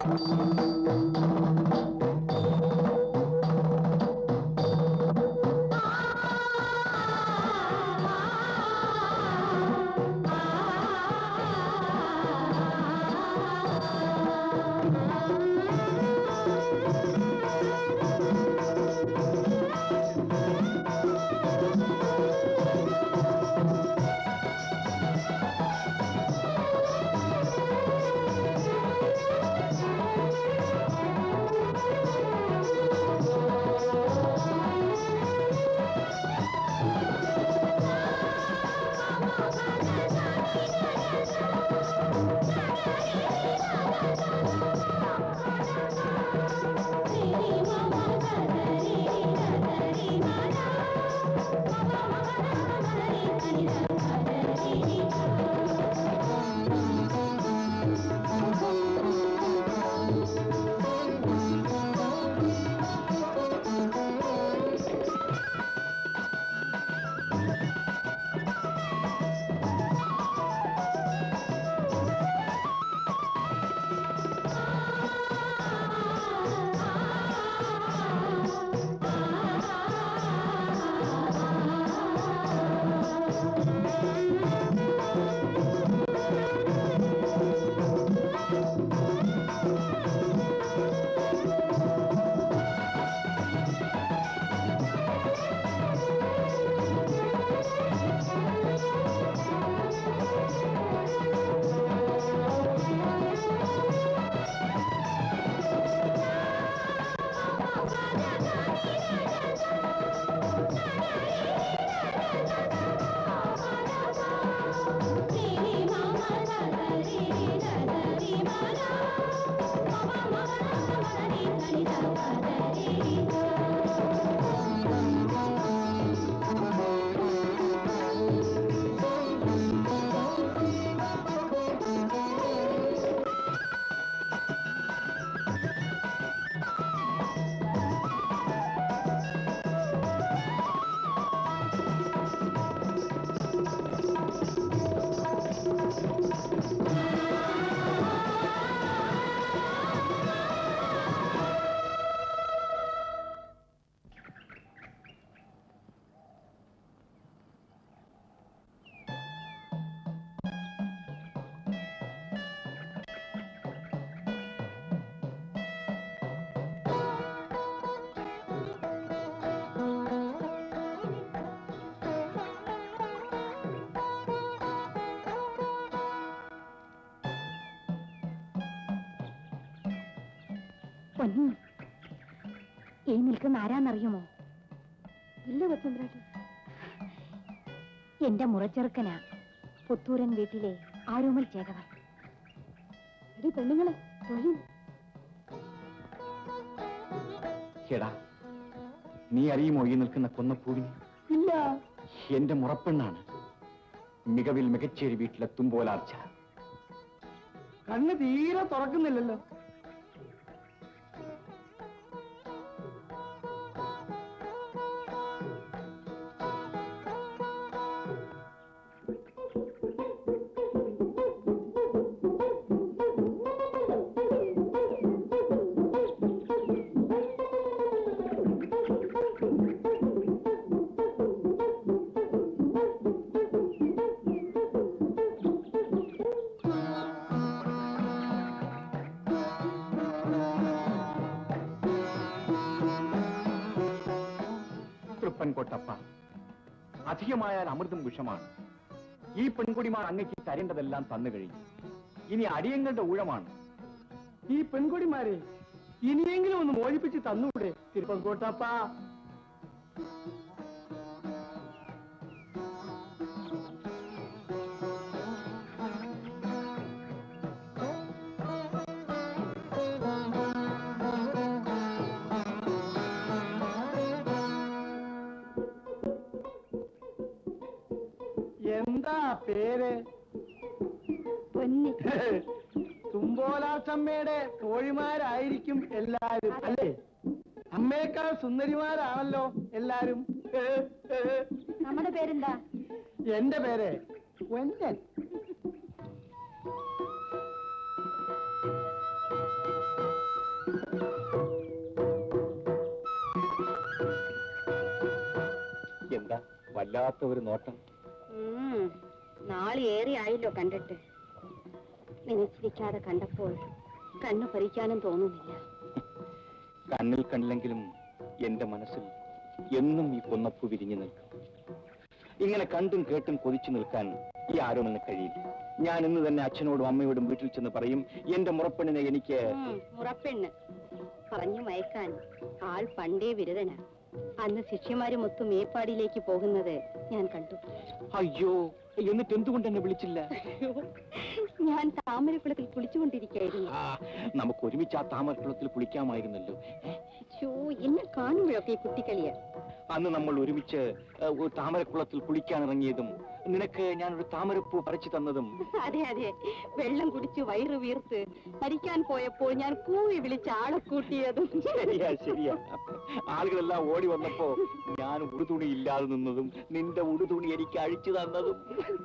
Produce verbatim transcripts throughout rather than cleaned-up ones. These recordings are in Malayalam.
ഈ നിൽക്കുന്ന ആരാന്നറിയുമോ? ഇല്ല കൊച്ചമ്പ്രാട്ടി. എന്റെ മുറച്ചെറുക്കനാ, പുത്തൂരൻ വീട്ടിലെ ആരോമൽ ചേകവൻ. എടി പെണ്ണുങ്ങളെ തൊഴിൽ. എടാ, നീ അറിയുമോ ഈ നിൽക്കുന്ന കൊന്നപ്പൂവിനെ? ഇല്ല. എന്റെ മുറപ്പെണ്ണാണ്, മികവിൽ മികച്ചേരി വീട്ടിലെ തുമ്പോലാർച്ച. കണ്ണ് തീരെ തുറക്കുന്നില്ലല്ലോ. കൊട്ടപ്പ, അധികമായാൽ അമൃതം വിഷമാണ്. ഈ പെൺകുടിമാർ അങ്ങയ്ക്ക് തരേണ്ടതെല്ലാം തന്നു കഴിഞ്ഞു. ഇനി അടിയങ്ങളുടെ ഊഴമാണ്. ഈ പെൺകുടിമാരെ ഇനിയെങ്കിലും ഒന്ന് മോചിപ്പിച്ച് തന്നൂടെ തിരുപ്പൻകോട്ടപ്പ? എന്താ പേര്? തുമ്പോലാച്ചമ്മയുടെ തോഴിമാരായിരിക്കും എല്ലാരും അല്ലേ? അമ്മയേക്കാൾ സുന്ദരിമാരാണല്ലോ എല്ലാരും. നമ്മുടെ പേരെന്താ? എന്റെ പേര് പൊന്നൻ. വല്ലാത്ത ഒരു നോട്ടം. നാളേറെ ആയല്ലോ കണ്ടിട്ട്. നനച്ചിരിക്കാതെ കണ്ടപ്പോൾ കണ്ണു പറിക്കാനും തോന്നുന്നില്ല. കണ്ണിൽ കണ്ടില്ലെങ്കിലും എന്റെ മനസ്സിൽ എന്നും ഈ പൊന്നപ്പൂ വിരിഞ്ഞു നിൽക്കും. ഇങ്ങനെ കണ്ടും കേട്ടും കൊതിച്ചു നിൽക്കാൻ ഈ ആരോമലിന് കഴിയില്ല. ഞാൻ ഇന്ന് തന്നെ അച്ഛനോടും അമ്മയോടും വീട്ടിൽ ചെന്ന് പറയും, എന്റെ മുറപ്പെണ്ണിനെ എനിക്ക്. മുറപ്പെണ്ണ് പറഞ്ഞു മയക്കാൻ ആൾ പണ്ടേ വിരുദനാ. അന്ന് ശിഷ്യന്മാരുമൊത്തു മേപ്പാടിയിലേക്ക് പോകുന്നത് ഞാൻ കണ്ടു. അയ്യോ, എന്നിട്ട് എന്തുകൊണ്ട് എന്നെ വിളിച്ചില്ല? ഞാൻ താമരക്കുളത്തിൽ കുളിച്ചുകൊണ്ടിരിക്കുകയായിരുന്നു. നമുക്ക് ഒരുമിച്ച് ആ താമരക്കുളത്തിൽ കുളിക്കാമായിരുന്നല്ലോ. എന്നെ കാണുമ്പോഴൊക്കെ കുട്ടിക്കളിയ. അന്ന് നമ്മൾ ഒരുമിച്ച് താമരക്കുളത്തിൽ കുളിക്കാൻ ഇറങ്ങിയതും നിനക്ക് ഞാനൊരു താമരപ്പൂ പറിച്ചു തന്നതും. അതെ അതെ, വെള്ളം കുടിച്ച് വയറ് വീർത്ത് മരിക്കാൻ പോയപ്പോൾ ഞാൻ കൂവി വിളിച്ച് ആളെ കൂട്ടിയതും. ശരിയാ ശരിയാ ആളുകളെല്ലാം ഓടി വന്നപ്പോ ഞാൻ ഉടുതുണി ഇല്ലാതെ നിന്നതും നിന്റെ ഉടുതുണി എനിക്ക് അഴിച്ചു തന്നതും.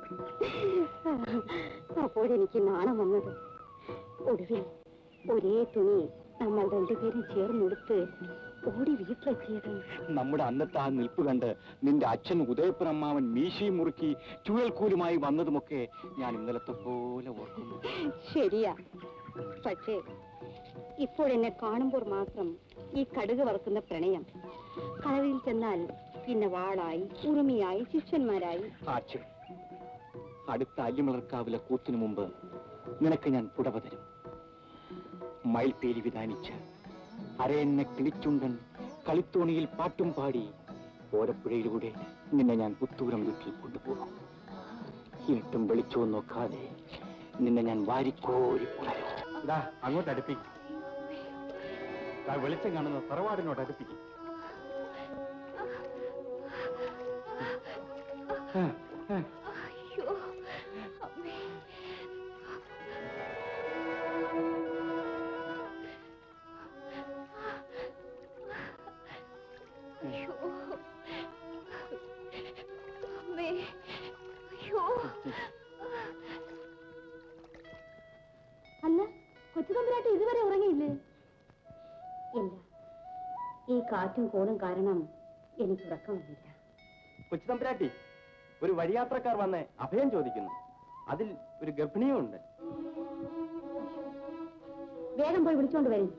അപ്പോഴെനിക്ക് നാണം വന്നത്. ഒടുവിൽ ഒരേ തുണി നമ്മൾ രണ്ടുപേരും ചേർന്നെടുത്ത് ഓടി വീട്ടിലെത്തിയത്. നമ്മുടെ അന്നത്തെ ആ നിൽപ്പ് കണ്ട് നിന്റെ അച്ഛൻ ഉദയപ്പുരമ്മാവൻ മീശയും മുറുക്കി ചുഴൽക്കൂലുമായി വന്നതുമൊക്കെ ഞാൻ ഇന്നലത്തെ പോലെ ഓർക്കുന്നു. ശരിയാ, പക്ഷേ ഇപ്പോഴെന്നെ കാണുമ്പോൾ മാത്രം ഈ കടുക് വറുക്കുന്ന പ്രണയം കളരിയിൽ ചെന്നാൽ പിന്നെ വാളായി ഉറുമിയായി ശിഷ്യന്മാരായി. അച്ഛൻ അടുത്ത അല്ലിമലർക്കാവിലെ കൂത്തിനു മുമ്പ് നിനക്ക് ഞാൻ പുടവ തരും. മയിൽപേരി വിധാനിച്ച് അരയെന്നെ കിളിച്ചുണ്ടൻ കളിത്തോണിയിൽ പാട്ടും പാടി ഓരപ്പുഴയിലൂടെ നിന്നെ ഞാൻ പുത്തൂരം വീട്ടിൽ കൊണ്ടുപോകും. ഇരുട്ടും വെളിച്ചവും നോക്കാതെ നിന്നെ ഞാൻ വാരിക്കോരി പുലരും. അങ്ങോട്ട് അടുപ്പിക്കും. വെളിച്ചം കാണുന്ന തറവാടിനോട് അടുപ്പിക്കും. അല്ല, കൊച്ചുതമ്പുരാട്ടി ഇതുവരെ ഉറങ്ങിയില്ലേ? ഇല്ല, ഈ കാറ്റും കോളും കാരണം എനിക്ക് ഉറക്കമില്ല. കൊച്ചുതമ്പുരാട്ടി, ഒരു വഴിയാത്രക്കാർ വന്ന് അഭയം ചോദിക്കുന്നു. അതിൽ ഒരു ഗർഭിണിയും ഉണ്ട്. വേഗം പോയി വിളിച്ചോണ്ട് വരും.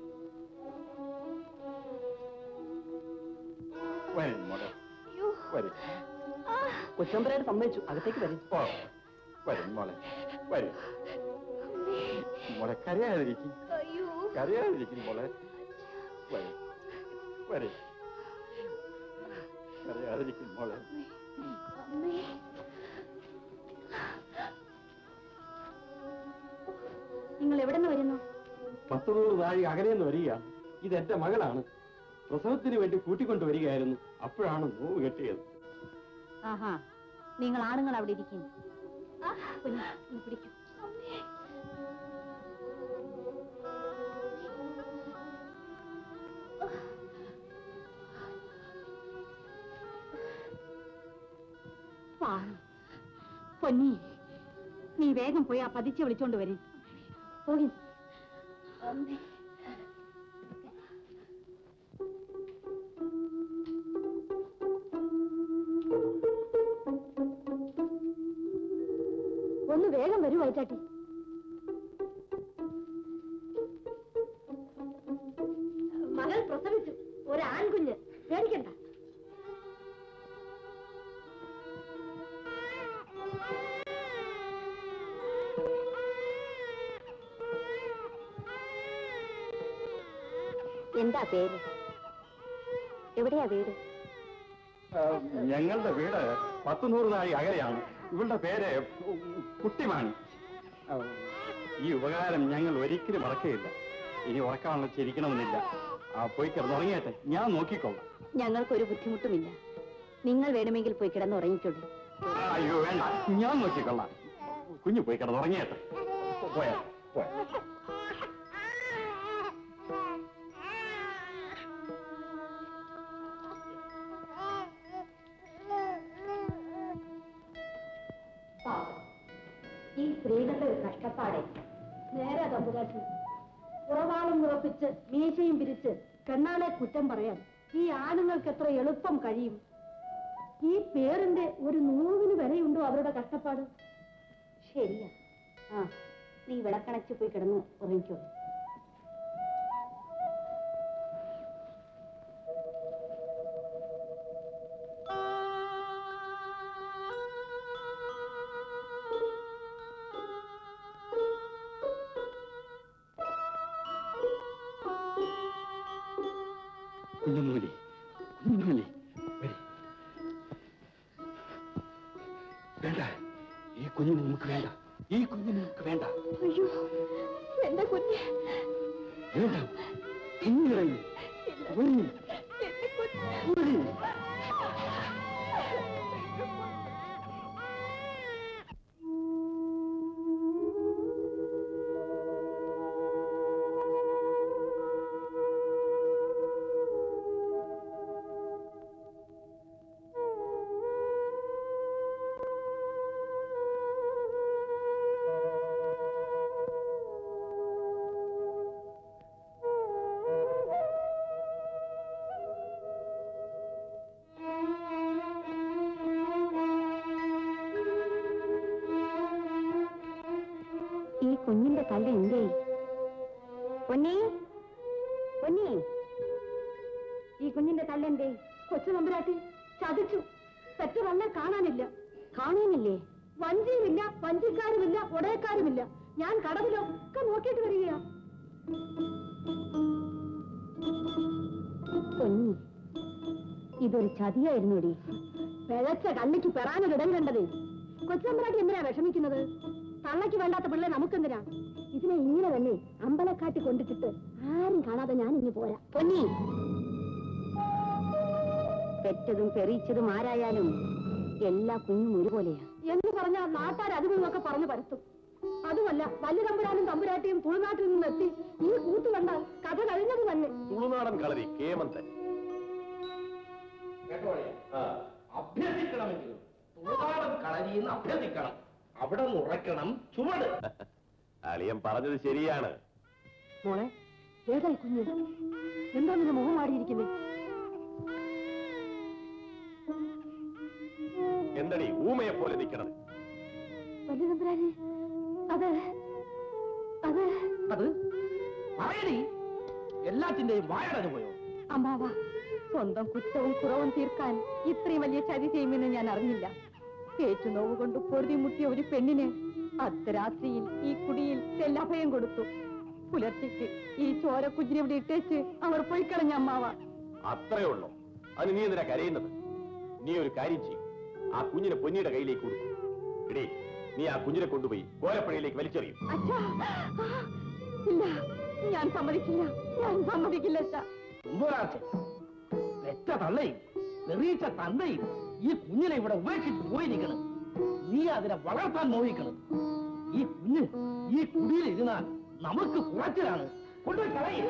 കൊച്ചുതമ്പുരാട്ടി സമ്മതിച്ചു, അകത്തേക്ക് വരും. വരും മോളെ, വരും മോളെ, കരയാതിരിക്കും കരയാതിരിക്കും മോളെ. വരും വരും കരയാതിരിക്കും മോളെ. നിങ്ങൾ എവിടെ നിന്ന് വരുന്നു? പത്ത് നൂറ് നാഴി അകലെന്ന് വരിക. ഇത് എന്റെ മകളാണ്. പ്രസവത്തിന് വേണ്ടി കൂട്ടിക്കൊണ്ടു വരികയായിരുന്നു. അപ്പോഴാണ് നോവ് കെട്ടിയത്. ആഹാ, നിങ്ങൾ ആണുങ്ങൾ അവിടെ ഇരിക്കുന്നു. പിടിക്കൂ. പൊന്നി, നീ വേഗം പോയി ആ പതിച്ച് വിളിച്ചോണ്ട് വരും. പോയി. ഒന്ന് വേഗം വരൂ വൈറ്റാട്ടി. മകൾ പ്രസവിച്ചു, ഒരു ആൺകുഞ്ഞ്. പേടിക്കണ്ട. എന്താ പേര്? എവിടെയാ വീട്? ഞങ്ങളുടെ വീട് പത്ത് നൂറ് നാഴി അകലെയാണ്. ഇവളുടെ പേര് കുട്ടിമാണി. ഈ ഉപകാരം ഞങ്ങൾ ഒരിക്കലും മറക്കുകയില്ല. ഇനി ഉറക്കാനുള്ള ചിരിക്കണമെന്നില്ല. ആ പോയി കിടന്നുറങ്ങിയട്ടെ, ഞാൻ നോക്കിക്കോളാം. ഞങ്ങൾക്കൊരു ബുദ്ധിമുട്ടുമില്ല. നിങ്ങൾ വേണമെങ്കിൽ പോയി കിടന്നുറങ്ങിക്കൊള്ളൂ. അയ്യോ വേണ്ട, ഞാൻ നോക്കിക്കൊള്ളാം. കുഞ്ഞു പോയി കിടന്നുറങ്ങിയട്ടെ. പോയാ പോയാ ഈ സ്ത്രീകളുടെ ഒരു കഷ്ടപ്പാടെ. നേരെ തമ്പുരാട്ടി, ഉറവാളും ഉറപ്പിച്ച് മീശയും പിരിച്ച് പെണ്ണാളെ കുറ്റം പറയാൻ ഈ ആണുങ്ങൾക്ക് എത്ര എളുപ്പം കഴിയും. ഈ പേരിന്റെ ഒരു നൂറിന് വിലയുണ്ടോ അവരുടെ കഷ്ടപ്പാട്? ശരിയാ. ആ, നീ വിളക്കണച്ച് പോയി കിടന്ന് ഉറങ്ങിക്കോ. കുഞ്ഞുമൂലി, കുഞ്ഞുമൂലി, വേണ്ട, ഈ കുഞ്ഞിന് നമുക്ക് വേണ്ട, ഈ കുഞ്ഞിന് നമുക്ക് വേണ്ട. അയ്യോ, എന്റെ കുഞ്ഞ് വേണ്ട, കുഞ്ഞിറങ്ങി കുഞ്ഞിന്റെ തല്ല എന്തേ? പൊന്നി, പൊന്നി, ഈ കുഞ്ഞിന്റെ തല്ലെന്തേ? കൊച്ചു നമ്പുരാട്ടി ചതിച്ചു. പെറ്റു വന്നെ കാണാനില്ല. കാണാനില്ലേ? വഞ്ചിയുമില്ല, വഞ്ചിക്കാരുമില്ല, ഉടയക്കാരുമില്ല. ഞാൻ കടവിലൊക്കെ നോക്കിയിട്ട് വരികയാ. പൊന്നി, ഇതൊരു ചതിയായിരുന്നുടി. പിഴച്ച കണ്ണിക്ക് പെറാനൊരിടം കണ്ടത്. കൊച്ചമ്പരാട്ടി എന്തിനാ വിഷമിക്കുന്നത്? തള്ളയ്ക്ക് വേണ്ടാത്ത പിള്ളേ നമുക്കെന്തിനാ? ഇതിനെ ഇങ്ങനെ തന്നെ അമ്പലക്കാട്ടി കൊണ്ടിട്ടിട്ട് ആരും കാണാതെ ഞാൻ ഇനി പോരാ. പൊന്നി, പെറ്റതും പെറിയിച്ചതും ആരായാലും എല്ലാ കുഞ്ഞും ഒരുപോലെയാ എന്ന് പറഞ്ഞാൽ നാട്ടാർ അതുകൊണ്ടൊക്കെ പറഞ്ഞു പരത്തും. അതുമല്ല, വലിയ തമ്പുരാനും തമ്പുരാട്ടിയും തുളുനാട്ടിൽ നിന്നെത്തി ഈ കൂത്തു കണ്ടാൽ കഥ കഴിഞ്ഞത് തന്നെ. തുളുനാടൻ കളരി കേമന്തൻ അഭ്യസിക്കണമെങ്കിലും തുളുനാടൻ കളരിന്ന് അഭ്യസിക്കണം. അവിടെ ഉറക്കണം ചുവട്. അളിയൻ പറഞ്ഞത് ശരിയാണ്. മോളെ, ഏതായി കുഞ്ഞ്? എന്താ നിന്റെ മുഖം മാറിയിരിക്കുന്നേ? എന്തടി ഊമയെ പോലെ നിൽക്കണത്? വലിയ തമ്പുരാനെ, അത് അത് അത് പറയടി. എല്ലാത്തിന്റെയും വായടഞ്ഞു പോയോ? അമ്മാവ, സ്വന്തം കുറ്റവും കുറവും തീർക്കാൻ ഇത്രയും വലിയ ചതി ചെയ്യുമെന്ന് ഞാൻ അറിഞ്ഞില്ല. പേറ്റുനോവ് കൊണ്ട് പൊറുതി മുട്ടിയ ഒരു പെണ്ണിന് അർദ്ധരാത്രിയിൽ ഈ കുടിയിൽ ചെല്ലഭയം കൊടുത്തു. പുലർച്ചയ്ക്ക് ഈ ചോര കുഞ്ഞിനെ ഇവിടെ ഇട്ടേച്ച് അവർ പോയി കളഞ്ഞ അമ്മാവ. അത്രേ ഉള്ളൂ. അതിന് നീ എന്തിനാ കരയുന്നത്? നീ ഒരു കാര്യം ചെയ്യും, ആ കുഞ്ഞിനെ പൊന്നിയുടെ കയ്യിലേക്ക് കൊടുക്കും. എടീ, നീ ആ കുഞ്ഞിനെ കൊണ്ടുപോയി കോരപ്പുഴയിലേക്ക് വലിച്ചെറിയും. അച്ഛാ, ഇല്ല, ഞാൻ സമ്മതിക്കില്ല, ഞാൻ സമ്മതിക്കില്ല അച്ഛാ. പെറ്റ തള്ളയും വെറിയിച്ച തന്തയും ഈ കുഞ്ഞിനെ ഇവിടെ ഉപേക്ഷിച്ച് പോയിരിക്കണം. നീ അതിനെ വളർത്താൻ മോഹിക്കണം. ഈ കുഞ്ഞ് ഈ കുടിയിൽ ഇരുന്നാൽ നമുക്ക് കുറച്ചിലാണ്. കൊണ്ടുപോയി കളയും.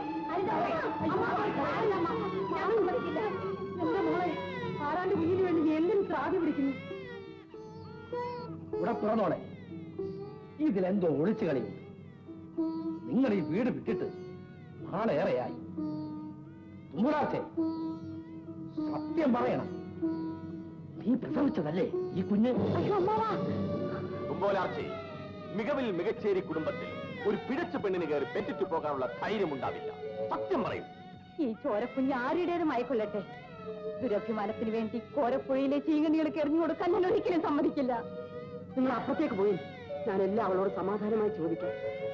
എന്റെ മോളെ, ആരാണ്ട് കുഞ്ഞിന് വേണ്ടി എന്തിനും ത്രാതി പിടിക്കുന്നു? ഇവിടെ തുറന്നോളെ, ഇതിലെന്തോ ഒളിച്ചു കളിയും. നിങ്ങൾ ഈ വീട് വിട്ടിട്ട് നാളേറെയായി. തുമ്പുരാച്ചെ, സത്യം പറയണം, നീ പ്രസവിച്ചതല്ലേ ഈ കുഞ്ഞ്? തുമ്പോലാർച്ചെ, മികവിൽ മികച്ചേരി കുടുംബത്തിൽ ഒരു പിഴച്ച പെണ്ണിന് കയറി പെറ്റിട്ട് പോകാനുള്ള ധൈര്യമുണ്ടാവില്ല. സത്യം പറയും. ഈ ചോരക്കുഞ്ഞ് ആരുടേതുമായിക്കൊള്ളട്ടെ, ദുരഭിമാനത്തിന് വേണ്ടി കോരപ്പുഴയിലെ ചീങ്കണികൾക്ക് എറിഞ്ഞു കൊടുക്കാൻ ഞാൻ ഒരിക്കലും സമ്മതിക്കില്ല. നിങ്ങൾ അപ്പുറത്തേക്ക് പോയി, ഞാനെല്ലാം അവളോട് സമാധാനമായി ചോദിക്കാം.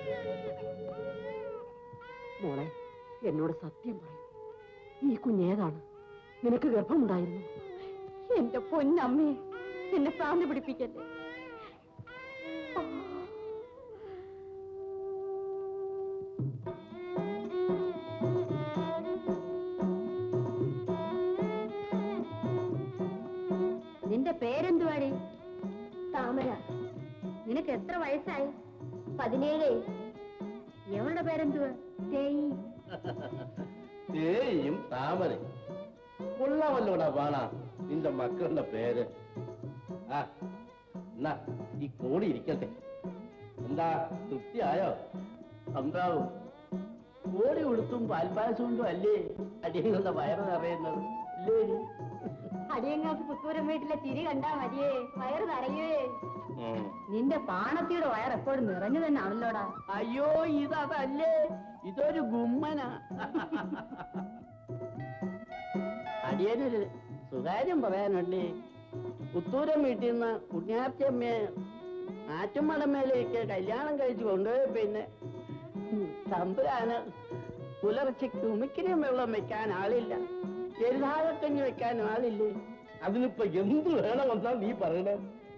മോളെ, എന്നോട് സത്യം പറയും, ഈ കുഞ്ഞേതാണ്? നിനക്ക് ഗർഭമുണ്ടായിരുന്നു? എന്റെ പൊന്നമ്മേ, എന്നെ പ്രാന്തി പിടിപ്പിക്കല്ലേ. നിന്റെ പേരെന്തുവാടി? താമര. നിനക്ക് എത്ര വയസ്സായി? പതിനേഴ്. എവളുടെ പേരെന്തുവാ? തേയും താമര. കൊള്ളാമല്ലോടാ പാണ നിന്റെ മക്കളുടെ പേര്. ആ, എന്നാ ഈ കോടി ഇരിക്കട്ടെ. എന്താ, തൃപ്തിയായോ? എന്താവും കോടി കൊടുത്തും പാൽപ്പായസം കൊണ്ടും അല്ലേ അടിയങ്ങളുടെ വയറ് നിറയുന്നത്? അല്ലേ? അടിയങ്ങൾക്ക് പുത്തൂരം വീട്ടിലെ ചിരി കണ്ടാ മതിയേ, വയറ് നിറയേ. ഉം. നിന്റെ പാണത്തിയുടെ വയർ എപ്പോഴും നിറഞ്ഞു തന്നെ ആണല്ലോടാ. അയ്യോ ഇതല്ലേ, ഇതൊരു ഗുമ്മന. അടിയനൊരു സുകാര്യം പറയാനുണ്ടേ. പുത്തൂരം വീട്ടിൽ നിന്ന് പുണ്യാർച്ചമ്മയെ ആറ്റുമടമേലേക്ക് കല്യാണം കഴിച്ചു കൊണ്ടുപോയി. പിന്നെ തമ്പുരാന് പുലർച്ചയ്ക്ക് ഉമിക്കിനും വെള്ളം വെക്കാൻ ആളില്ല, എരുതാകക്കഞ്ഞി വെക്കാൻ ആളില്ലേ. അതിനിപ്പോ എന്ത് വേണമെന്നാ നീ പറയണേ?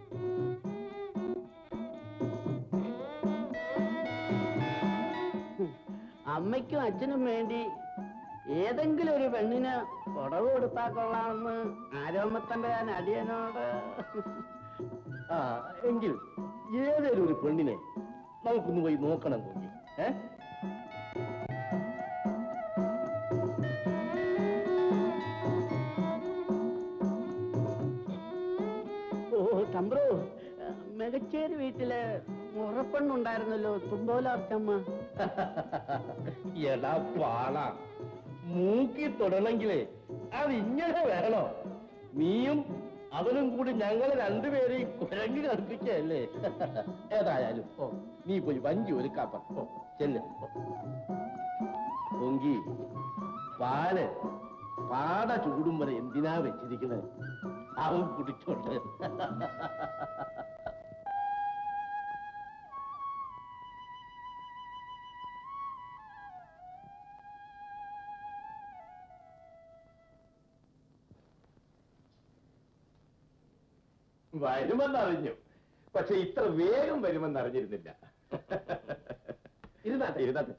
അമ്മയ്ക്കും അച്ഛനും വേണ്ടി ഏതെങ്കിലും ഒരു പെണ്ണിന് പുടവ് കൊടുത്താൽ കൊള്ളാമെന്ന് ആരോമത്തന്റെ ഞാൻ അടിയനോട്. ആ എങ്കിൽ ഏതൊരു ഒരു പെണ്ണിനെ നമുക്കൊന്ന് പോയി നോക്കണം കുഞ്ഞി. ഏ ഓ തമ്പ്രോ, മെകച്ചേരി വീട്ടില് മുറപ്പെണ്ണുണ്ടായിരുന്നല്ലോ, തുമ്പോലാർച്ചമ്മ. എടാ പാള, മൂക്കി തൊടണമെങ്കിലേ അത് ഇങ്ങനെ വേണോ? നീയും അവനും കൂടി ഞങ്ങളെ രണ്ടുപേരെയും കുരങ്ങി കളിപ്പിക്കല്ലേ? ഏതായാലും ഓ നീ പോയി വഞ്ചി ഒരുക്കാപ്പ. ഓ ചെല്ല്. പൊങ്കി പാല് പാട ചൂടും വരെ എന്തിനാ വെച്ചിരിക്കുന്നത്? അവൻ കുടിച്ചോട്ടെ. വരുമെന്നറിഞ്ഞു, പക്ഷെ ഇത്ര വേഗം വരുമെന്ന് അറിഞ്ഞിരുന്നില്ല. ഇരുന്നാട്ടെ ഇരുന്നാട്ടെ.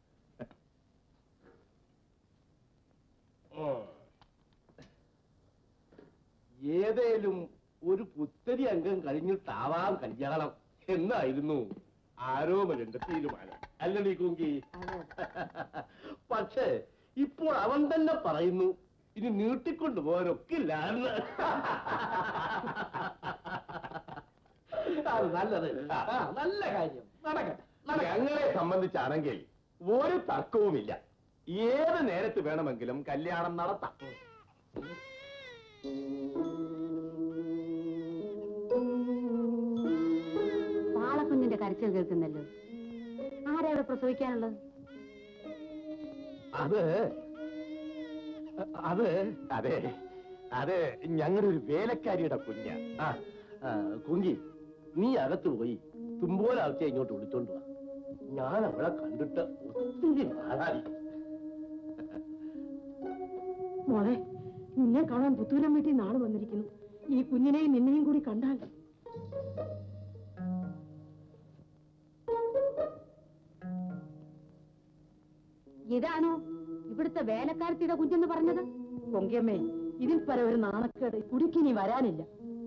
ഏതേലും ഒരു പുത്തരി അംഗം കഴിഞ്ഞിട്ടാവാം കല്യാണം എന്നായിരുന്നു ആരോമലിന്റെ തീരുമാനം, അല്ലടി കുങ്കി? പക്ഷേ ഇപ്പോൾ അവൻ തന്നെ പറയുന്നു ഇനി നീട്ടിക്കൊണ്ടു പോകാനൊക്കില്ല. അത് നല്ലത്, നല്ല കാര്യം, നടക്കട്ടെ. ഞങ്ങളെ സംബന്ധിച്ചാണെങ്കിൽ ഒരു തർക്കവുമില്ല. ഏത് നേരത്ത് വേണമെങ്കിലും കല്യാണം നടത്താം. പാളക്കുഞ്ഞിന്റെ കരച്ചിൽ കേൾക്കുന്നല്ലോ. ആരാ ഇവിടെ പ്രസവിക്കാനുള്ളത്? അത് അത് അതെ അത് ഞങ്ങളുടെ ഒരു വേലക്കാരിയുടെ കുഞ്ഞ. ആ ആ, കുങ്കി നീ അകത്ത് പോയി തുമ്പോലാഴ്ച ഇങ്ങോട്ട് വിളിച്ചോണ്ട് വാ. ഞാൻ അവളെ കണ്ടിട്ട് ഒത്തിരി നാളായി. മോളെ, നിന്നെ കാണാൻ പുത്തൂരം വീട്ടിൽ നാളെ വന്നിരിക്കുന്നു. ഈ കുഞ്ഞിനെയും നിന്നെയും കൂടി കണ്ടാൽ. ഇതാണോ ഇവിടുത്തെ വേലക്കാരത്തിയുടെ കുഞ്ഞെന്ന് പറഞ്ഞത്? പൊങ്കിയമ്മേ, ഇതിൽ പര ഒരു നാണക്കേട് കുടിക്കിനി വരാനില്ല.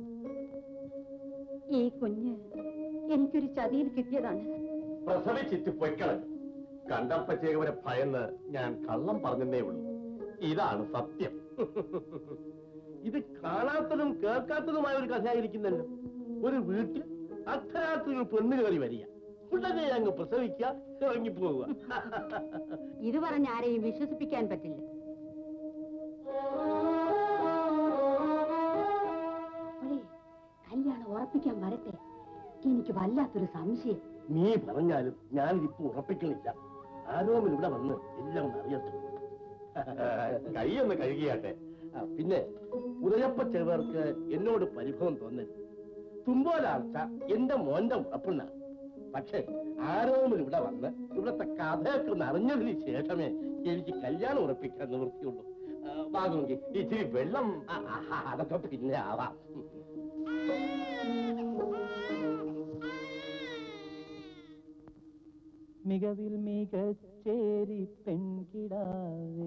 ഈ കുഞ്ഞ് എനിക്കൊരു ചതിയിൽ കിട്ടിയതാണ്. പ്രസവിച്ചിട്ട് പൊയ്ക്കളഞ്ഞു. കണ്ടപ്പച്ചേകവരെ ഭയന്ന് ഞാൻ കള്ളം പറഞ്ഞതേ ഉള്ളൂ. ഇതാണ് സത്യം. ഇത് കാണാത്തതും കേൾക്കാത്തതുമായ ഒരു കഥയായിരിക്കുന്നല്ലോ. ഒരു വീട്ടിൽ അർദ്ധരാത്രി ഒരു പെണ്ണ് കയറി വരിക, ഉടനെ അങ്ങ് പ്രസവിക്കുക, ഇറങ്ങിപ്പോവുക. ഇത് പറഞ്ഞ് ആരെയും വിശ്വസിപ്പിക്കാൻ പറ്റില്ല. കല്യാണം ഉറപ്പിക്കാൻ വരട്ടെ. എനിക്ക് വല്ലാത്തൊരു സംശയം. നീ പറഞ്ഞാലും ഞാനിതിപ്പോ ഉറപ്പിക്കണില്ല. ആരോമിൽ ഇവിടെ വന്ന് എല്ലാം ഒന്ന് അറിയട്ടെ. കൈയൊന്ന് കഴുകിയാട്ടെ. ആ, പിന്നെ ഉദയപ്പ ചെറുവർക്ക് എന്നോട് പരിഭവം തോന്നരുത്. തുമ്പോലാർച്ച എന്റെ മോന്റെ ഉറപ്പുണ്ണ. പക്ഷെ ആരോമിൽ ഇവിടെ വന്ന് ഇവിടത്തെ കഥയൊക്കെ ഒന്ന് അറിഞ്ഞതിന് ശേഷമേ എനിക്ക് കല്യാണം ഉറപ്പിക്കാൻ നിവൃത്തിയുള്ളൂ. വാങ്ങുമെങ്കിൽ ഇച്ചിരി വെള്ളം. ആ, ആ, അതൊക്കെ പിന്നെ ആവാം. മികവിൽ മികച്ചേരി പെൺകിടാവേ,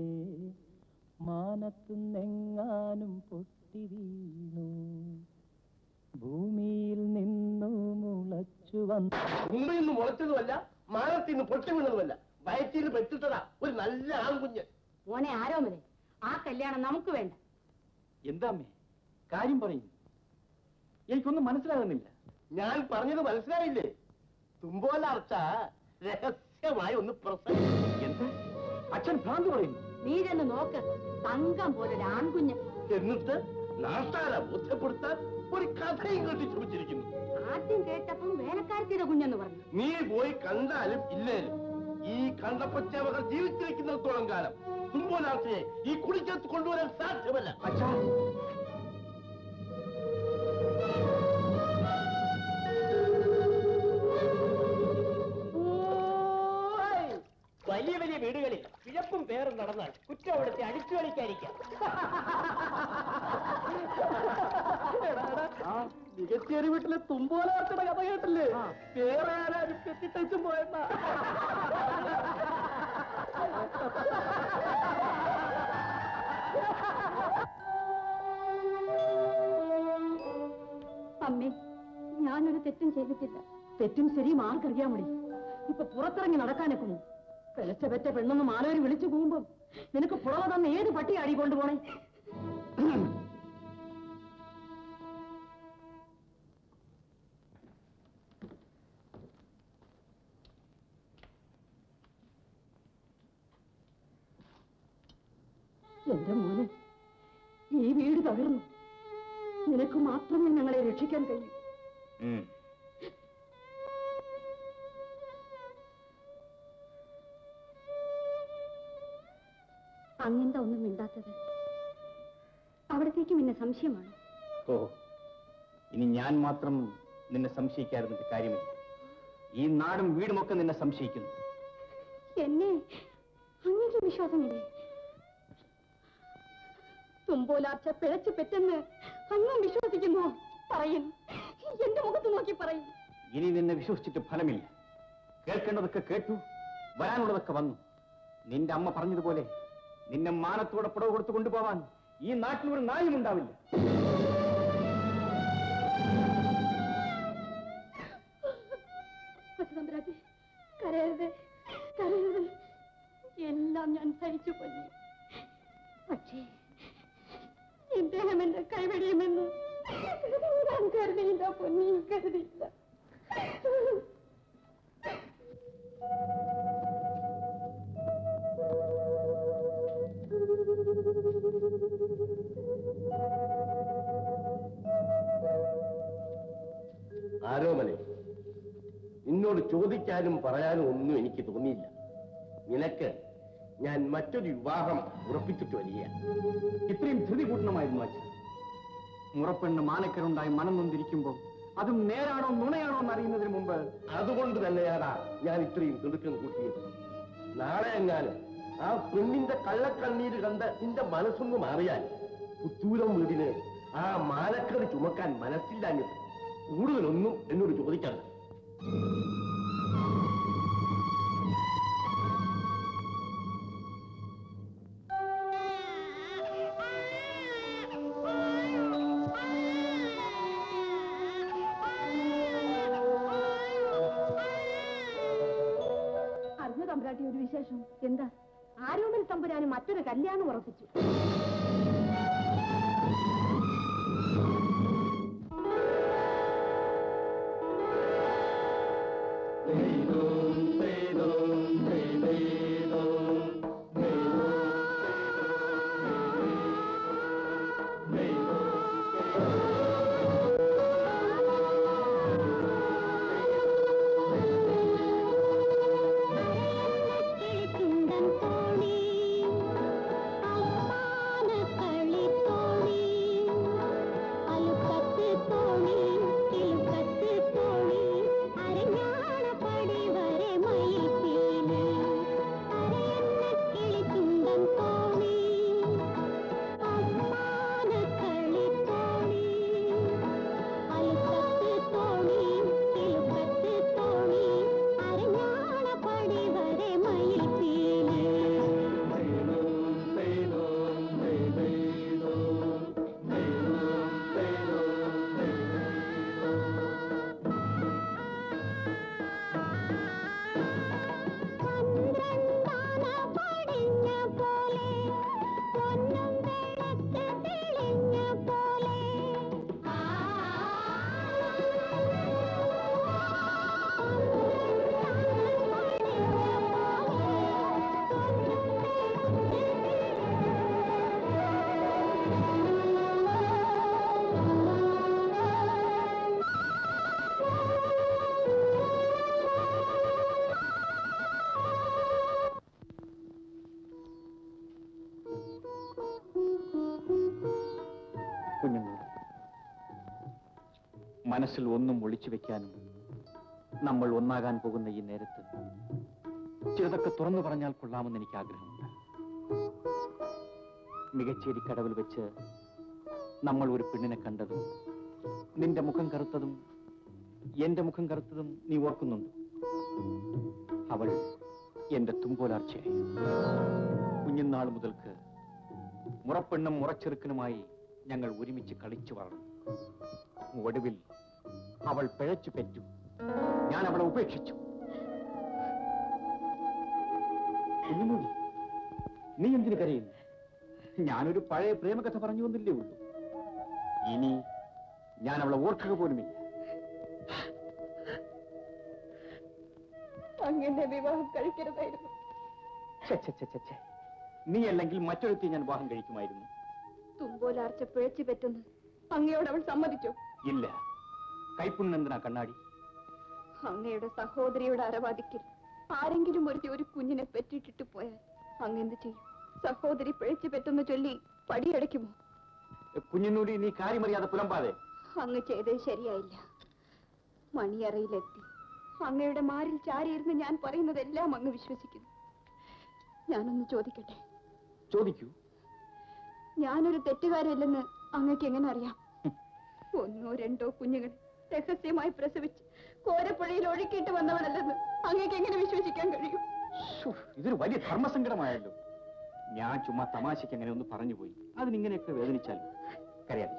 മാനത്തുന്നെങ്ങാനും പൊട്ടി വീണു, ഭൂമിയിൽ നിന്നു മുളച്ചു വന്നു. ഭൂമിയിൽ നിന്ന് മുളച്ചതുമല്ല, മാനത്തിൽ നിന്ന് പൊട്ടി വീണതുമല്ല, വയറ്റിൽ പെട്ടിട്ടതാ ഒരു നല്ല ആൺകുഞ്ഞ്. മോനെ ആരോമലെ, ആ കല്യാണം നമുക്ക് വേണ്ട. എന്താമ്മേ കാര്യം പറയുന്നു? എനിക്കൊന്നും മനസ്സിലാകുന്നില്ല. ഞാൻ പറഞ്ഞത് മനസ്സിലായില്ലേ? തുമ്പോലാർച്ച രഹസ്യമായി ഒന്ന് പ്രസംഗിച്ചു. എന്താ അച്ഛൻ ഭ്രാന്ത് പറയുന്നു? നീ ചെന്ന് നോക്ക്, തങ്കം പോലൊരു ആൺകുഞ്ഞ്. എന്നിട്ട് നാട്ടാരെ ബോധ്യപ്പെടുത്താൻ ഒരു കഥയും കെട്ടി ശ്രമിച്ചിരിക്കുന്നു. ആദ്യം കേട്ടപ്പം വേലക്കാരത്തിയുടെ കുഞ്ഞെന്ന് പറഞ്ഞു. നീ പോയി കണ്ടാലും ഇല്ലേലും ഈ കണ്ടപ്പച്ചവകൾ ജീവിച്ചിരിക്കുന്നിടത്തോളം കാലം തുമ്പോലാർച്ചയെ ഈ കുടിക്കത്ത് കൊണ്ടുവരാൻ സാധ്യമല്ല. അച്ഛാ, വലിയ വലിയ വീടുകളിൽ പിഴപ്പും പേറും നടന്നാൽ കുറ്റമെടുത്ത് അടിച്ചു കളിക്കാതിരിക്കാം. മികച്ചേരി വീട്ടിലെ തുമ്പോലാർച്ചയുടെ കഥ കേട്ടില്ലേ? വേറെ ആരും കെട്ടിട്ടച്ചും പോയെന്നാ. അമ്മേ, ഞാനൊരു തെറ്റും ചെയ്തിട്ടില്ല. തെറ്റും ശരിയും ആർക്കറിയാൻ മതി. ഇപ്പൊ പുറത്തിറങ്ങി നടക്കാനൊക്കുമോ? പെലച്ച പെറ്റ പെണ്ണൊന്ന് മാലവര് വിളിച്ചു പോകുമ്പോ നിനക്ക് പുറവ തന്ന ഏത് പട്ടി ആടി കൊണ്ടുപോണേ? എന്റെ മോനെ, ഈ വീട് തകർന്നു. നിനക്ക് മാത്രമേ ഞങ്ങളെ രക്ഷിക്കാൻ കഴിയൂ. അങ്ങനത്തെ ഒന്നും മിണ്ടാത്തത് അവിടത്തേക്ക് പിന്നെ സംശയമാണ്. ഓ, ഇനി ഞാൻ മാത്രം നിന്നെ സംശയിക്കാതിരുന്നിട്ട് കാര്യമില്ല. ഈ നാടും വീടുമൊക്കെ നിന്നെ സംശയിക്കുന്നു. എന്നെ അങ്ങേക്ക് വിശ്വാസമില്ലേ? തുമ്പോലാർച്ച പിഴച്ചു പെറ്റെന്ന് അങ്ങും വിശ്വസിക്കുന്നു. പറയും, എന്റെ മുഖത്ത് നോക്കി പറയും. ഇനി നിന്നെ വിശ്വസിച്ചിട്ട് ഫലമില്ല. കേൾക്കേണ്ടതൊക്കെ കേട്ടു, വരാനുള്ളതൊക്കെ വന്നു. നിന്റെ അമ്മ പറഞ്ഞതുപോലെ നിന്നെ മാനത്തോടെ പുടവ് കൊടുത്തു കൊണ്ടുപോവാൻ ഈ നാട്ടിൽ ഒരു നായും ഉണ്ടാവില്ല. കരയരുത്, കരയരുത്. എല്ലാം ഞാൻ സഹിച്ചു പൊന്നി. പക്ഷേ ഇദ്ദേഹം എന്നെ കൈവെടിയുമെന്ന് ഞാൻ കരുതിയില്ല പൊന്നി, കരുതിയില്ല. ആരോമനെ, നിന്നോട് ചോദിക്കാനും പറയാനും ഒന്നും എനിക്ക് തോന്നിയില്ല. നിനക്ക് ഞാൻ മറ്റൊരു വിവാഹം ഉറപ്പിച്ചിട്ട് വരികയാണ്. ഇത്രയും ധൃതി കൂട്ടണമായിരുന്നു അച്ഛൻ. മുറപ്പെണ്ണ് മാനക്കരുണ്ടായി മനം നൊന്തിരിക്കുമ്പോൾ അതും നേരാണോ നുണയാണോ എന്നറിയുന്നതിന് മുമ്പ്. അതുകൊണ്ട് തന്നെയാടാ ഞാൻ ഇത്രയും തിടുക്കം കൂട്ടിയത്. നാളെ എങ്ങാനും ആ പെണ്ണിന്റെ കള്ളക്കണ്ണീര് കണ്ട് നിന്റെ മനസ്സൊന്ന് മാറിയാൽ പുത്തൂരം വീടിന് ആ മാനക്കറി ചുമക്കാൻ മനസ്സില്ലാഞ്ഞത്. കൂടുതലൊന്നും എന്നോട് ചോദിക്കണം. അറിഞ്ഞ തമ്പുരാട്ടി ഒരു വിശേഷം? എന്താ? ആരോമൽ തമ്പുരാന് മറ്റൊരു കല്യാണം ഉറപ്പിച്ചു. തോണി കിലുക്കത്ത് തോണി അരഞ്ഞാണ പടി മനസ്സിൽ ഒന്നും ഒളിച്ചു വെക്കാനും നമ്മൾ ഒന്നാകാൻ പോകുന്ന ഈ നേരത്ത് ചിലതൊക്കെ തുറന്നു പറഞ്ഞാൽ കൊള്ളാമെന്ന് എനിക്ക് ആഗ്രഹമുണ്ട്. മികച്ചേരി കടവിൽ വെച്ച് നമ്മൾ ഒരു പെണ്ണിനെ കണ്ടതും നിന്റെ മുഖം കറുത്തതും എന്റെ മുഖം കറുത്തതും നീ ഓർക്കുന്നുണ്ട്. അവൾ എന്റെ തുമ്പോലാർച്ചയായി. കുഞ്ഞുനാൾ മുതൽക്ക് മുറപ്പെണ്ണും മുറച്ചെറുക്കനുമായി ഞങ്ങൾ ഒരുമിച്ച് കളിച്ചു വളർന്നു. ഒടുവിൽ അവൾ പിഴച്ചു പെറ്റു. ഞാൻ അവളെ ഉപേക്ഷിച്ചു. കുഞ്ഞുമൂടി, നീ എന്തിനു കരയുന്നു? ഞാനൊരു പഴയ പ്രേമകഥ പറഞ്ഞു വന്നില്ലേ ഉള്ളൂ. ഇനി ഞാൻ അവളെ ഓർക്കുക പോലുമില്ല. അങ്ങനെ വിവാഹം കഴിക്കരുതായിരുന്നു. നീ അല്ലെങ്കിൽ മറ്റൊരുത്തി ഞാൻ വിവാഹം കഴിക്കുമായിരുന്നു. തുമ്പോലാർച്ച പിഴച്ചു പറ്റുന്നു അങ്ങയോട് അവൾ സമ്മതിച്ചു? ഇല്ല. കൈപ്പുണ്ണെന്തിനാ കണ്ണാടി? അങ്ങയുടെ സഹോദരിയുടെ അരവാദിക്കൽ ആരെങ്കിലും ഒരുത്തി ഒരു കുഞ്ഞിനെ പെറ്റിട്ടിട്ട് പോയാൽ അങ്ങെന്ത് ചെയ്യും? സഹോദരി പിഴച്ചു പറ്റുന്ന ചൊല്ലി പടിയടയ്ക്കുമോ? കുഞ്ഞിനൂടി, നീ കാര്യമറിയാതെ പുലമ്പാതെ. അങ്ങ് ചെയ്തത് ശരിയായില്ല. മണിയറയിലെത്തി അങ്ങയുടെ മാറിൽ ചാരിയിരുന്ന് ഞാൻ പറയുന്നതെല്ലാം അങ്ങ് വിശ്വസിക്കുന്നു. ഞാനൊന്ന് ചോദിക്കട്ടെ? ചോദിക്കൂ. ഞാനൊരു തെറ്റുകാരില്ലെന്ന് അങ്ങക്ക് എങ്ങനെ അറിയാം? ഒന്നോ രണ്ടോ കുഞ്ഞുങ്ങൾ രഹസ്യമായി പ്രസവിച്ച് കോരപ്പുഴയിൽ ഒഴുക്കിയിട്ട് വന്നവളല്ലെന്ന് അങ്ങക്ക് എങ്ങനെ വിശ്വസിക്കാൻ കഴിയും? ഇതൊരു വലിയ ധർമ്മസങ്കടമായല്ലോ. ഞാൻ ചുമ്മാ തമാശയ്ക്ക് അങ്ങനെ ഒന്ന് പറഞ്ഞുപോയി. അതിനിങ്ങനെയൊക്കെ വേദനിച്ചാൽ കരയാതെ.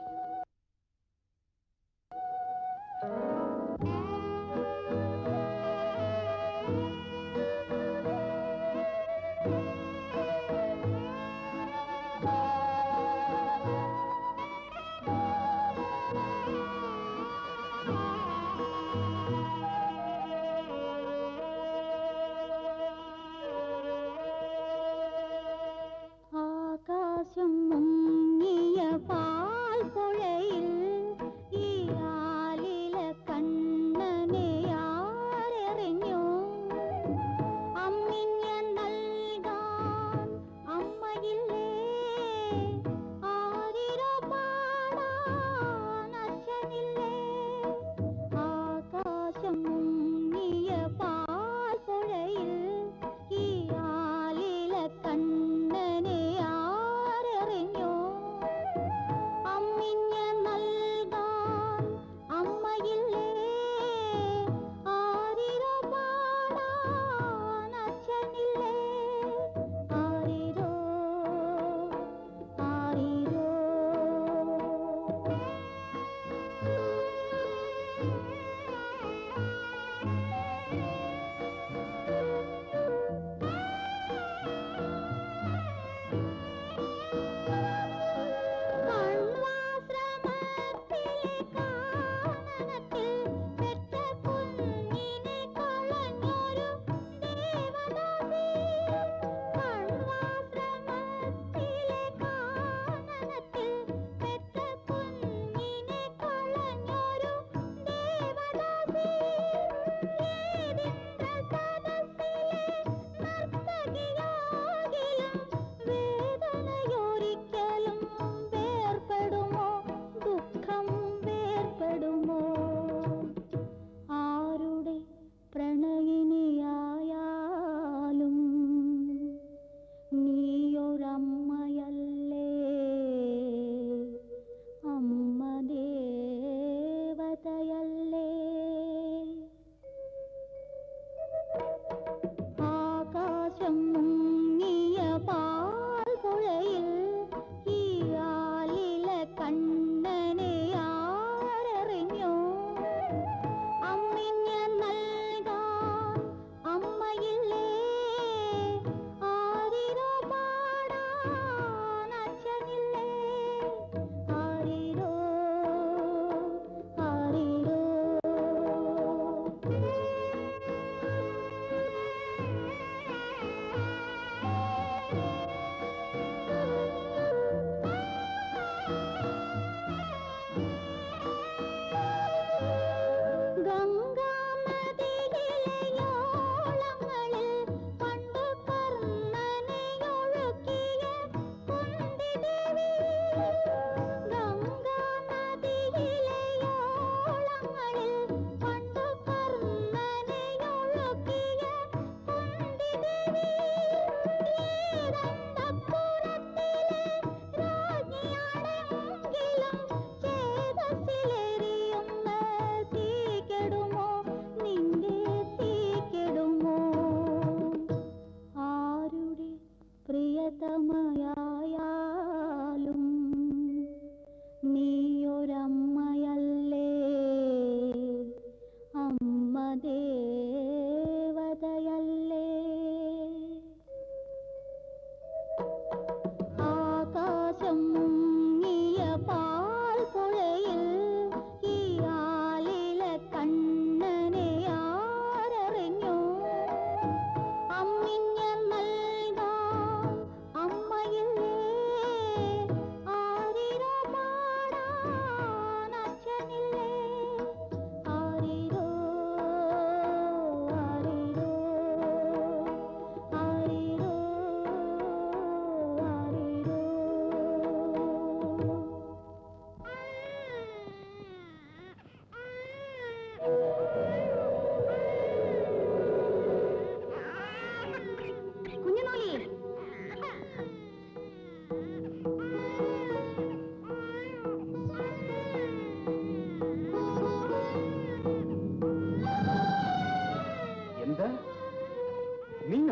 എന്താ? നീയോ?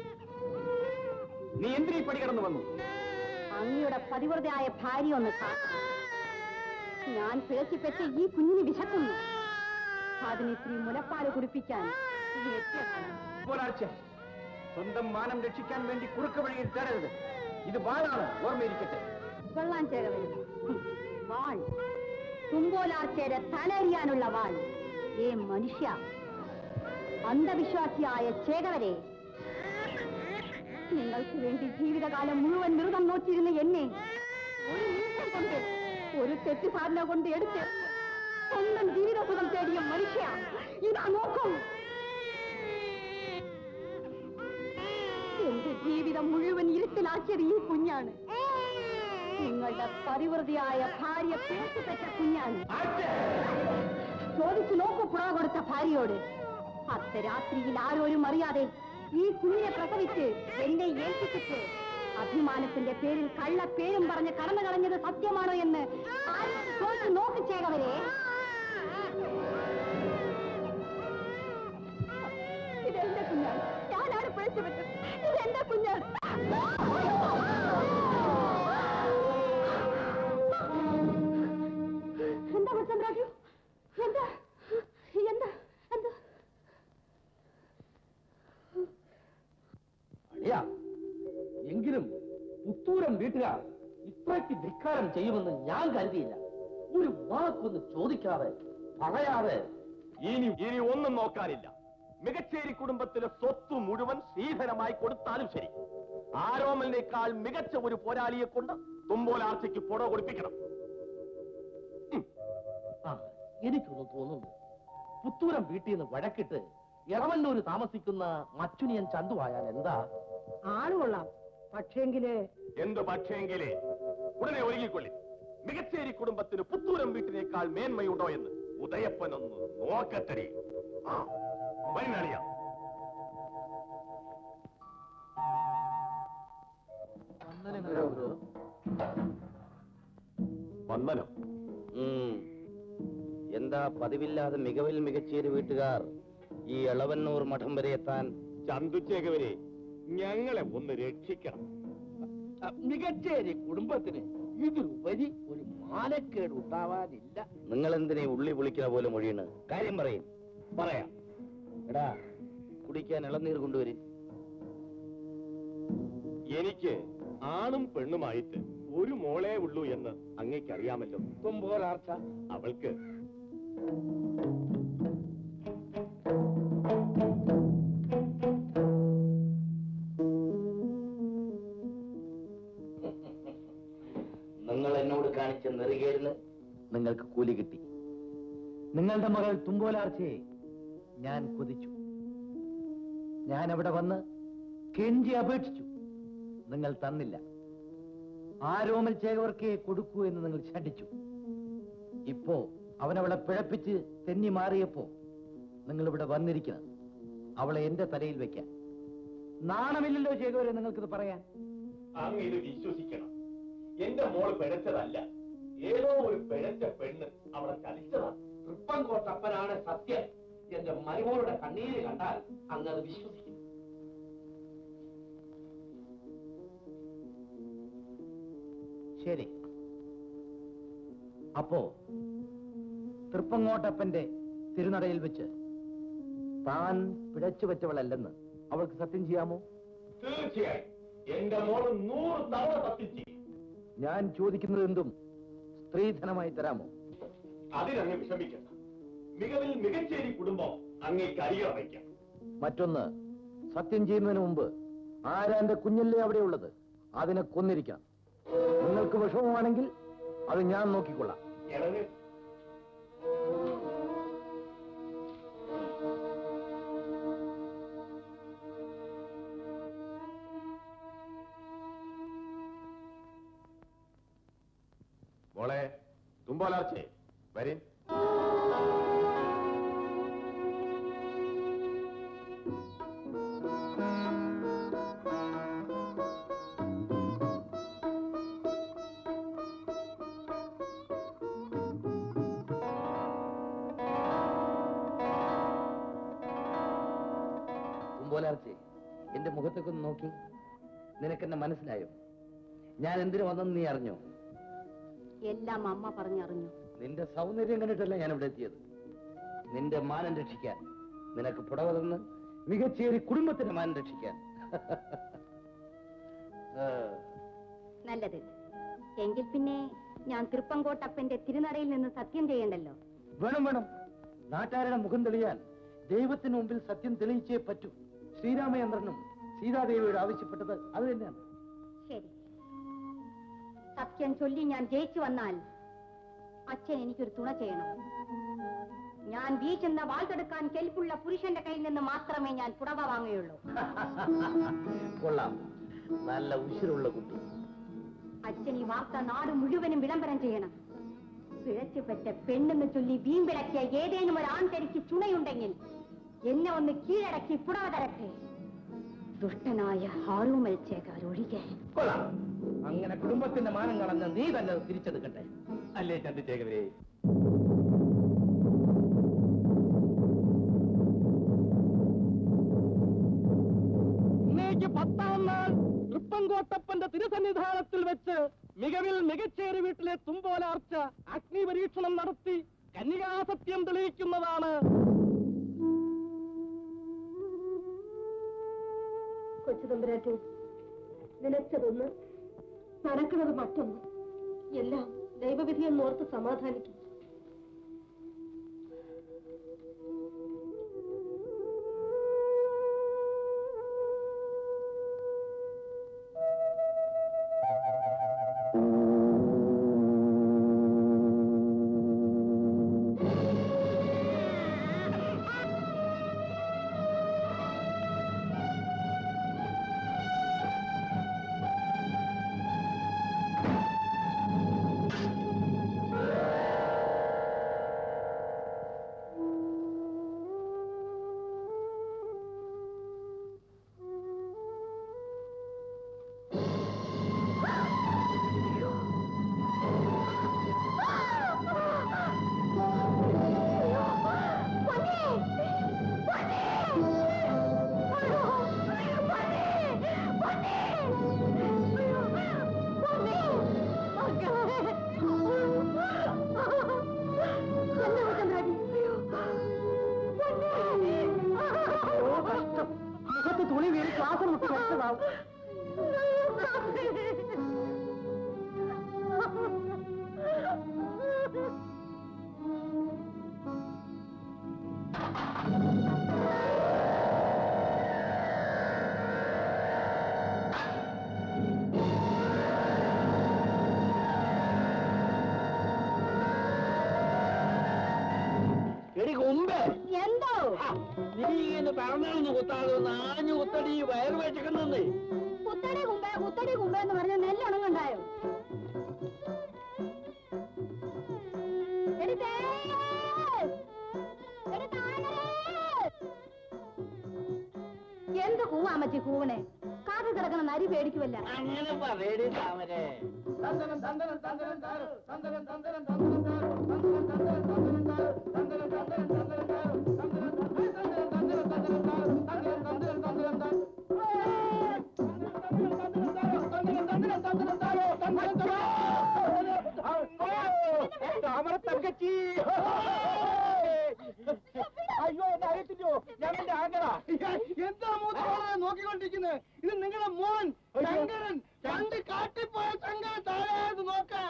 നീ എന്തിനീ പടി കടന്നു വന്നു? അങ്ങയുടെ പതിവ്രതയായ ഭാര്യ ഒന്ന് കാക്കണം. ഞാൻ പേശിപ്പെച്ച ഈ കുഞ്ഞിന് വിശക്കുന്നു. അതിന് ഇത്തിരി മുലപ്പാല് കുടിപ്പിക്കാൻ ഇത് എത്തിയതാണ്. ഒരാഴ്ച സ്വന്തം മാനം രക്ഷിക്കാൻ വേണ്ടി കുറുക്ക് വഴിയിൽ തേടരുത്. ഇത് വാളാണ്, ഓർമ്മയിരിക്കട്ടെ. കൊള്ളാൻ ചേരവരുത്. വാൾ, തുമ്പോലാർച്ചയുടെ തലറിയാനുള്ള വാൾ. ഏ മനുഷ്യ, അന്ധവിശ്വാസിയായ ചേകവരെ, നിങ്ങൾക്ക് വേണ്ടി ജീവിതകാലം മുഴുവൻ മൃഗം നോക്കിയിരുന്ന എന്നെ ഒരു നിമിഷം കൊണ്ട്, ഒരു തെറ്റുസാധന കൊണ്ട് എടുത്ത് സ്വന്തം ജീവിതസുഖം തേടിയ മനുഷ്യ, ഇതാ നോക്കും. എന്റെ ജീവിതം മുഴുവൻ ഇരുട്ടിലാക്കിയത് ഈ കുഞ്ഞാണ്. നിങ്ങളുടെ പതിവൃതിയായ ഭാര്യ പേശുപെറ്റ കുഞ്ഞാണ്. ചോദിച്ചു നോക്കൂ പുറ കൊടുത്ത ഭാര്യയോട്. അർദ്ധരാത്രിയിൽ ആരോരും അറിയാതെ ഈ കുഞ്ഞിനെ പ്രസവിച്ച് എന്നെ ഏൽപ്പിച്ചിട്ട് അഭിമാനത്തിന്റെ പേരിൽ കള്ളപ്പേരും പറഞ്ഞ് കടന്നു കളഞ്ഞത് സത്യമാണോ എന്ന് ചോദിച്ചു നോക്കി ചേകവരെ. ഇതെന്റെ കുഞ്ഞാണ്, ഞാനാണ് പേശുപെട്ടത്. ഇതെന്റെ കുഞ്ഞാണ്. എന്താ വസന്തരാജു? എന്താ എന്താ എന്താ? അടിയാ, എങ്കിലും പുത്തൂരം വീട്ടുകാർ ഇത്രയ്ക്ക് ധിക്കാരം ചെയ്യുമെന്ന് ഞാൻ കരുതിയില്ല. ഒരു വാക്കൊന്ന് ചോദിക്കാതെ പറയാതെ. ഇനി ഇനി ഒന്നും നോക്കാനില്ല. മികച്ചേരി കുടുംബത്തിലെ സ്വത്ത് മുഴുവൻ ശ്രീധരമായി കൊടുത്താലും ശരി, ആരോമലിനേക്കാൾ മികച്ച ഒരു പോരാളിയെ കൊണ്ട് തുമ്പോലാർച്ചയ്ക്ക് പുട കൊടുപ്പിക്കണം. ആ, എനിക്കൊന്ന് തോന്നുന്നു, പുത്തൂരം വീട്ടിൽ നിന്ന് വഴക്കിട്ട് ഇളവന്നൂര് താമസിക്കുന്ന മച്ചുനിയൻ ചന്തുവായാൽ എന്താ? ആളുകൊള്ളാം, പക്ഷേങ്കില് എന്ത് പക്ഷേങ്കിലേ? ഉടനെ ഒരുങ്ങിക്കൊള്ളി. മികച്ചേരി കുടുംബത്തിന് പുത്തൂരം വീട്ടിനേക്കാൾ മേന്മയുണ്ടോ എന്ന് ഉദയപ്പനൊന്ന് നോക്കട്ടെ. ആ വൈനാളിയ വന്ദനം. എന്താ പതിവില്ലാതെ മികവിൽ മികച്ചേരി വീട്ടുകാർ ഈ എളവന്നൂർ മഠം വരെ എത്താൻ? ചന്തുച്ചേകവരെ, ഞങ്ങളെ ഒന്ന് രക്ഷിക്കണം. മികച്ചേരി കുടുംബത്തിന് ഇതിലുപരി ഒരു മാനക്കേട് ഉണ്ടാവാനില്ല. നിങ്ങൾ എന്തിനെ ഉള്ളി പൊളിക്കുന്ന പോലെ മൊഴിയാണ്? കാര്യം പറയും. പറയാം. എടാ, കുടിക്കാൻ ഇളനീർ കൊണ്ടുവരും. എനിക്ക് ആണും പെണ്ണുമായിട്ട് ഒരു മോളെ ഉള്ളൂ എന്ന് അങ്ങേക്കറിയാമല്ലോ. തുമ്പോലാർച്ച അവൾക്ക് നിങ്ങൾ എന്നോട് കാണിച്ച നെറികേടിന് നിങ്ങൾക്ക് കൂലി കിട്ടി. നിങ്ങളുടെ മകൾ തുമ്പോലാർച്ചയെ ഞാൻ കൊതിച്ചു. ഞാൻ അവിടെ വന്ന് കെഞ്ചി അപേക്ഷിച്ചു. നിങ്ങൾ തന്നില്ല. ആരോമൽ ചേകവർക്കേ കൊടുക്കൂ എന്ന് നിങ്ങൾ ശഠിച്ചു. ഇപ്പോ അവനവളെ പിഴപ്പിച്ച് തെന്നി മാറിയപ്പോ നിങ്ങൾ ഇവിടെ വന്നിരിക്കണം അവളെ എന്റെ തലയിൽ വെക്കാൻ. നാണമില്ലല്ലോ ചേകവരെ നിങ്ങൾക്കിത് പറയാൻ? അങ്ങ് ഇത് വിശ്വസിക്കണം. എന്റെ മോൾ പിഴച്ചതല്ല, ഏതോ ഒരു പിഴച്ച പെണ്ണ് അവളെ ചലിച്ചതാണ്. തൃപ്പംകോട്ടപ്പനാണ് സത്യം. എന്റെ മരുമോളുടെ കണ്ണീര് കണ്ടാൽ അങ്ങത് വിശ്വസിക്കും. ശരി, അപ്പോ തൃപ്പങ്ങോട്ടപ്പന്റെ തിരുനടയിൽ വെച്ച് താൻ പിഴച്ചു വെച്ചവളല്ലെന്ന് അവൾക്ക് സത്യം ചെയ്യാമോ? തീർച്ചയായും എന്റെ മോള് നൂറ് തവണ സത്യം ചെയ്യും. ഞാൻ ചോദിക്കുന്നത് എന്തും സ്ത്രീധനമായി തരാമോ? അതിനങ്ങ് വിഷമിക്കണ്ട. മികവിൽ മികച്ചേരി കുടുംബം അങ്ങേക്ക് അരികെ വയ്ക്കാം. മറ്റൊന്ന്, സത്യം ചെയ്യുന്നതിന് മുമ്പ് ആരാന്റെ കുഞ്ഞല്ലേ അവിടെയുള്ളത്? അതിനെ കൊന്നിരിക്കാം. നിങ്ങൾക്ക് വിഷമമാണെങ്കിൽ അത് ഞാൻ നോക്കിക്കൊള്ളാം. ഇറങ്ങ്. മോളെ തുമ്പോലാർച്ചേ, വരീൻ. തുമ്പോലാർച്ചേ, എന്റെ മുഖത്തൊക്കെ ഒന്ന് നോക്കി. നിനക്കെന്നെ മനസ്സിലായോ? ഞാൻ എന്തിനു വന്നെന്ന് നീ അറിഞ്ഞോ? എല്ലാം അമ്മ പറഞ്ഞറിഞ്ഞു. നിന്റെ സൗന്ദര്യം കണ്ടിട്ടല്ല ഞാൻ ഇവിടെ എത്തിയത്. നിന്റെ മാനം രക്ഷിക്കാൻ, നിനക്ക് പുടവ തന്ന് മികച്ച ഒരു കുടുംബത്തിന്റെ മാനം രക്ഷിക്കാൻ. നല്ലത്. എങ്കിൽ പിന്നെ ഞാൻ തൃപ്പങ്കോട്ടപ്പന്റെ തിരുനടയിൽ നിന്ന് സത്യം ചെയ്യണ്ടല്ലോ. വേണം വേണം. നാട്ടുകാരുടെ മുഖം തെളിയാൻ ദൈവത്തിന് മുമ്പിൽ സത്യം തെളിയിച്ചേ പറ്റൂ. ശ്രീരാമചന്ദ്രനും സീതാദേവിയോട് ആവശ്യപ്പെട്ടത് അത് തന്നെയാണ്. ശരി, സത്യം ചൊല്ലി ഞാൻ ജയിച്ചു വന്നാൽ അച്ഛൻ എനിക്കൊരു തുണ ചെയ്യണം. ഞാൻ വീശുന്ന വാൾ തടുക്കാൻ കെൽപ്പുള്ള പുരുഷന്റെ കയ്യിൽ നിന്ന് മാത്രമേ ഞാൻ പുടവ വാങ്ങുകയുള്ളൂ. കൊള്ളാം, നല്ല ഉശിരുള്ള കുട്ടി. അച്ഛൻ ഈ വാർത്ത നാട് മുഴുവനും വിളംബരം ചെയ്യണം. പിഴച്ചു പറ്റ പെണ്ണെന്ന് ചൊല്ലി വീമ്പിളക്കിയ ഏതേനും ഒരു ആൺതരിക്ക് ചുണയുണ്ടെങ്കിൽ എന്നെ ഒന്ന് കീഴടക്കി പുടവ തരട്ടെ. ദുഷ്ടനായ ഹാറൂമൽ ചേകാർ ഒഴികെ. കൊള്ളാം, അങ്ങനെ കുടുംബത്തിന്റെ മാനം കളഞ്ഞ് നീ തന്നെ തിരിച്ചെടുക്കട്ടെ. അല്ലേ ചന്ദ്രശേഖരേ? ഇന്നേക്ക് പത്താം നാൾ തൃപ്പങ്കോട്ടപ്പന്റെ തിരുസന്നിധാനത്തിൽ വെച്ച് മികവിൽ മികച്ചേരി വീട്ടിലെ തുമ്പോലാർച്ച അഗ്നി പരീക്ഷണം നടത്തി കന്യകാസത്യം തെളിയിക്കുന്നതാണ്. കൊച്ചുതമ്പുരാട്ടി, നിലച്ചതൊന്ന്, നടക്കുന്നത് മറ്റൊന്ന്. എല്ലാം ദൈവവിധിയെന്നോർത്ത് സമാധാനിക്കും. മുഖത്ത് തുണി വീണ് ശ്വാസം മുട്ടി മരിച്ചതാവും. എന്തോ നീ ഇങ്ങനെ പറഞ്ഞൊന്ന് കുത്താതെ ഒന്ന് ആഞ്ഞു കുത്തടി, വയറ് വെച്ചക്കുന്നേ. കുത്തടി കുമ്പേ കുത്തടി കുമ്പേ എന്ന് പറഞ്ഞ നെല്ലുണങ്ങുണ്ടായോ? എന്ത് കൂവാമച്ചി കൂവണേ? കാട്ടിൽ കിടക്കണ നരി പേടിക്കുമല്ല. അങ്ങനെ പറയടി താമരേ. തന്തനം തന്തനം തന്തനം താരു, തന്തനം തന്തനം തന്തനം താരു, തന്തനം തന്തനം തന്തനം താരു, തന്തനം തന്തനം തന്തനം താരു, തന്തനം തന്തനം തന്തനം തന്തനം താരു, തന്തനം തന്തനം തന്തനം താരു, തന്തനം തന്തനം തന്തനം താരു, തന്തനം താമര തങ്കച്ചി, അയ്യോ എന്നെ അറിയത്തില്ലോ, ഞാൻ എന്റെ ആങ്കറ. എന്താ മൂത്തോളെ നോക്കിക്കൊണ്ടിരിക്കുന്നത്? ഇത് നിങ്ങളുടെ മോൻ ശങ്കരൻ, രണ്ട് കാട്ടിപ്പോയ ശങ്കരൻ താഴെ നോക്കാൻ.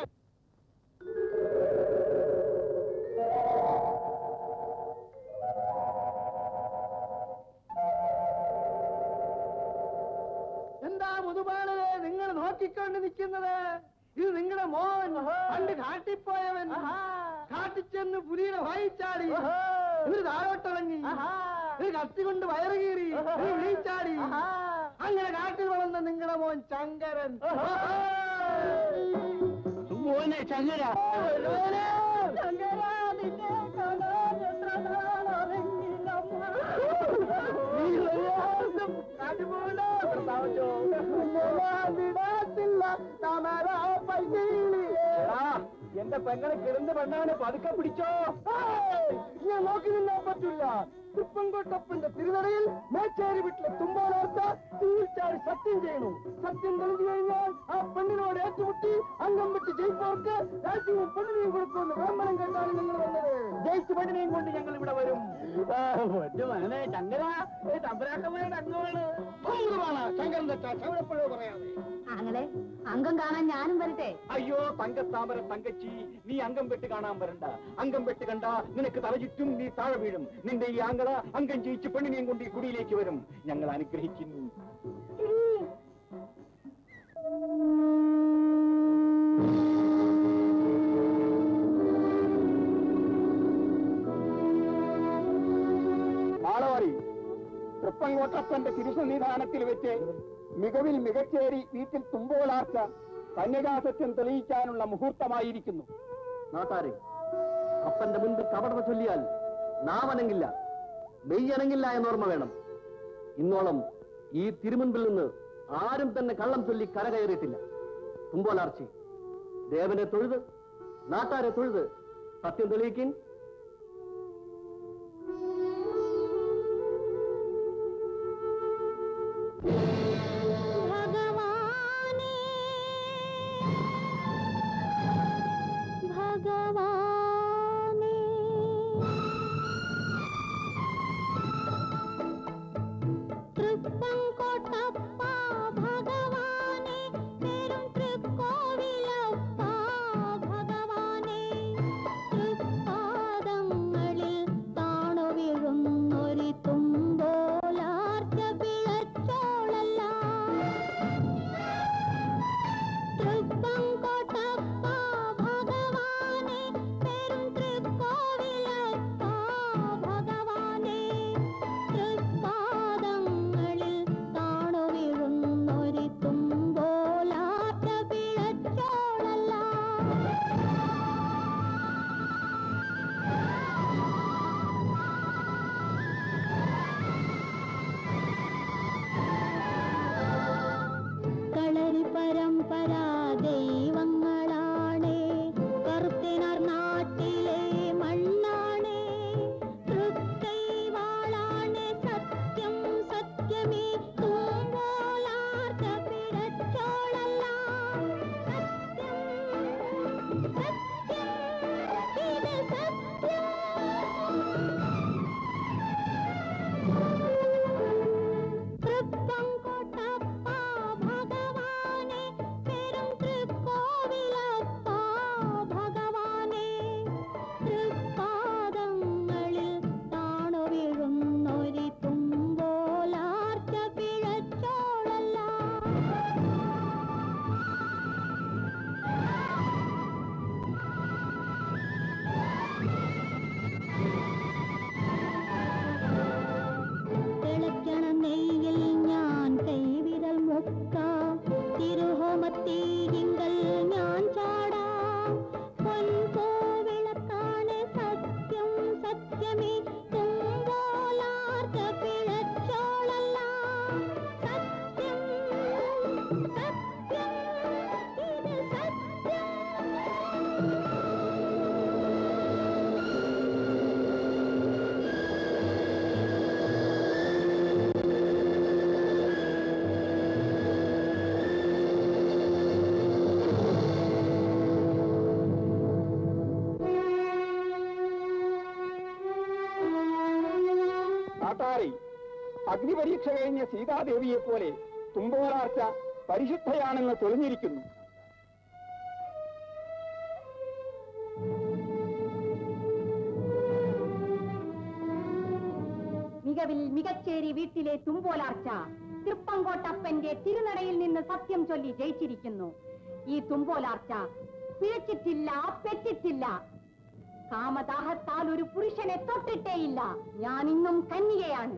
എന്താ മുതുപാണനെ നിങ്ങൾ നോക്കിക്കൊണ്ട് നിൽക്കുന്നത്? ഇത് നിങ്ങളുടെ മോൻ പണ്ട് കാട്ടിപ്പോയവൻ. കാട്ടിച്ചെന്ന് പുലിയുടെ വായിച്ചാടി, ഇവര് താഴോട്ടിറങ്ങി, ഒരു കത്തി കൊണ്ട് വയറ് കീറി, വിളിച്ചാടി. അങ്ങനെ കാട്ടിൽ വളർന്ന നിങ്ങളുടെ മോൻ ശങ്കരൻ. മോനെ ശങ്കര, എന്റെ പെങ്ങളെ കിടന്ന് പെണ്ണാണ്, പതുക്കെ പിടിച്ചോ. ഞാൻ നോക്കി നിന്നാൻ പറ്റില്ല. തൃപ്പങ്കോട്ടപ്പന്റെ തിരുനടയിൽ മേച്ചേരി വീട്ടിലെ തുമ്പോലാർച്ച തീർച്ചയായും സത്യം ചെയ്യണു. സത്യം തെളിഞ്ഞു കഴിഞ്ഞാൽ ആ പെണ്ണിനോട് ഏറ്റുമുട്ടി അംഗം വിട്ട് ജയിപ്പവർക്ക് രാജ്യവും പെണ്ണിനെയും കൊടുക്കുമെന്ന് വിളംബരം കേട്ടാണ് ഞങ്ങൾ വന്നത്. ജയിച്ച് പെണ്ണിനെയും കൊണ്ട് ഞങ്ങൾ ഇവിടെ വരും. മകനെ ശങ്കര തമ്പരാക്കന്മാരുടെ അംഗമാണ്. ശങ്കരൻ തെറ്റാ ശവരപ്പഴോ പറയാതെ. അങ്ങനെ അംഗം കാണാൻ ഞാനും വരട്ടെ. അയ്യോ തങ്കത്താമര തങ്കച്ചി, നീ അംഗം വെട്ട് കാണാൻ വരണ്ട. അംഗം വെട്ട് കണ്ട നിനക്ക് തലചുറ്റും, നീ താഴെ വീഴും. നിന്റെ ഈ ആംഗള അംഗം ജയിച്ച് പെണ്ണിനെയും കൊണ്ട് ഈ കുടിയിലേക്ക് വരും. ഞങ്ങൾ അനുഗ്രഹിക്കുന്നു. ആളവാടി തൃപ്പങ്കോട്ടപ്പന്റെ തിരുസന്നിധാനത്തിൽ വെച്ച് മികവിൽ മികച്ചേരി വീട്ടിൽ തുമ്പോലാർച്ച കന്യകാസത്യം തെളിയിക്കാനുള്ള മുഹൂർത്തമായിരിക്കുന്നു. നാട്ടാരെ, അപ്പന്റെ മുൻപിൽ കപടത ചൊല്ലിയാൽ നാവനങ്ങില്ല, മെയ്യനങ്ങില്ല എന്നോർമ്മ വേണം. ഇന്നോളം ഈ തിരുമുൻപിൽ നിന്ന് ആരും തന്നെ കള്ളം ചൊല്ലി കരകയറിയിട്ടില്ല. തുമ്പോലാർച്ചി, ദേവനെ തൊഴുത് നാട്ടാരെ തൊഴുത് സത്യം തെളിയിക്കിൻ. അഗ്നിപരീക്ഷ കഴിഞ്ഞ സീതാദേവിയെ പോലെ തുമ്പോലാർച്ച പരിശുദ്ധയാണെന്ന് തെളിഞ്ഞിരിക്കുന്നു. മികവിൽ മികച്ചേരി വീട്ടിലെ തുമ്പോലാർച്ച തൃപ്പങ്കോട്ടപ്പന്റെ തിരുനടയിൽ നിന്ന് സത്യം ചൊല്ലി ജയിച്ചിരിക്കുന്നു. ഈ തുമ്പോലാർച്ച പിഴച്ചിട്ടില്ല, പെറ്റിട്ടില്ല. കാമദാഹത്താൽ ഒരു പുരുഷനെ തൊട്ടിട്ടേയില്ല. ഞാൻ ഇന്നും കന്യകയാണ്.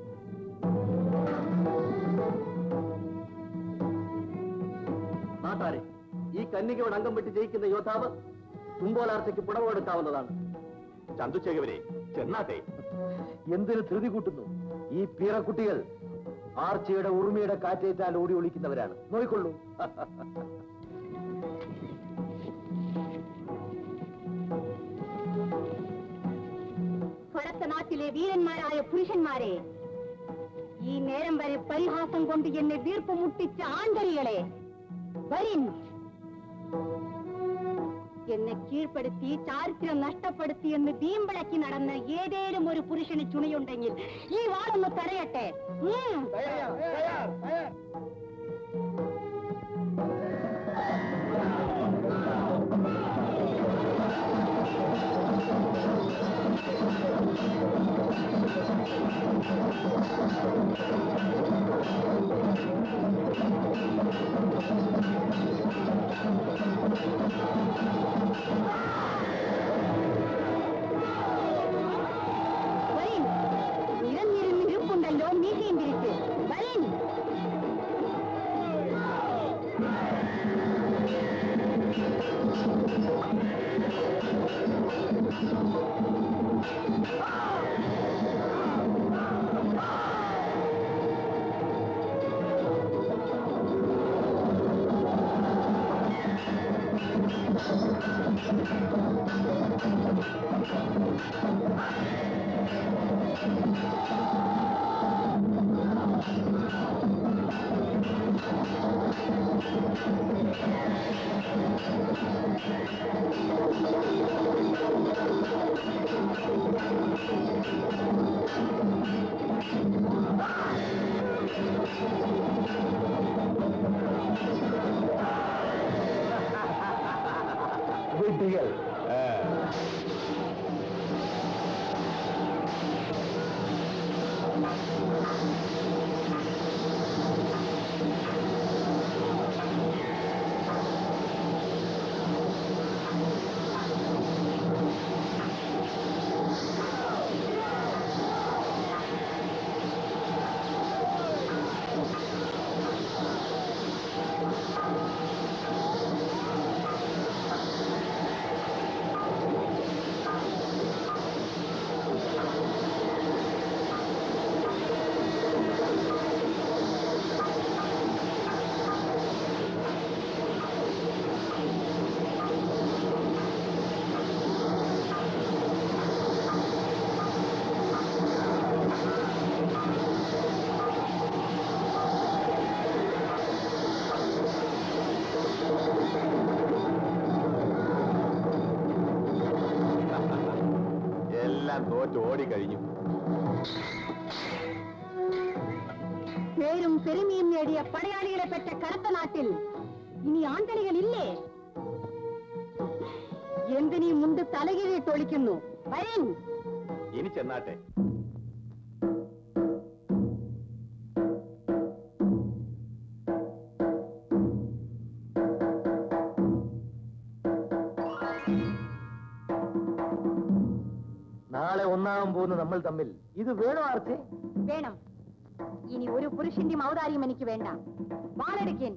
നാട്ടാരെ, ഈ കന്യകയോട് അംഗം വെട്ടി ജയിക്കുന്ന യോദ്ധാവ് തുമ്പോലാർച്ചയ്ക്ക് പുടവെടുക്കാവുന്നതാണ്. ചന്തുചേകവരെ ചെന്നാട്ടെ. എന്തിന് ധൃതി കൂട്ടുന്നു? ഈ പീറക്കുട്ടികൾ ആർച്ചയുടെ ഉറുമിയുടെ കാറ്റേറ്റാൽ ഓടി ഒളിക്കുന്നവരാണ്. നോയിക്കൊള്ളൂ. കടത്ത നാട്ടിലെ വീരന്മാരായ പുരുഷന്മാരെ, ഈ നേരം വരെ പരിഹാസം കൊണ്ട് എന്നെ വീർപ്പ് മുട്ടിച്ച ആന്തരികളെ, വരിൻ. എന്നെ കീഴ്പ്പെടുത്തി ചാരിത്രം നഷ്ടപ്പെടുത്തി എന്ന് വീമ്പളക്കി നടന്ന ഏതേലും ഒരു പുരുഷന് ചുണിയുണ്ടെങ്കിൽ ഈ വാളൊന്ന് തടയട്ടെ. ഉം. നിരന്നിരുന്നിരുപ്പുണ്ടല്ലോ മീശയും തിരിച്ച് വരൻ. വിഡ്ഢികൾ. എല്ലാം തോറ്റ് ഓടിക്കഴിഞ്ഞു. പേരും പെരുമയും നേടിയ പടയാളികളെ പെറ്റ കടത്ത നാട്ടിൽ ഇനി ആന്തരികളില്ലേ? എന്തിനീ മുണ്ട് തലകീഴിട്ടൊളിക്കുന്നു? വരൻ. ഇനി ചെന്നാട്ടെ. നാളെ ഒന്നാകാൻ പോകുന്ന നമ്മൾ തമ്മിൽ ഇത് വേണോ ആർച്ചേ? വേണം. ഇനി ഒരു പുരുഷന്റെ ഔദാര്യം എനിക്ക് വേണ്ട. വാളെടുക്കൻ.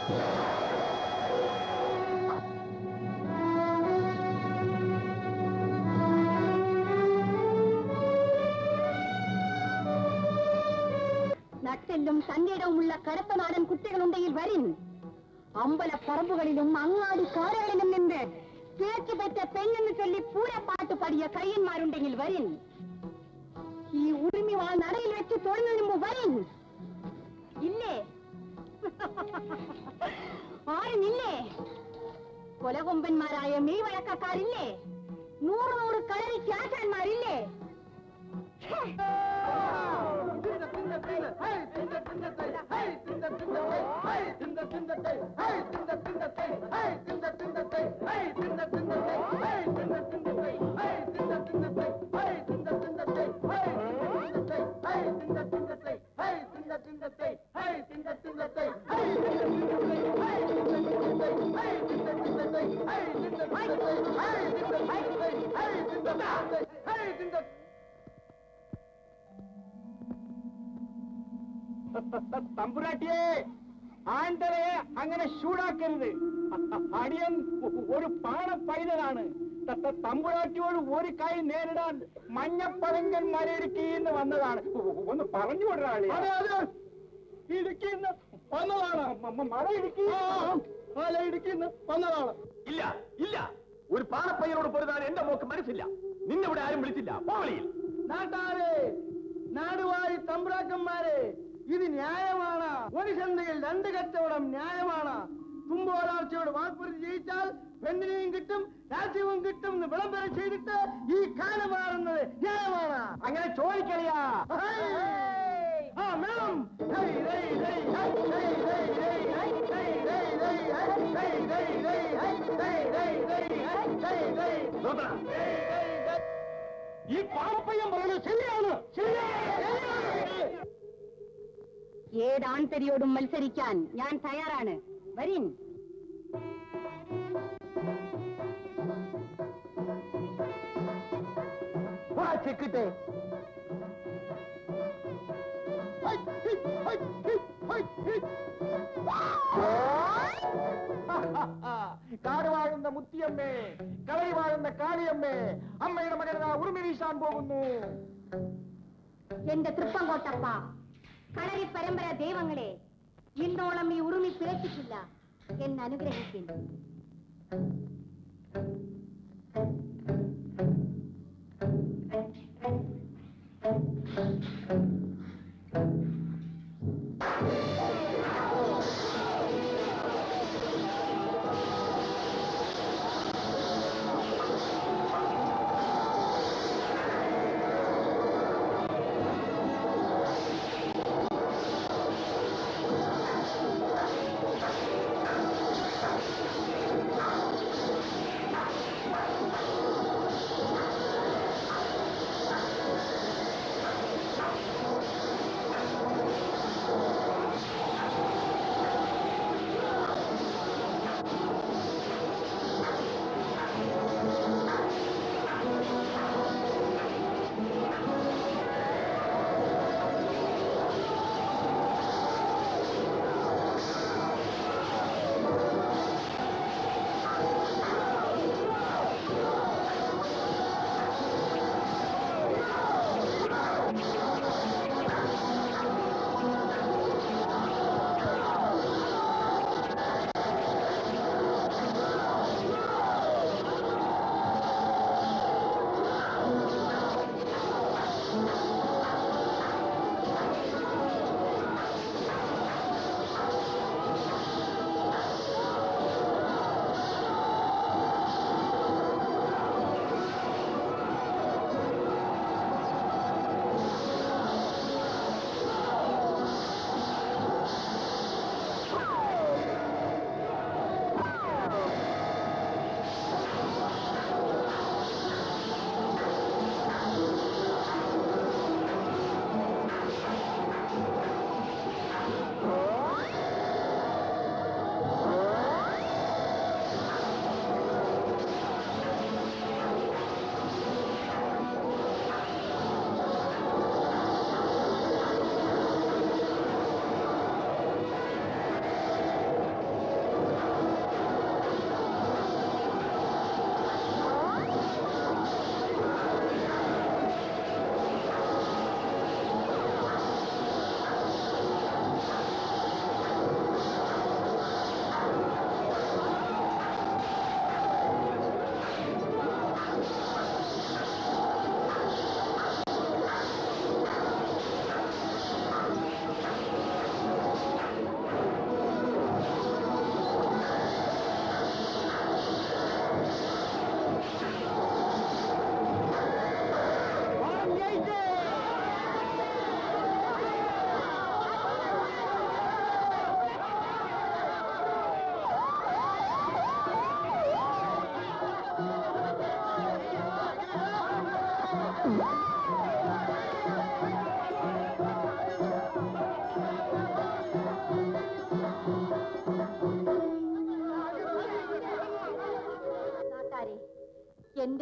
നട്ടെല്ലും തന്നിടവുമുള്ള കടത്തനാടൻ കുട്ടികളുണ്ടെങ്കിൽ വരിൻ. അമ്പലപ്പറമ്പുകളിലും അങ്ങാടി കാടുകളിലും നിന്ന് കേക്ക് പറ്റ പെണ്ണെന്ന് ചൊല്ലി പൂരപ്പാട്ട് പാടിയ കയ്യന്മാരുണ്ടെങ്കിൽ വരിൻ. ഈ ഉറുമിവാൾ നടയിൽ വെച്ച് തൊഴുന്നതിന് മുമ്പ് വരിൻ. ഇല്ലേ? ആരുമില്ലേ? കൊലകൊമ്പന്മാരായ മെയ്വഴക്കക്കാരില്ലേ? നൂറ് നൂറ് കളരി ചാറ്റാന്മാരില്ലേ? തമ്പുരാട്ടിയെ ആണ്ടവയെ അങ്ങനെ ചൂടാക്കരുത്. അടിയൻ ഒരു പാണ പൈതലാണ്. തമ്പുരാട്ടിയോട് ഒരു കൈ നേരിടാൻ മഞ്ഞപ്പഴങ്കൻ മലയിടുക്കിന്ന് വന്നതാണ്. ഒന്ന് പറഞ്ഞു വിടാളി. ഇടുക്കിന്ന് വന്നതാണ്. മല ഇടുക്കി മല ഇടുക്കിന്ന് വന്നതാണ്. ഇല്ല ഇല്ല, ഒരു പാണപ്പയ്യനോട് പൊരുതാൻ എന്റെ മോക്ക് മനസ്സില്ല. നിന്നിവിടെ ആരും വിളിച്ചില്ല. പോളിയിൽ നാട്ടാരെ, നാടുവാഴി തമ്പ്രാക്കന്മാരെ, ഇത് ന്യായമാണ്. ഒരു ചന്തയിൽ രണ്ട് കച്ചവടം ന്യായമാണ്. തുമ്പോലാഴ്ചയോട് വാക്പുരത്ത് ജയിച്ചാൽ പെണ്ണിനെയും കിട്ടും രാജ്യവും കിട്ടും എന്ന് വിളംബരം ചെയ്തിട്ട് ഈ കാലം മാറുന്നത് ന്യായമാണ്. അങ്ങനെ ചോദിക്കളിയാ. ആ മേളം ഈ പാപ്പയ്യം പറയുന്നത് ശരിയാണ്. ഏതാൺതരിയോടും മത്സരിക്കാൻ ഞാൻ തയ്യാറാണ്. വരിൻ. ചെക്കിട്ടെ കാട് വാഴുന്ന മുത്തിയമ്മേ, കളി വാഴുന്ന കാളിയമ്മേ, അമ്മയുടെ മകനാ ഉറുമി വീശാൻ പോകുന്നു. എന്റെ തൃപ്പംകോട്ടപ്പ, കളരി പരമ്പര ദൈവങ്ങളെ, ഇന്നോളം ഈ ഉറുമി പിഴച്ചിട്ടില്ല. എന്നെ അനുഗ്രഹിക്കുന്നു.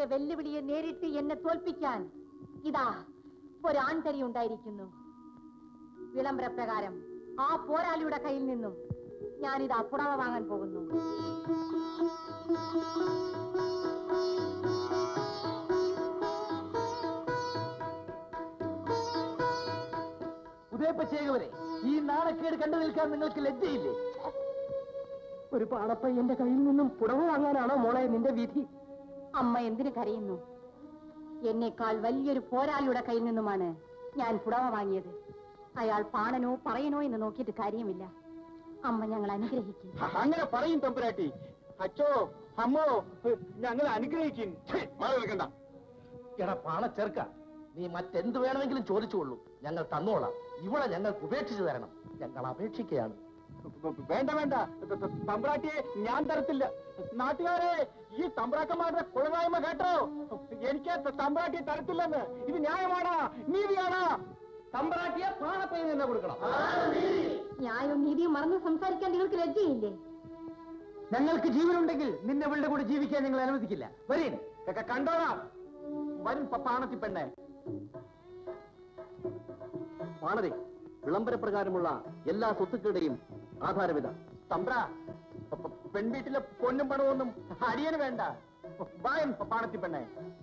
വെല്ലുവിളിയെ നേരിട്ട് എന്നെ തോൽപ്പിക്കാൻ ഇതാ ഒരാൺതരി ഉണ്ടായിരിക്കുന്നു. വിളംബരപ്രകാരം ആ പോരാളിയുടെ കയ്യിൽ നിന്നും ഞാനിതാ പുടവ വാങ്ങാൻ പോകുന്നു. ഉദയപ്പച്ചേകവരെ, ഈ നാണക്കേട് കണ്ടു നിൽക്കാൻ നിങ്ങൾക്ക് ലജ്ജയില്ലേ? ഒരു പാണപ്പയ്യന്റെ കയ്യിൽ നിന്നും പുടവ വാങ്ങാനാണോ മോളെ നിന്റെ വിധി? അമ്മ എന്തിനു കരയുന്നു? എന്നേക്കാൾ വലിയൊരു പോരാളിയുടെ കയ്യിൽ നിന്നുമാണ് ഞാൻ പുടവ വാങ്ങിയത്. അയാൾ പാണനോ പറയനോ എന്ന് നോക്കിയിട്ട് കാര്യമില്ല. അമ്മ ഞങ്ങൾ അനുഗ്രഹിക്കും. അങ്ങനെ പറയും തമ്പുരാട്ടി. അച്ചോ അമ്മോ ഞങ്ങൾ അനുഗ്രഹിക്കും. നിൽക്കണ്ട. എടാ പാണ ചെറുക്ക, നീ മറ്റെന്ത് വേണമെങ്കിലും ചോദിച്ചുകൊള്ളൂ, ഞങ്ങൾ തന്നോളാം. ഇവിടെ ഞങ്ങൾക്ക് ഉപേക്ഷിച്ചു തരണം. ഞങ്ങൾ അപേക്ഷിക്കുകയാണ്. വേണ്ട വേണ്ട തമ്പ്രാട്ടിയെ ഞാൻ തരത്തില്ല. നാട്ടുകാരെ, ഈ തമ്പ്രാക്കന്മാരുടെ കൊളകായ്മ കേട്ടോ. എനിക്ക് തമ്പ്രാട്ടിയെ തരത്തില്ലെന്ന്. ഇത് ന്യായമാണോ നീതിയാണോ? തമ്പ്രാട്ടിയെ പാണപ്പയ്യൻ തന്നെ കൊടുക്കണം. ന്യായവും നീതിയും മറന്ന് സംസാരിക്കാൻ നിങ്ങൾക്ക് ലജ്ജയില്ലേ? ഞങ്ങൾക്ക് ജീവനുണ്ടെങ്കിൽ നിന്നെ ഇവളുടെ കൂടെ ജീവിക്കാൻ ഞങ്ങൾ അനുവദിക്കില്ല. വരീൻ കണ്ടോളാം. വരും പാണത്തി പെണ്ണെ. പാണരെ, വിളംബരപ്രകാരമുള്ള എല്ലാ സ്വത്തുക്കളുടെയും ആധാരമിത. തമ്പ്ര, പെൺവീട്ടിലെ പൊന്നും പണമൊന്നും അടിയന് വേണ്ട. വായും പാണത്തി പെണ്ണെ.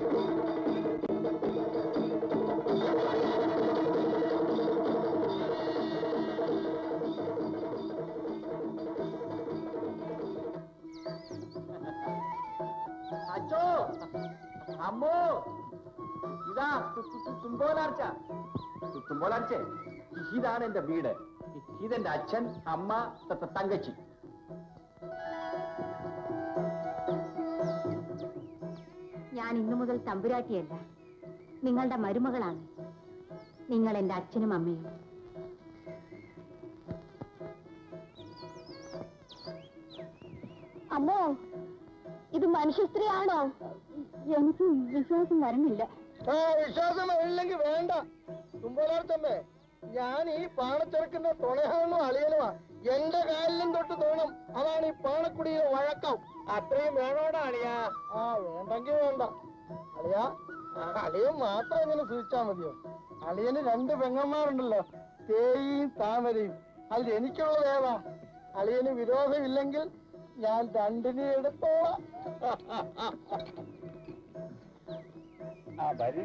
അച്ചോ അമ്മോ, ഇതാ തുമ്പോലാർച്ച. തുമ്പോലാർച്ചേ, ഇതാണ് എന്റെ വീട്. ഇതെന്റെ അച്ഛൻ, അമ്മ, തങ്കച്ചി. ഞാൻ ഇന്നു മുതൽ തമ്പുരാട്ടിയല്ല, നിങ്ങളുടെ മരുമകളാണ്. നിങ്ങൾ എന്റെ അച്ഛനും അമ്മയും. അമ്മോ, ഇത് മനുഷ്യ സ്ത്രീയാണോ? എനിക്ക് വിശ്വാസം വരുന്നില്ല. വിശ്വാസം വരില്ലെങ്കിൽ വേണ്ട. തുമ്പോലാർച്ചമ്മേ, ഞാൻ ഈ പാണച്ചെറുക്കുന്ന തുണയാണോ അളിയനുമാ. എന്റെ കാലിലും തൊട്ട് തോണം. അതാണ് ഈ പാണക്കുടിയിലെ വഴക്കം. അത്രയും വേണോടാ അളിയാ? ആ, വേണ്ടെങ്കിൽ വേണ്ട അളിയാ. അളിയൻ മാത്രം ഇങ്ങനെ സൂചിച്ചാ മതിയോ? അളിയന് രണ്ട് പെങ്ങന്മാരുണ്ടല്ലോ, തേയും താമരയും. അതിൽ എനിക്കുള്ളത് ഏതാ? അളിയന് വിരോധമില്ലെങ്കിൽ ഞാൻ രണ്ടിനെ എടുത്തോളാം. ആ വരും.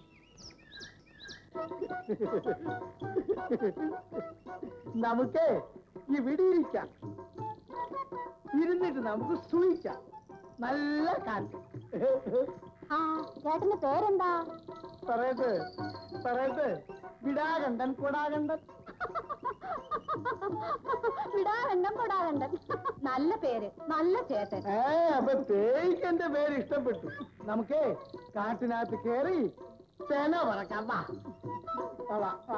നമുക്ക് ഇവിടെ ഇരിക്കാം, ഇരുന്നിട്ട് നമുക്ക് സൂയിക്കാം. നല്ല കാറ്റ്. ആ, ചേട്ടന്റെ പേരെന്താ? പറയട്ടെ പറയട്ടെ വിടാകണ്ടൻ കൊടാകണ്ടൻ. വിടാകണ്ടൻ കൊടാകണ്ടൻ. നല്ല പേര്, നല്ല ചേട്ടൻ. ഏ അപ്പൊ തേയ്ക്ക് എന്റെ പേര് ഇഷ്ടപ്പെട്ടു. നമുക്ക് കാട്ടിനകത്ത് കേറി തേന പറക്കാം. വാ വാ വാ.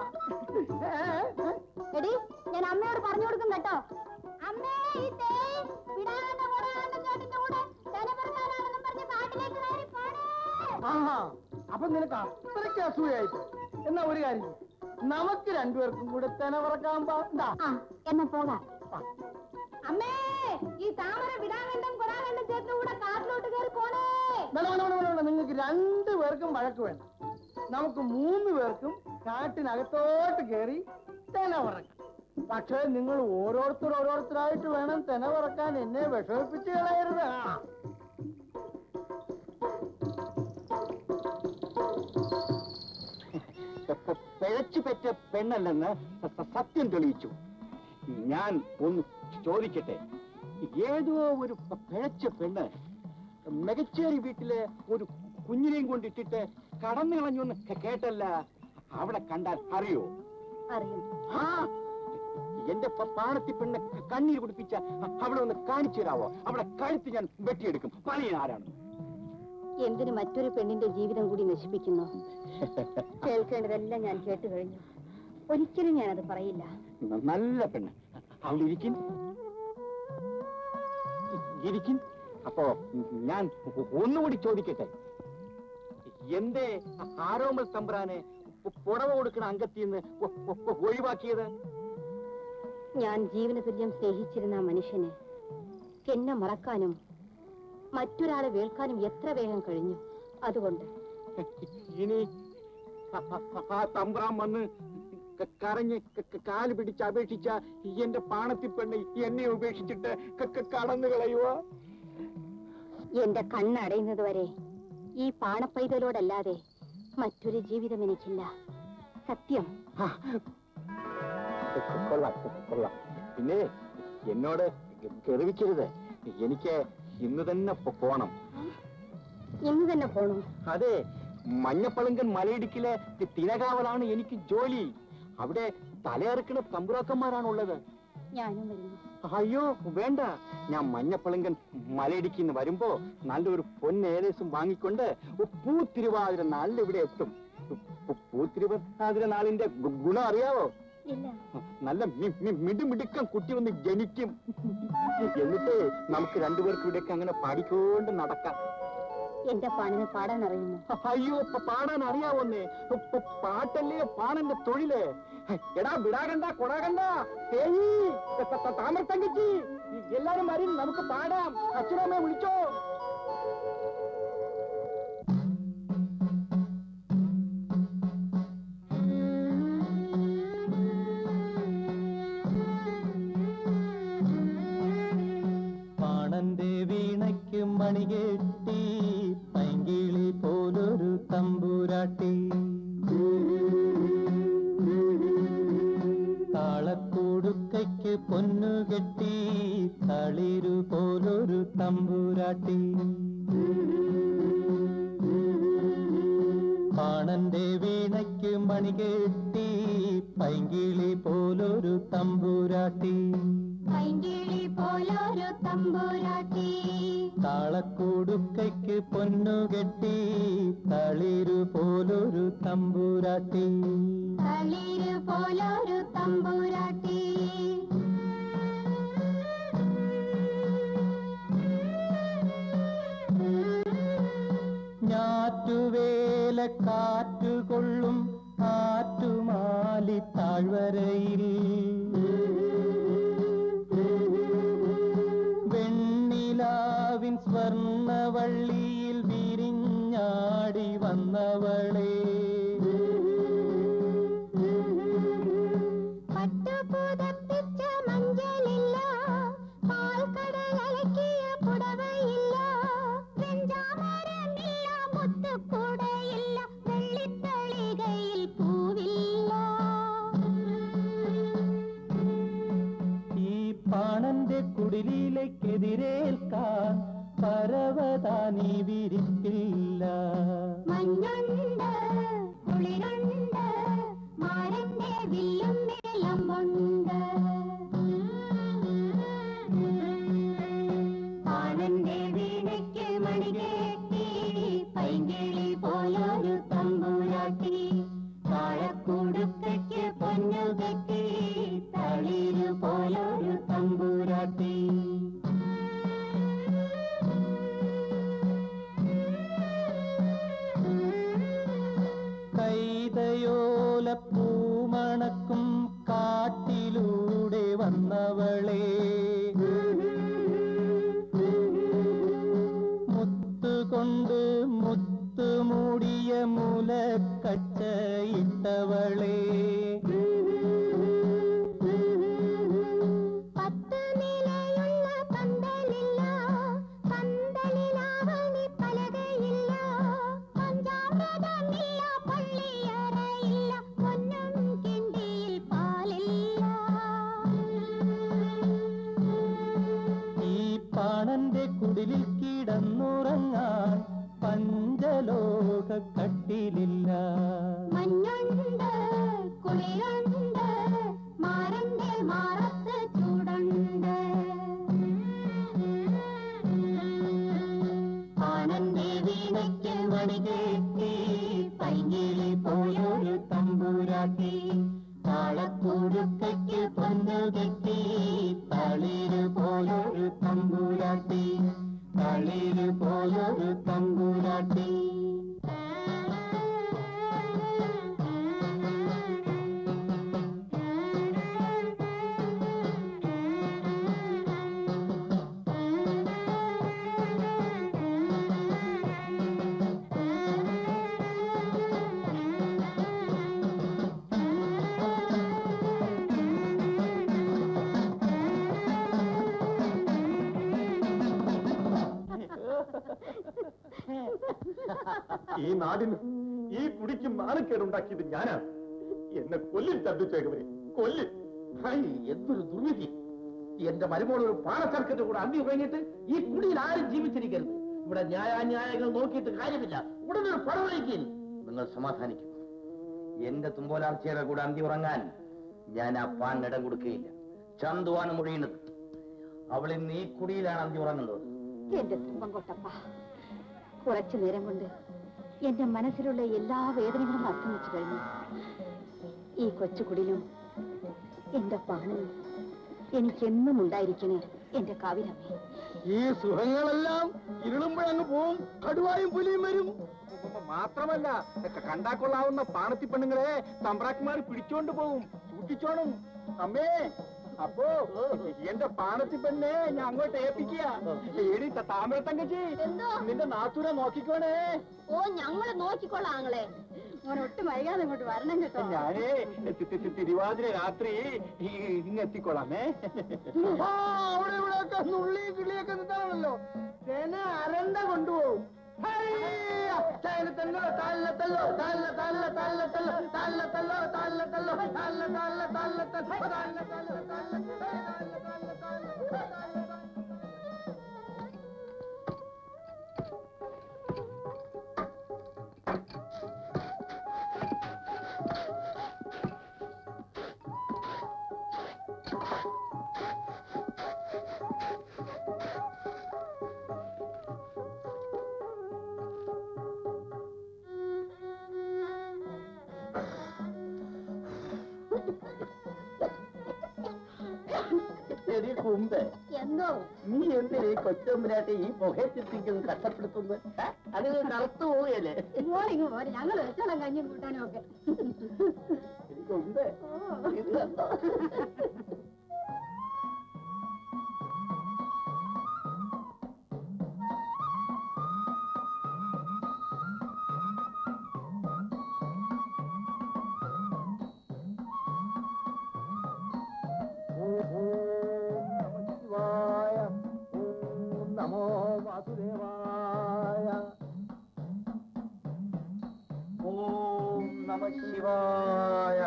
എടി, ഞാൻ അമ്മയോട് പറഞ്ഞു കൊടുക്കും കേട്ടോ. അമ്മേ, ഈ തേയ് വിടാകണ്ടൻ കൊടാകണ്ടൻ ചേട്ടന്റെ കൂടെ തേന പറക്കാനാണെന്നും പറഞ്ഞ് കാട്ടിലേക്ക് കയറി പോണേ. ആഹാ, അപ്പൊ നിനക്ക് അത്രയ്ക്ക് അസൂയായിട്ട്. എന്നാ ഒരു കാര്യം, നമുക്ക് രണ്ടുപേർക്കും കൂടെ തേന പറക്കാൻ പാടാ. എന്നാ പോകാം. അമ്മേ, ഈ താമര വിടാകണ്ടൻ കൊടാകണ്ടൻ ചേട്ടന്റെ കൂടെ കാട്ടിലോട്ട് കയറി പോണേ. നിങ്ങൾക്ക് രണ്ടുപേർക്കും വഴക്ക് വേണ്ട. നമുക്ക് മൂന്ന് പേർക്കും കാട്ടിനകത്തോട്ട് കയറി തെന പറക്കാം. പക്ഷേ നിങ്ങൾ ഓരോരുത്തർ ഓരോരുത്തരായിട്ട് വേണം തെന പറക്കാൻ. എന്നെ വിഷമിപ്പിച്ച് കളയരുത്. പിഴച്ചു പെറ്റ പെണ്ണല്ലെന്ന് സത്യം തെളിയിച്ചു. ഞാൻ ഒന്ന് ചോദിക്കട്ടെ, ഏതോ ഒരു പിഴച്ച പെണ്ണ് മികച്ചേരി വീട്ടിലെ ഒരു കുഞ്ഞിനെയും കൊണ്ടിട്ടിട്ട് കടന്നു കളഞ്ഞൊന്ന് കേട്ടല്ല, അവിടെ കണ്ടാൽ അറിയോ? അറിയും. ആ, എന്റെ പാണത്തി പെണ്ണ് കണ്ണീര് കുടിപ്പിച്ച അവിടെ ഒന്ന് കാണിച്ചു തരാവോ? അവിടെ കഴുത്ത് ഞാൻ വെട്ടിയെടുക്കും. പണിയൻ ആരാണ്? എന്തിന് മറ്റൊരു പെണ്ണിന്റെ ജീവിതം കൂടി നശിപ്പിക്കുന്നു? കേൾക്കേണ്ടതെല്ലാം ഞാൻ കേട്ടു കഴിഞ്ഞു. ഒരിക്കലും ഞാനത് പറയില്ല. നല്ല പെണ്ണ്. അവിടെ ഇരിക്കും ഇരിക്കും. അപ്പോ ഞാൻ ഒന്നുകൂടി ചോദിക്കട്ടെ, എന്തേ ആരോമൽ തമ്പ്രാനെ പുടവ കൊടുക്കുന്ന അംഗത്തിന്ന് ഒഴിവാക്കിയത്? ഞാൻ ജീവന തുല്യം സ്നേഹിച്ചിരുന്ന ആ മനുഷ്യനെ എന്നെ മറക്കാനും മറ്റൊരാളെ വേൾക്കാനും എത്ര വേഗം കഴിഞ്ഞു. അതുകൊണ്ട് ഇനി ആ തമ്പ്രാൻ വന്ന് ക- കരഞ്ഞ് ക- ക- കാല് പിടിച്ച് അപേക്ഷിച്ച എന്റെ പാണത്തി പെണ്ണ് എന്നെ ഉപേക്ഷിച്ചിട്ട് ക- ക- കടന്നു കളയുവോ? എന്റെ കണ്ണടയുന്നത് വരെ ഈ പാണപ്പൈതലോടല്ലാതെ മറ്റൊരു ജീവിതം എനിക്കില്ല. സത്യം. ആ, കൊള്ളാം കൊള്ളാം. പിന്നെ എന്നോട് ഗർവിക്കരുത്. എനിക്ക് ഇന്ന് തന്നെ പോ- പോണം. ഇന്ന് തന്നെ പോണു. അതെ, മഞ്ഞപ്പളുങ്കൻ മലയിടുക്കിലെ തി- തിരകാവലാണ് എനിക്ക് ജോലി. അവിടെ തലയെറുക്കുന്ന തമ്പുരാക്കന്മാരാണുള്ളത്. ഞാനും വരുന്നു. അയ്യോ വേണ്ട, ഞാൻ മഞ്ഞപ്പളുങ്കൻ മലയിടുക്കിന്ന് വരുമ്പോ നല്ലൊരു പൊന്നേലേസും വാങ്ങിക്കൊണ്ട് പൂത്തിരുവാതിര നാളിൽ ഇവിടെ എത്തും. പൂ- പൂത്തിരുവാതിര നാളിന്റെ ഗു- ഗുണം അറിയാവോ? ഇല്ല. നല്ല മി- മി- മിടുമിടുക്കം കുട്ടി ഒന്ന് ജനിക്കും. എന്നിട്ട് നമുക്ക് രണ്ടുപേർക്കും ഇവിടെയൊക്കെ അങ്ങനെ പാടിക്കൊണ്ട് നടക്കാം. എന്റെ പാണിന് പാടാൻ അറിയുന്നു. അയ്യോ ഇപ്പൊ പാടാൻ അറിയാവോന്നേ? ഇപ്പൊ പാട്ടല്ലേ പാണന്റെ തൊഴില്. എടാ വിടാകണ്ട കൊടാകണ്ട തേയി താമര തങ്കച്ചി എല്ലാരും വരും, നമുക്ക് പാടാം. അച്ഛനമ്മയെ വിളിച്ചോ. പാണന്റെ വീണയ്ക്ക് മണികെട്ടി പൈങ്കിളി പോലൊരു തമ്പുരാട്ടി, താളക്കൂടുക്കയ്ക്ക് പൊന്നുകെട്ടി തളിരു പോലൊരു തമ്പുരാട്ടി. പാണന്റെ വീണയ്ക്ക് മണികെട്ടി പൈങ്കിളി പോലൊരു തമ്പുരാട്ടി, പൈങ്കിളി പോലൊരു തമ്പുരാട്ടി. താളക്കൂടുക്കയ്ക്ക് പൊന്നുകെട്ടി തളിരു പോലൊരു തമ്പുരാട്ടി, തളിരു പോലൊരു തമ്പുരാട്ടി. ഞാറ്റുവേല കാറ്റുകൊള്ളും ആറ്റുമാലി താഴ്വരയിൽ വെണ്ണിലാവിൻ സ്വർണവള്ളിയിൽ വിരിഞ്ഞാടി വന്നവളെ, പട്ടുപുതപ്പിച്ച മഞ്ചലില്ല, പാൽക്കടലക്കിയ പുടവയില്ല, വെഞ്ചാമരമില്ല, മുത്തുക്കൂടയില്ല, വെള്ളിത്തളികയിൽ പൂവില്ല. ഈ പാണന്റെ കുടിലേക്കെതിരേൽക്കാൻ പരവതാനി വിരിപ്പില്ല. മഞ്ഞുണ്ട്, കുളിരുണ്ട്, മാരന്റെ വില്ലും നിലമ്പുണ്ട്. പാണന്റെ വീണയ്ക്ക് മണികേട്ടി പൈങ്കിളി പോലൊരു തമ്പുരാട്ടി, താഴക്കൂടുക്കയ്ക്ക് പൊന്നുകെട്ടി തളിരു പോലൊരു തമ്പുരാട്ടി. കൈതയോല പൂമണക്കും കാട്ടിലൂടെ വന്നവളെ, മുത്തുകൊണ്ട് മുത്തുമൂടിയ മുലക്കച്ച ഇട്ടവളെ, പത്ത് നിലയുള്ള പന്തലില്ല, പന്തലിലാവണി പലകയില്ല, പഞ്ചാമൃതമില്ല, പള്ളിയറയില്ല, പൊന്നും കിണ്ടിയിൽ പാലില്ല. ഈ പാണന്റെ കുടിലിൽ കിടന്നുറങ്ങാൻ പഞ്ചലോക കട്ടിലില്ല. മഞ്ഞുണ്ട്, കുളിരുണ്ട്, മാരന്റെ മാറത്ത് ചൂടുണ്ട്. പാണന്റെ വീണയ്ക്ക് മണികെട്ടി പൈങ്കിളി പോലൊരു തമ്പുരാട്ടി, താളക്കൂടുക്കയ്ക്ക് പൊന്നുകെട്ടി തളിരു പോലൊരു തമ്പുരാട്ടി, തളിരു പോലൊരു തമ്പുരാട്ടി. Thank you. ഈ നാടിന് ഈ കുടിക്കും നാണക്കേടുണ്ടാക്കിയത് ഞാനാണ്. എന്നെ കൊല്ലിൽ തട്ടിച്ചേക്കവരെ കൊല്ലി. എന്തൊരു ദുർവിധി! എന്റെ മരുമോൾ ഒരു പാണച്ചർക്കന്റെ കൂടെ അന്തി കഴിഞ്ഞിട്ട് ഈ കുടിയിൽ ആരും ജീവിച്ചിരിക്കരുത്. ഇവിടെ ന്യായാന്യായങ്ങൾ നോക്കിയിട്ട് കാര്യമില്ല. ഉടനെ ഒരു പടവഴിക്കൽ. നിങ്ങൾ സമാധാനിക്കും. എന്റെ തുമ്പോലാർച്ചയുടെ കൂടെ അന്തി ഉറങ്ങാൻ ഞാൻ ആ പാനിടം കൊടുക്കുകയില്ല. ചന്തുവാണ് മൊഴിയുന്നത്. അവൾ ഇന്ന് ഈ കുടിയിലാണ് അന്തി ഉറങ്ങുന്നത്. എന്റെ തുമ്പംകൊട്ടപ്പ, കുറച്ചു നേരം കൊണ്ട് എന്റെ മനസ്സിലുള്ള എല്ലാ വേദനകളും അസ്തമിച്ചു കഴിഞ്ഞു. ഈ കൊച്ചുകുടിലും എന്റെ പാണനും എനിക്കെന്നും ഉണ്ടായിരിക്കണേ എന്റെ കാവിലമ്മേ. ഈ സുഖങ്ങളെല്ലാം ഇരുളുമ്പോഴങ്ങ് പോവും. കടുവായും പുലിയും വരും. മാത്രമല്ല, കണ്ടാക്കൊള്ളാവുന്ന പാണത്തി പെണ്ണുങ്ങളെ തമ്പ്രാക്കുമാർ പിടിച്ചോണ്ട് പോകും. സൂക്ഷിച്ചോണം അമ്മേ. അപ്പോ എന്റെ പാണത്തി പെണ്ണെ ഞാൻ അങ്ങോട്ട് ഏൽപ്പിക്കുക. ഏടി താമര തങ്കച്ചി, നിന്റെ നാത്തൂരെ നോക്കിക്കോണേ. ഓ, ഞങ്ങളെ നോക്കിക്കൊള്ളാം ആങ്ങളെ. ഒട്ടും വൈകാതെ ഇങ്ങോട്ട് വരണം കേട്ടോ. ഞാനേ തിരുവാതിര രാത്രി ഇങ്ങെത്തിക്കൊള്ളാമേ. അവിടെ ഇവിടെയൊക്കെ നുള്ളി കിളിയൊക്കെ നിൽക്കാണല്ലോ. അരണ്ട കൊണ്ടുപോകും. താഴത്തല്ലോ താഴത്തല്ലോ താഴത്തല്ലോ താഴത്തല്ലോ താഴത്തല്ലോ താഴത്തല്ലോ താഴത്തല്ലോ താഴത്തല്ലോ എന്തോ നീ എന്തിനാ ഈ കൊച്ചമ്പനായിട്ട് ഈ പുകയത്തിരിക്കും കഷ്ടപ്പെടുത്തുന്നത്? അതിന് കറുത്തു പോവുകയല്ലേ? മോളിങ് പോരെ, ഞങ്ങൾ വെച്ചോളം കഞ്ഞിയും കൂട്ടാനും ഒക്കെ. എനിക്കുണ്ട്. ഇത് കണ്ടോ? നമോ വാസുദേവായ. ഓം നമ ശിവായ.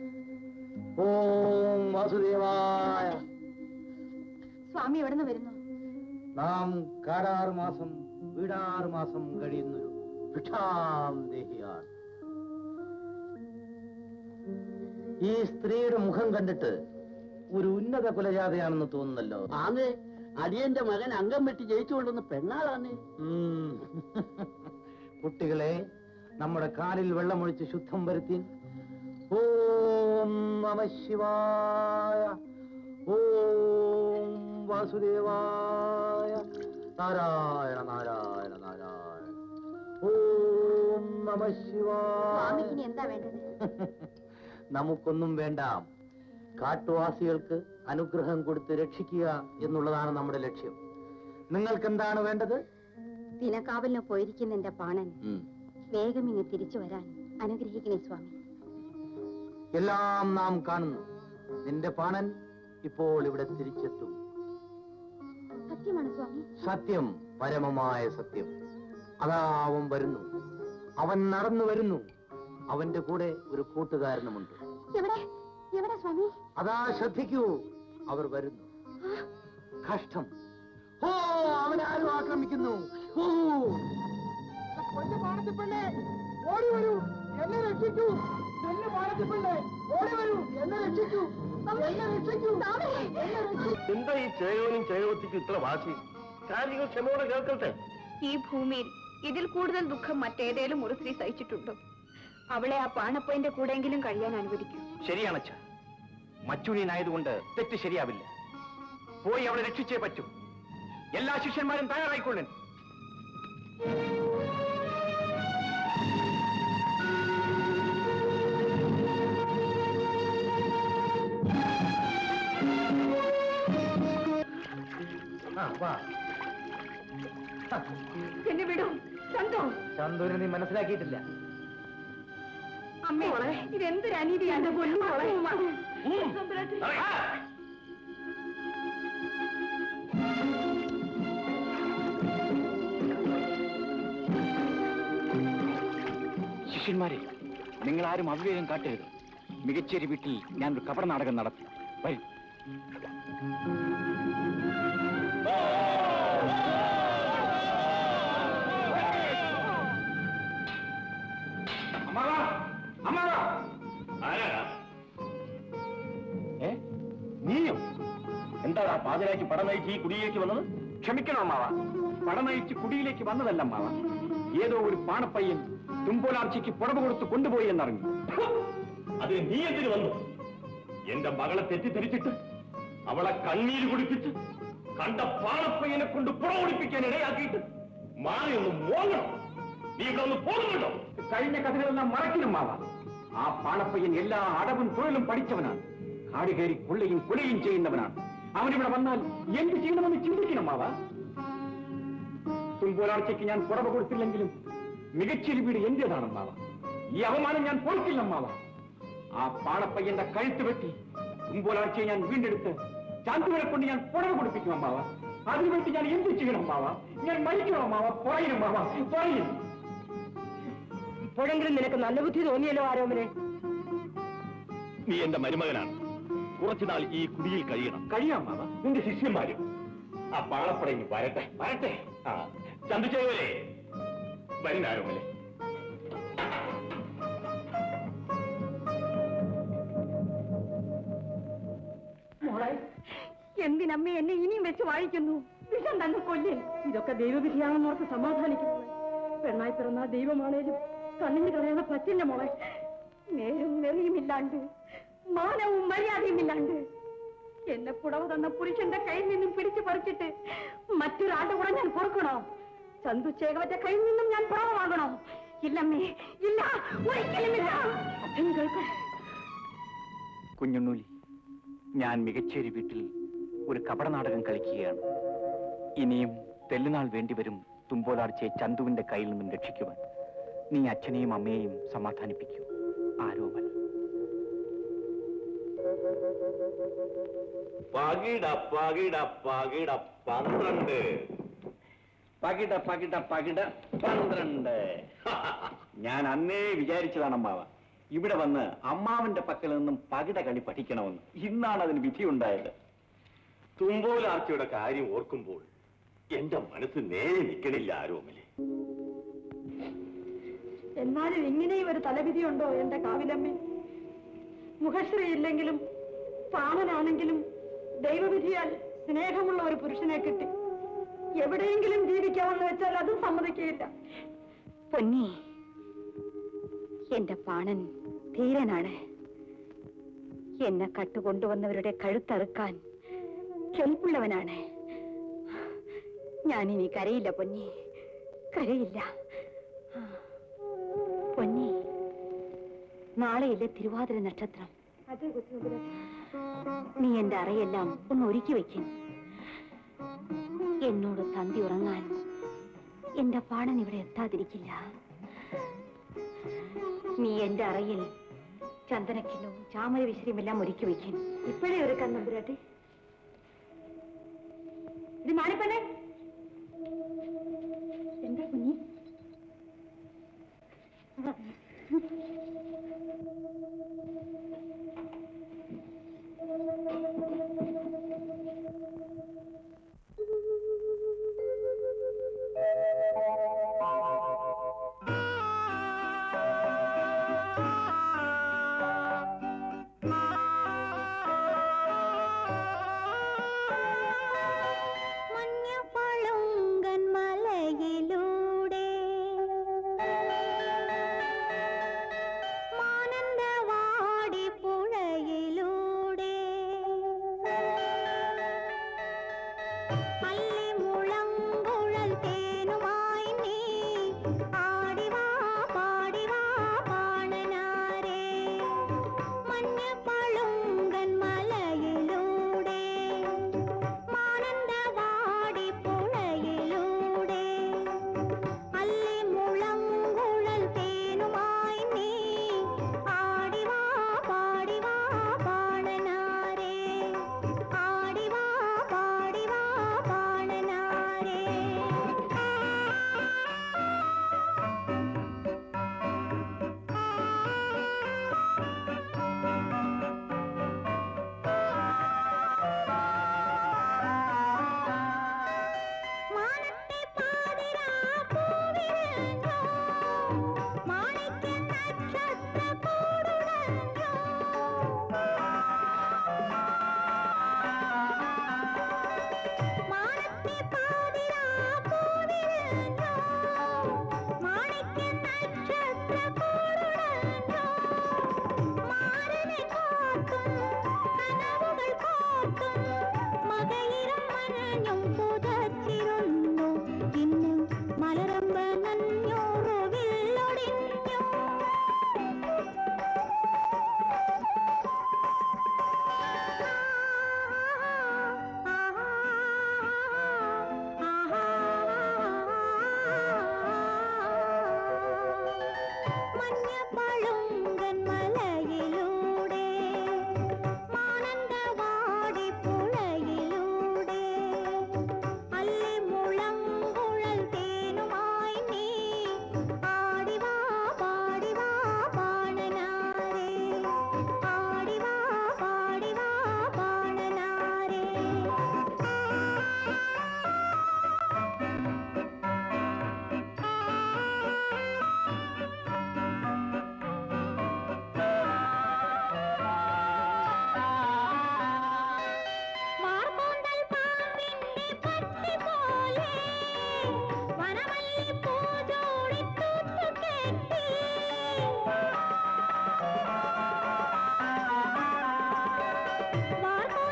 ഓം വാസുദേവായ. സ്വാമി എവിടെ നിന്ന് വരുന്നു? നാം കാടാറ് മാസം വീടാറ് മാസം കഴിയുന്നൊരു ഭിക്ഷാം ദേഹിയാണ്. ഈ സ്ത്രീയുടെ മുഖം കണ്ടിട്ട് ഒരു ഉന്നത കുലജാതയാണെന്ന് തോന്നുന്നല്ലോ. ആന്ന് അടിയന്റെ മകൻ അംഗം വെട്ടി ജയിച്ചു കൊണ്ടുവന്ന പെണ്ണാളാണ്. കുട്ടികളെ, നമ്മുടെ കാലിൽ വെള്ളമൊഴിച്ച് ശുദ്ധം വരുത്തി. ഓം നമ ശിവായ. ഓം വാസുദേവായ. നാരായണ നാരായണ നാരായണ. ഓം നമ ശിവായ. സ്വാമിക്ക് എന്താ വേണ്ടത്? നമുക്കൊന്നും വേണ്ട. കാട്ടുവാസികൾക്ക് അനുഗ്രഹം കൊടുത്ത് രക്ഷിക്കുക എന്നുള്ളതാണ് നമ്മുടെ ലക്ഷ്യം. നിങ്ങൾക്ക് എന്താണ് വേണ്ടത്? ദിനക്കാവലിന് പോയിരിക്കുന്ന എന്റെ പാണൻ വേഗം ഇങ്ങ് തിരിച്ചു വരാൻ അനുഗ്രഹിക്കണേ സ്വാമി. എല്ലാം നാം കാണുന്നു. നിന്റെ പാണൻ ഇപ്പോൾ ഇവിടെ തിരിച്ചെത്തും. സത്യമാണ് സ്വാമി. സത്യം, പരമമായ സത്യം. അതാ അവൻ വരുന്നു. അവൻ നടന്നു വരുന്നു. അവന്റെ കൂടെ ഒരു കൂട്ടുകാരനുമുണ്ട്. എവിടെ എവിടെ സ്വാമി? അതാ ശ്രദ്ധിക്കൂ, അവർ വരുന്നു. കഷ്ടം! ഓ, അവനാരും ആക്രമിക്കുന്നു. ഓ, ഓടി വരൂ, എന്നെ രക്ഷിക്കൂ. എന്നെ പാടത്തിപ്പിള്ളേ, ഓടി വരൂ, എന്നെ രക്ഷിക്കൂ, എന്നെ രക്ഷിക്കൂ, എന്നെ രക്ഷിക്കൂ. എന്താ ഈ ചേയോനും ചേയോത്തിക്കും ഇത്ര വാശി? കാര്യങ്ങൾ ക്ഷമയോടെ കേൾക്കട്ടെ. ഈ ഭൂമിയിൽ ഇതിൽ കൂടുതൽ ദുഃഖം മറ്റേതേലും ഒരു സ്ത്രീ സഹിച്ചിട്ടുണ്ടോ? അവളെ ആ പാണപ്പന്റെ കൂടെയെങ്കിലും കഴിയാൻ അനുവദിക്കൂ. ശരിയാണച്ച. മച്ചുണിയനായതുകൊണ്ട് തെറ്റ് ശരിയാവില്ല. പോയി അവളെ രക്ഷിച്ചേ പറ്റൂ. എല്ലാ ശിഷ്യന്മാരും തയ്യാറായിക്കൊള്ളൻ. എന്നെ വിടൂ. ചന്തു, ചന്തുവിനെ നീ മനസ്സിലാക്കിയിട്ടില്ല. അമ്മേ, ഇതെന്തൊരു അനീതിയാണ്. ശിഷ്യന്മാരെ, നിങ്ങൾ ആരും അവിവേകം കാട്ടരുത്. മികച്ചേരി വീട്ടിൽ ഞാനൊരു കപട നാടകം നടത്തി. വരും. നീയോ എന്താ പാതിരാക്കി പടം നയിച്ച് ഈ കുടിയിലേക്ക് വന്നത്? ക്ഷമിക്കണം അമ്മാവ, പട നയിച്ച് കുടിയിലേക്ക് വന്നതല്ല അമ്മാവ. ഏതോ ഒരു പാണപ്പയ്യൻ തുമ്പോലാർച്ചയ്ക്ക് പുടവ കൊടുത്ത് കൊണ്ടുപോയി എന്നറിഞ്ഞു. അതിന് നീ എന്തിനു വന്നു? എന്റെ മകളെ തെറ്റിദ്ധരിച്ചിട്ട് അവളെ കണ്ണീര് കുടിപ്പിച്ച് കണ്ട പാണപ്പയ്യനെ കൊണ്ട് പുറ ഒളിപ്പിക്കാൻ ഇടയാക്കിയിട്ട് മാറി ഒന്ന് മോങ്ങണം. നീ ഇവിടെ ഒന്ന് പോകുന്നുണ്ടോ? കഴിഞ്ഞ കഥകളെല്ലാം മറക്കണമാവ. ആ പാണപ്പയ്യൻ എല്ലാ അടവും തൊഴിലും പഠിച്ചവനാണ്. കാട് കയറി കൊള്ളയും കൊലയും ചെയ്യുന്നവനാണ്. അവനിവിടെ വന്നാൽ എന്ത് ചെയ്യണമെന്ന് ചിന്തിക്കണമാവ. തുമ്പോലാഴ്ചയ്ക്ക് ഞാൻ പുറവ കൊടുത്തില്ലെങ്കിലും മികച്ചൊരു വീട് എന്റേതാണെന്നാവ. ഈ അവമാനം ഞാൻ പൊറുക്കില്ലമ്മാവ. ആ പാണപ്പയ്യന്റെ കഴുത്ത് വെട്ടി തുമ്പോലാഴ്ചയെ ഞാൻ വീണ്ടെടുത്ത് ചാന്തുവിനെ കൊണ്ട് ഞാൻ പുറവ കൊടുപ്പിക്കും അമ്മാവ. അതിനുവേണ്ടി ഞാൻ എന്ത് ചെയ്യണം മാവ? ഞാൻ മരിക്കണം മാവ. പറയും മാവ, പറയും. ഇപ്പോഴെങ്കിലും നിനക്ക് നല്ല ബുദ്ധി തോന്നിയല്ലോ ആരോമനെ. നീ എന്റെ മരുമകനാണ്. കുറച്ചുനാൾ ഈ കുടിയിൽ കഴിയണം. കഴിയാം മാവ. നിന്റെ ശിഷ്യന്മാരും ആ പാളപ്പടയിൽ വരട്ടെ വരട്ടെ. ആ ചന്തുചേവരെ വരുന്നാരോമലെ. മോളെ, എന്തിനമ്മ എന്നെ ഇനിയും വെച്ച് വാഴിക്കുന്നു? വിഷം തന്നെ കൊല്ലേ. ഇതൊക്കെ ദൈവവിധിയാണെന്നോർക്ക് സമാധാനിക്കുന്നു. പെണ്ണായി പിറന്ന ദൈവമാണേലും കണ്ണിന് കളയാതെ പറ്റില്ല മോളെ. നേരും നെറിയുമില്ലാണ്ട്, മാനവും മര്യാദയുമില്ലാണ്ട് എന്നെ പുടവ തന്ന പുരുഷന്റെ കയ്യിൽ നിന്നും പിടിച്ചു പറിച്ചിട്ട് മറ്റൊരാളുടെ കൂടെ ഞാൻ പൊറുക്കണോ? ചന്തു ചേകവന്റെ കയ്യിൽ നിന്നും ഞാൻ പുറവ വാങ്ങണോ? ഇല്ലമ്മേ, ഇല്ല, ഒരിക്കലുമില്ല. അച്ഛൻ കേൾക്ക. കുഞ്ഞുണ്ണൂലി, ഞാൻ മികച്ചേരി വീട്ടിൽ ഒരു കപട നാടകം കളിക്കുകയാണ്. ഇനിയും തെല്ലുനാൾ വേണ്ടിവരും തുമ്പോലാർച്ചയെ ചന്തുവിന്റെ കയ്യിൽ നിന്നും രക്ഷിക്കുവാൻ. നീ അച്ഛനെയും അമ്മയെയും സമാധാനിപ്പിക്കൂ. ആരോമൽ. പകിട പകിട പകിട പന്ത്രണ്ട്. പകിട പകിട പകിട പന്ത്രണ്ട്. ഞാൻ അന്നേ വിചാരിച്ചതാണ് അമ്മാവ, ഇവിടെ വന്ന് അമ്മാവന്റെ പക്കൽ നിന്നും പകിട കളി പഠിക്കണമെന്ന്. ഇന്നാണ് അതിന് വിധിയുണ്ടായത്. തുമ്പോലാർച്ചയുടെ കാര്യം ഓർക്കുമ്പോൾ എന്റെ മനസ്സ് നേരെ നിൽക്കണില്ല ആരോമലെ. എന്നാലും ഇങ്ങനെയും ഒരു തലവിധിയുണ്ടോ എന്റെ കാവിലമ്മേ? മുഖശ്രീ ഇല്ലെങ്കിലും പാവനാണെങ്കിലും ദൈവവിധിയാൽ സ്നേഹമുള്ള ഒരു പുരുഷനെ കിട്ടി. എവിടെയെങ്കിലും ജീവിക്കാമെന്ന് വെച്ചാൽ അതും സമ്മതിക്കുകയില്ല. പൊന്നി, എന്റെ പാണൻ ധീരനാണ്. എന്നെ കട്ടുകൊണ്ടുവന്നവരുടെ കഴുത്തറുക്കാൻ കെൽപ്പുള്ളവനാണ്. ഞാനിനി കരയില്ല പൊന്നി, കരയില്ല. പൊന്നി, നാളെയല്ലേ തിരുവാതിര നക്ഷത്രം. നീ എന്റെ അറയെല്ലാം ഒന്ന് ഒരുക്കി വയ്ക്കും. എന്നോട് തന്തി ഉറങ്ങാൻ എന്റെ പാടൻ ഇവിടെ എത്താതിരിക്കില്ല. നീ എന്റെ അറയിൽ ചന്ദനക്കിലും ചാമര വിശ്രമെല്ലാം ഒരുക്കി വയ്ക്കും. ഇപ്പോഴേ ഒരുക്കാൻ നമ്പുരാട്ടി. ഇത് മാനിപ്പനെ എന്താ കുഞ്ഞി? മഞ്ഞ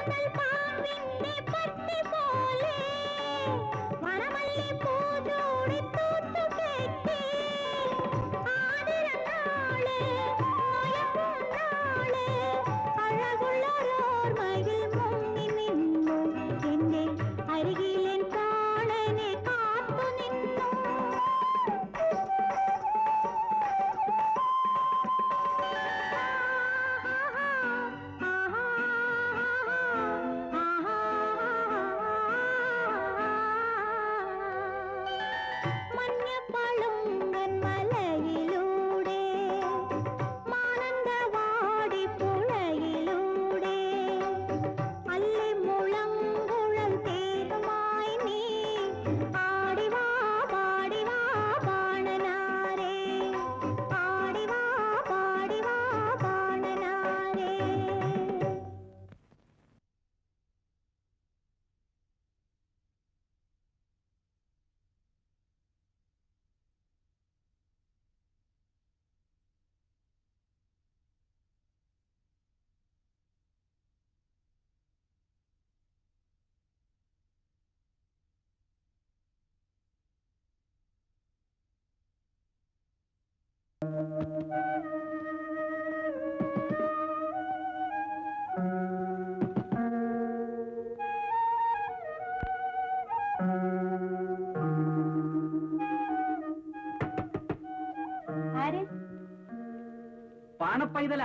പാണപ്പൈതല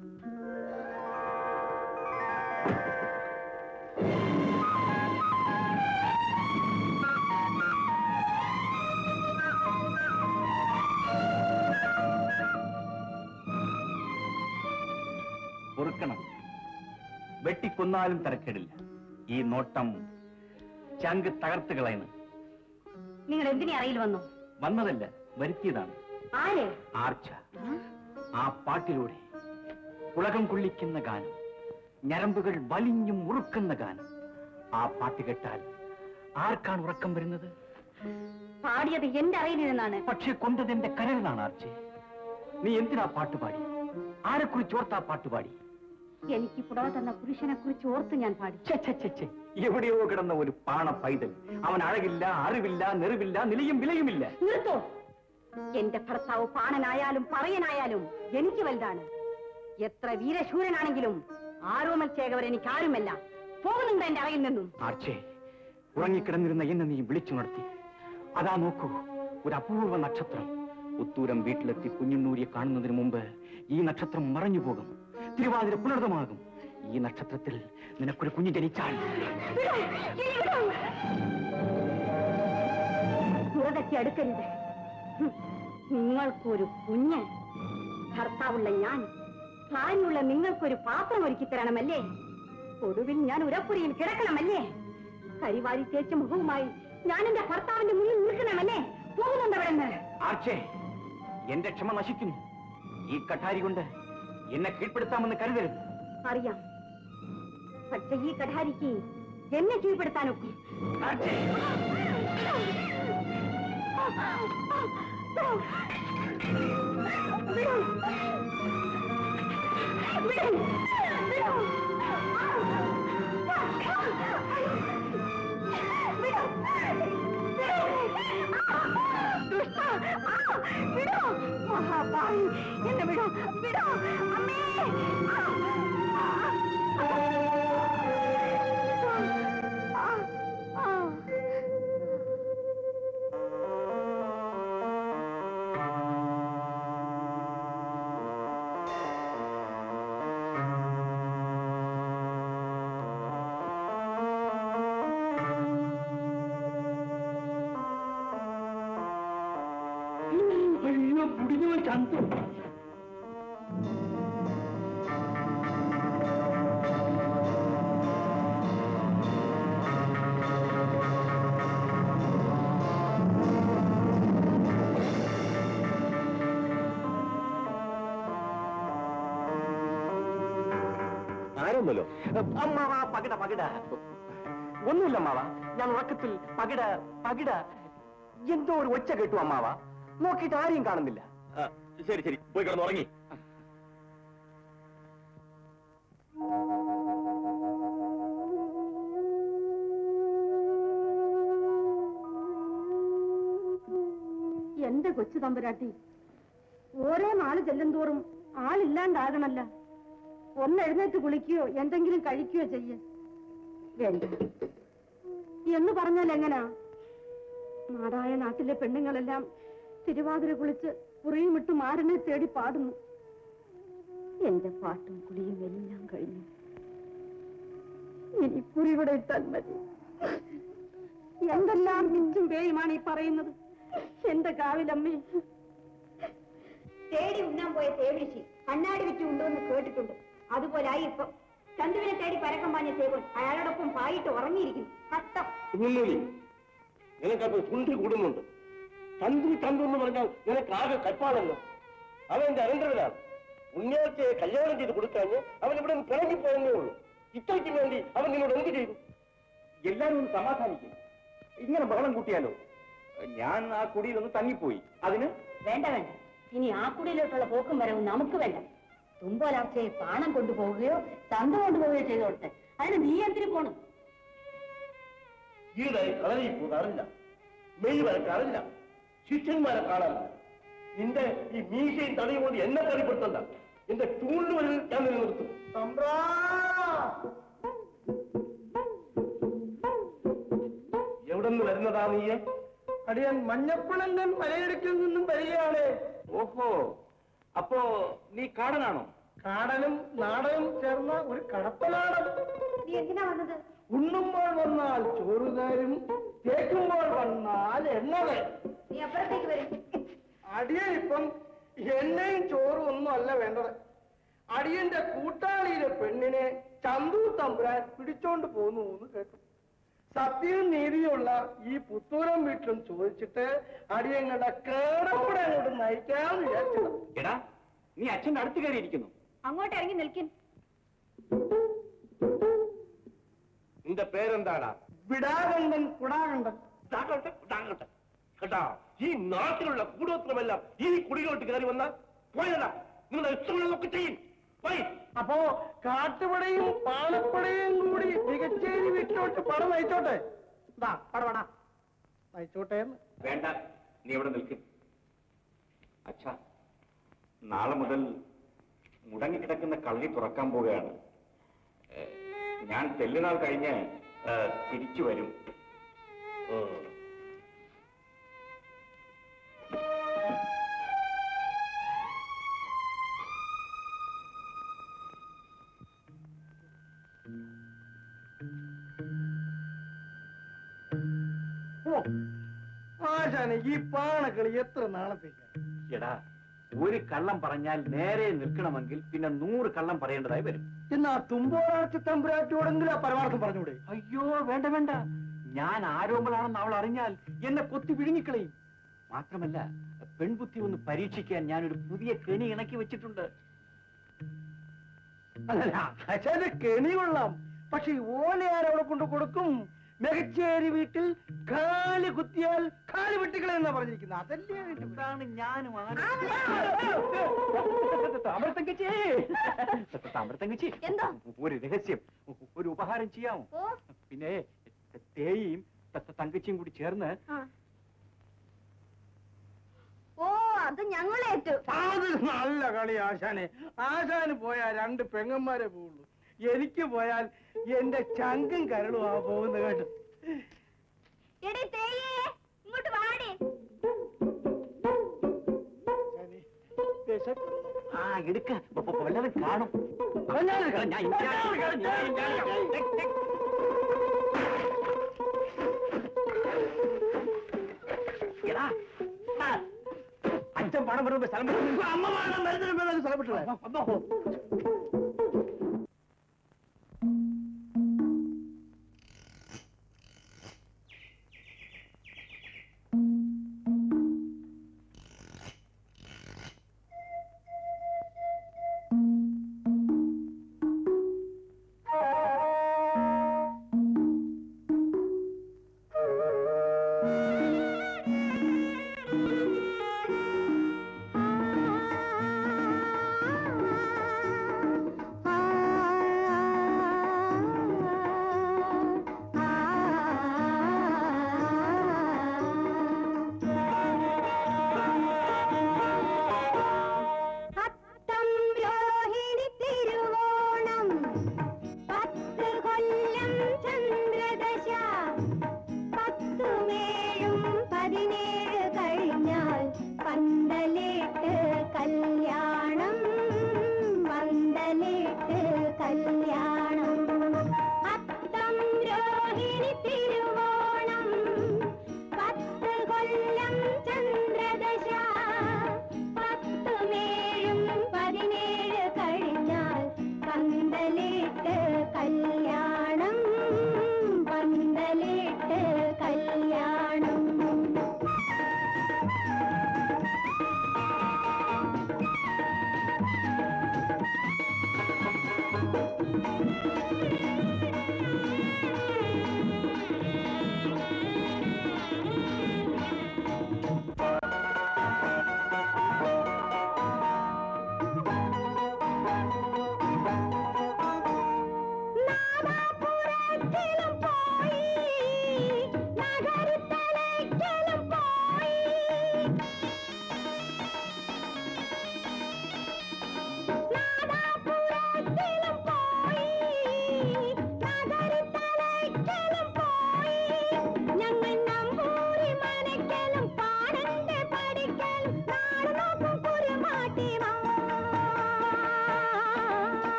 പൊറുക്കണം. വെട്ടിക്കൊന്നാലും തരക്കേടില്ല. ഈ നോട്ടം ചങ്ക് തകർത്ത് കളയുന്നു. നിങ്ങൾ എന്തിനെ അറിയിൽ വന്നു? വന്നതല്ല, വരുത്തിയതാണ്. ആര്? ആർച്ച. ആ പാട്ടിലൂടെ ഉലകം കൊള്ളിക്കുന്ന ഗാനം, ഞരമ്പുകൾ വലിഞ്ഞും മുറുക്കുന്ന ഗാനം. ആ പാട്ട് കേട്ടാൽ ആർക്കാണ് ഉറക്കം വരുന്നത്? പാടിയത് എന്റെ അറിയിലിരുന്നാണ്. പക്ഷെ കൊണ്ടത് എന്റെ കരളിലാണ്. ആർച്ചെ, നീ എന്തിനാ പാട്ടുപാടി? ആരെക്കുറിച്ച് ഓർത്താ പാട്ടുപാടി? എനിക്ക് പുറവ തന്ന പുരുഷനെ കുറിച്ച് ഓർത്ത് ഞാൻ പാടി. എവിടെയോ കിടന്ന ഒരു പാണ പൈതൽ. അവൻ അഴകില്ല, അറിവില്ല, നെറിവില്ല, നിലയും വിലയുമില്ല. നിർത്തോ. എന്റെ ഭർത്താവ് പാണനായാലും പറയനായാലും എനിക്ക് വലുതാണ്. എത്ര വീരശൂരനാണെങ്കിലും ആരോമൽ ചേകവർ എനിക്ക് ആരുമല്ല. പോകുന്നുണ്ട് എന്റെ അറയിൽ നിന്നും. ആർച്ചേ, ഉറങ്ങിക്കിടന്നിരുന്ന എന്നെ നീ വിളിച്ചുണർത്തി. അതാ നോക്കൂ, ഒരു അപൂർവ നക്ഷത്രം. ഉത്തൂരം വീട്ടിലെത്തി കുഞ്ഞുണ്ണൂരിയെ കാണുന്നതിന് മുമ്പ് ഈ നക്ഷത്രം മറഞ്ഞു പോകും. തിരുവാതിര പുനർതമാകും. ഈ നക്ഷത്രത്തിൽ നിനക്കൊരു കുഞ്ഞു ജനിച്ചാൽ പുറതെറ്റി അടുക്കരുത്. നിങ്ങൾക്കൊരു കുഞ്ഞ്. ഭർത്താവുള്ള ഞാൻ, ഭാര്യയുള്ള നിങ്ങൾക്കൊരു പാത്രം ഒരുക്കി തരണമല്ലേ? ഒടുവിൽ ഞാൻ ഉരപ്പുരയിൽ കിടക്കണമല്ലേ? കരിവാരി തേച്ച മുഖവുമായി ഞാൻ എന്റെ ഭർത്താവിന്റെ മുന്നിൽ നിൽക്കണമല്ലേ? പോകുന്നുണ്ട് അവിടെ നിന്ന്. ആർച്ചേ, എന്റെ ക്ഷമ നശിക്കുന്നു. ഈ കഠാരി കൊണ്ട് എന്നെ കീഴ്പ്പെടുത്താമെന്ന് കരുതരുത്. അറിയാം, പക്ഷെ ഈ കഠാരിക്ക് എന്നെ കീഴ്പ്പെടുത്താനൊക്കെ. മഹാഭാവി, എന്നെ വിടോ, വിടോ അമ്മേ. ആരൊന്നല്ലോ അമ്മാവ. പകിട പകിട ഒന്നുമില്ല അമ്മാവ. ഞാൻ ഉറക്കത്തിൽ പകിട പകിട എന്തോ ഒരു ഒച്ച കേട്ടു അമ്മാവ. നോക്കിയിട്ട് ആരെയും കാണുന്നില്ല. ശരി ശരി, പോയി കിടന്ന് ഉറങ്ങി. എന്റെ കൊച്ചു തമ്പുരാട്ടി, ഓരോ നാള് ചെല്ലും തോറും ആളില്ലാണ്ടാകണല്ല. ഒന്ന് എഴുന്നേറ്റ് കുളിക്കുകയോ എന്തെങ്കിലും കഴിക്കുകയോ ചെയ്യ. വേണ്ട എന്ന് പറഞ്ഞാൽ എങ്ങനാ? നാടായ നാട്ടിലെ പെണ്ണുങ്ങളെല്ലാം തിരുവാതിര കുളിച്ച് കുറിയും ഇട്ട് മാരനെ തേടി പാടുന്നു. എന്റെ പാട്ടും കുളിയും എല്ലാം കഴിഞ്ഞു. ഇനി കുറിവിടെ ഇട്ടാൽ മതി. എന്തെല്ലാം പിച്ചും പേയുമാണ് ഈ പറയുന്നത്. എന്റെ കാവിലമ്മേ, തേടി ഉണ്ണാൻ പോയ തേവിളിച്ചി കണ്ണാടി വിറ്റ് ഉണ്ടോന്ന് കേട്ടിട്ടുണ്ട്. അതുപോലായി ഇപ്പൊ ചന്തുവിനെ തേടി പരക്കം പാഞ്ഞ സേവൻ അയാളോടൊപ്പം പായിട്ട് ഉറങ്ങിയിരിക്കുന്നു. കഷ്ടം. നിനക്കത് തുണ്ടി കൂടുന്നുണ്ട്. ചന്തു ചന്തു എന്ന് പറഞ്ഞാൽ നിനക്ക് ആകെ കൽപ്പാണല്ലോ. അവൻ എന്റെ അനന്തരവനാണ്. ഉണ്ണിയാഴ്ചയെ കല്യാണം ചെയ്ത് കൊടുക്കാഞ്ഞ് അവൻ ഇവിടെ നിന്ന് പിണങ്ങിപ്പോയെന്നേ ഉള്ളൂ. ഇത്രയ്ക്ക് വേണ്ടി അവൻ നിന്നോട് എന്ത് ചെയ്തു? എല്ലാരും ഒന്ന് സമാധാനിക്കും. ഇങ്ങനെ ബഹളം കൂട്ടിയാലോ? ഞാൻ ആ കുടിയിലൊന്ന് തങ്ങിപ്പോയി. അതിന് വേണ്ട വേണ്ട, ഇനി ആ കുടിയിലോട്ടുള്ള പോക്കും വരവും നമുക്ക് വേണ്ട. തുമ്പോലാർച്ചയെ പാണം കൊണ്ടുപോവുകയോ ചന്ത കൊണ്ടുപോവുകയോ ചെയ്തോട്ടെ. അതിന് നീ എന്തിനു പോണം? ഈയിടെ കളരി പോകാറില്ല, മെയ് വരക്കാറില്ല, ശിഷ്യന്മാരെ കാണാറില്ല. നിന്റെ ഈ മീശയും തടയും കൊണ്ട് എന്നെ കളിപ്പെടുത്തണ്ട. എന്റെ ചൂണ്ടുവരിൽ ഞാൻ നിലനിർത്തും. എവിടെ നിന്ന് വരുന്നതാ നീയെ? അടിയാൻ മഞ്ഞപ്പണങ്കൻ മലയിടുക്കിൽ നിന്നും വരികയാണ്. ഓഹോ, അപ്പോ നീ കാടനാണോ? കാടനും നാടനും ചേർന്ന ഒരു കടപ്പനാടൻ. നീ എന്തിനാ വന്നത്? ഉണ്ണുമ്പോൾ വന്നാൽ ചോറുകാരും തേക്കുമ്പോൾ വന്നാൽ എണ്ണവേ. നീ അപ്പുറത്തേക്ക് വരും. അടിയൻ ഇപ്പം എണ്ണയും ചോറും ഒന്നും അല്ല വേണ്ടത്. അടിയന്റെ കൂട്ടാളിയിലെ പെണ്ണിനെ ചന്തു തമ്പുരാൻ പിടിച്ചോണ്ട് പോന്നു എന്ന് കേട്ടു. സത്യവും നീതിയുള്ള ഈ പുത്തൂരം വീട്ടിലും ചോദിച്ചിട്ട് അടിയങ്ങളുടെ കേടപ്പെടെ അങ്ങോട്ട് നയിക്കാമെന്ന് വിചാരിച്ചത്. എടാ, നീ അച്ഛന്റെ അടുത്ത് കയറിയിരിക്കുന്നു. അങ്ങോട്ട് ഇറങ്ങി നിൽക്കും. നിന്റെ പേരെന്താടാ? വിടാകണ്ടൻ കുടാകണ്ടൻ. കേട്ടാ, ഈ നാട്ടിലുള്ള കൂടോത്രമെല്ലാം ഈ കുടിയിലോട്ട് കയറി വന്നാൽ പോയതാ. നിങ്ങളുടെ ഇഷ്ടങ്ങളൊക്കെ ചെയ്യും. പോയി. അപ്പോ കാട്ടുപടയും പാലപ്പടയും കൂടി മികച്ചേരി വീട്ടിലോട്ട് പട നയിച്ചോട്ടെ. ഇതാ പടപട നയിച്ചോട്ടെ. വേണ്ട, നീ ഇവിടെ നിൽക്കും. അച്ഛാ, നാളെ മുതൽ മുടങ്ങിക്കിടക്കുന്ന കള്ളി തുറക്കാൻ പോവുകയാണ്. ഞാൻ തെല്ലുനാൾ കഴിഞ്ഞ് തിരിച്ചു വരും. ആശാനെ, ഈ പാണക്കളി എത്ര നാളത്തേക്ക്? എടാ, ഒരു കള്ളം പറഞ്ഞാൽ നേരെ നിൽക്കണമെങ്കിൽ പിന്നെ നൂറ് കള്ളം പറയേണ്ടതായി വരും. എന്നാ തുമ്പോളാഴ്ച തമ്പുരാട്ടിയോടെങ്കിലും ആ പരമാർത്ഥം പറഞ്ഞൂടെ? അയ്യോ, വേണ്ട വേണ്ട. ഞാൻ ആരോമലാണെന്ന് അവൾ അറിഞ്ഞാൽ എന്നെ കൊത്തി വിഴുങ്ങിക്കളയും. മാത്രമല്ല, പെൺബുദ്ധി ഒന്ന് പരീക്ഷിക്കാൻ ഞാനൊരു പുതിയ കെണി ഇണക്കി വെച്ചിട്ടുണ്ട്. അല്ല, ആശാന്റെ കെണി കൊള്ളാം. പക്ഷെ ഓല ആരവിടെ കൊണ്ട് കൊടുക്കും? മികച്ചേരി വീട്ടിൽ കാല് കുത്തിയാൽ കാല് വെട്ടിക്കളെ എന്നാ പറഞ്ഞിരിക്കുന്നത്. അതല്ലേ എന്താണ് ഞാനും താമരത്തങ്കച്ചി താമരത്തങ്കച്ചി എന്താ? ഒരു രഹസ്യം, ഒരു ഉപഹാരം ചെയ്യാമോ? പിന്നെ തേയും തങ്കച്ചിയും കൂടി ചേർന്ന്. ഓ, അത് ഞങ്ങളേറ്റു. അത് നല്ല കളി ആശാനെ. ആശാന് പോയാൽ രണ്ട് പെങ്ങന്മാരെ പോവുള്ളൂ. എനിക്ക് പോയാൽ എന്റെ ചങ്കും കരളും ആ പോകുന്ന കേട്ടു. ഇങ്ങോട്ട് വാടി. ആ, എടുക്ക, വല്ലതും കാണും. അച്ഛൻ പണം വരുമ്പോ സ്ഥലം അമ്മ മരുന്നിന് സ്ഥലം വിട്ടുള്ള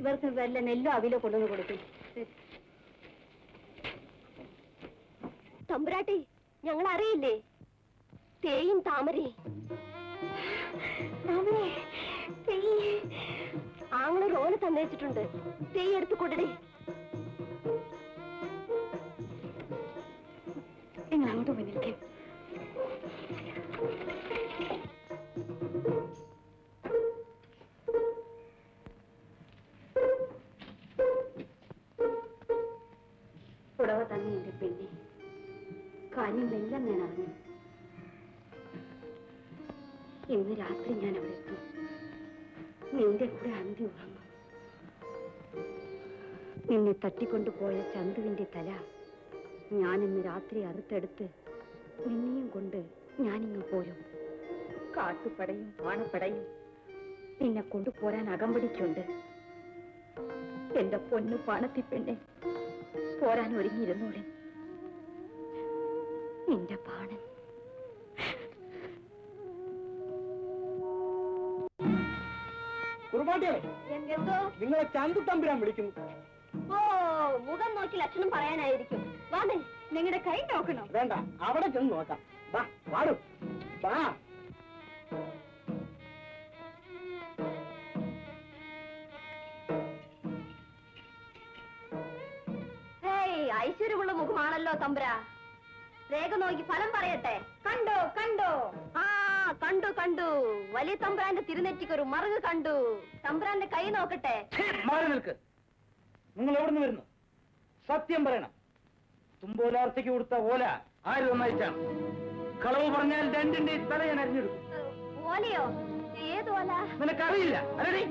ഇവർക്ക് വല്ല നെല്ലോ അവിലോ കൊണ്ടുവന്ന് കൊടുക്കും. തമ്പുരാട്ടി, ഞങ്ങൾ അറിയില്ലേ തേയും താമരേ ആങ്ങള് റോന് തന്നേച്ചിട്ടുണ്ട്. തേയ് എടുത്തു കൊടുടേ. നിങ്ങൾ അങ്ങോട്ട് പോയി നിൽക്കേ. പുടവ തന്നെ എന്റെ പെണ്ണെ, കാര്യങ്ങളെല്ലാം ഞാൻ അറിഞ്ഞു. ഇന്ന് രാത്രി ഞാൻ അവിടെ എത്തും. നിന്റെ കൂടെ അന്തി ഉറങ്ങും. നിന്നെ തട്ടിക്കൊണ്ടുപോയ ചന്തുവിന്റെ തല ഞാനിന്ന് രാത്രി അറുത്തെടുത്ത് നിന്നെയും കൊണ്ട് ഞാനിങ്ങ് പോരും. കാട്ടുപടയും പാണപ്പടയും നിന്നെ കൊണ്ടുപോരാൻ അകമ്പടിക്കുണ്ട്. എന്റെ പൊന്നു പാണത്തി പെണ്ണെ, പോരാൻ ഒരുങ്ങിയിരുന്നോടെ. നിന്റെ പാണൻ കുറുമാട്ടികളെ, എന്തോ നിങ്ങളെ ചന്തു തമ്പുരാൻ വിളിക്കുന്നു. ഓ, മുഖം നോക്കി ലക്ഷണം പറയാനായിരിക്കും. വാ, നിങ്ങളുടെ കൈ നോക്കണം. വേണ്ട, അവിടെ ചെന്ന് നോക്കാം. വാ, വാടും വാ. ഐശ്വര്യമുള്ള മുഖമാണല്ലോ തമ്പുര. രേഖ നോക്കി ഫലം പറയട്ടെ. കണ്ടോ കണ്ടോ? ആ, കണ്ടു കണ്ടു. വലിയ തമ്പുരാന്റെ തിരുനെറ്റിക്കൊരു മറുക് കണ്ടു. തമ്പുരാന്റെ കൈ നോക്കട്ടെ. മാറി നിൽക്ക്. നിങ്ങൾ എവിടെ നിന്ന് വരുന്നു? സത്യം പറയണം. തുമ്പോലാർച്ചയ്ക്ക് കൊടുത്ത ഓല ആര് തന്നയച്ചാണ്? കളവ് പറഞ്ഞാൽ രണ്ടിന്റെ തല ഞാൻ അരിഞ്ഞെടുക്കും. ഓലയോ? ഏത് ഓല? നിനക്കറിയില്ല അല്ലടി?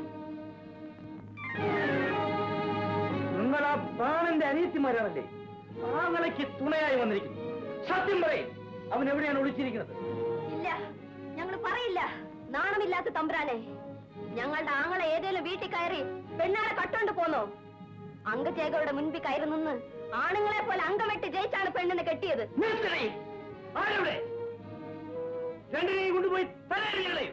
നിങ്ങൾ ആ പ്രാണന്റെ അനിയത്തിമാരാണല്ലേ? ആങ്ങളയ്ക്ക് തുണയായി വന്നിരിക്കുന്നു. സത്യം പറയും, അവൻ എവിടെയാണ് ഒളിച്ചിരിക്കുന്നത്? ഇല്ല, ഞങ്ങൾ പറയില്ല. നാണമില്ലാത്ത തമ്പുരാനെ, ഞങ്ങളുടെ ആങ്ങളെ ഏതേലും വീട്ടിൽ കയറി പെണ്ണാളെ കട്ടോണ്ട് പോന്നോ? അംഗചേകയുടെ മുൻപിൽ കയറി നിന്ന് ആണുങ്ങളെ പോലെ അംഗമെട്ട് ജയിച്ചാണ് പെണ്ണിനെ കെട്ടിയത്. ആരുടെ രണ്ടിനെയും കൊണ്ടുപോയി തലയികളയും.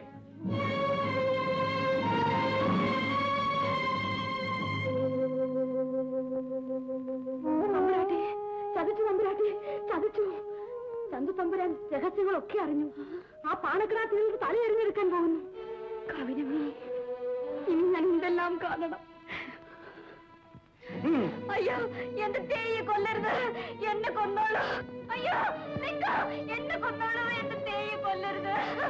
തമ്പുരാട്ടി, ചതിച്ചു തമ്പുരാട്ടി, ചതിച്ചു. ചന്തു തമ്പുരാൻ രഹസ്യങ്ങളൊക്കെ അറിഞ്ഞു. ആ പാണക്കിടാത്തിൽ നിന്ന് തല എറിഞ്ഞെടുക്കാൻ പോകുന്നു. കവിനമ്മേ, ഇനി ഞാൻ എന്തെല്ലാം കാണണം. അയ്യോ, എന്റെ തേയെ കൊല്ലരുത്. എന്നെ കൊന്നോളൂ. അയ്യോ, നിങ്ങ എന്നെ കൊന്നോളൂ. എന്റെ തേയെ കൊല്ലരുത്.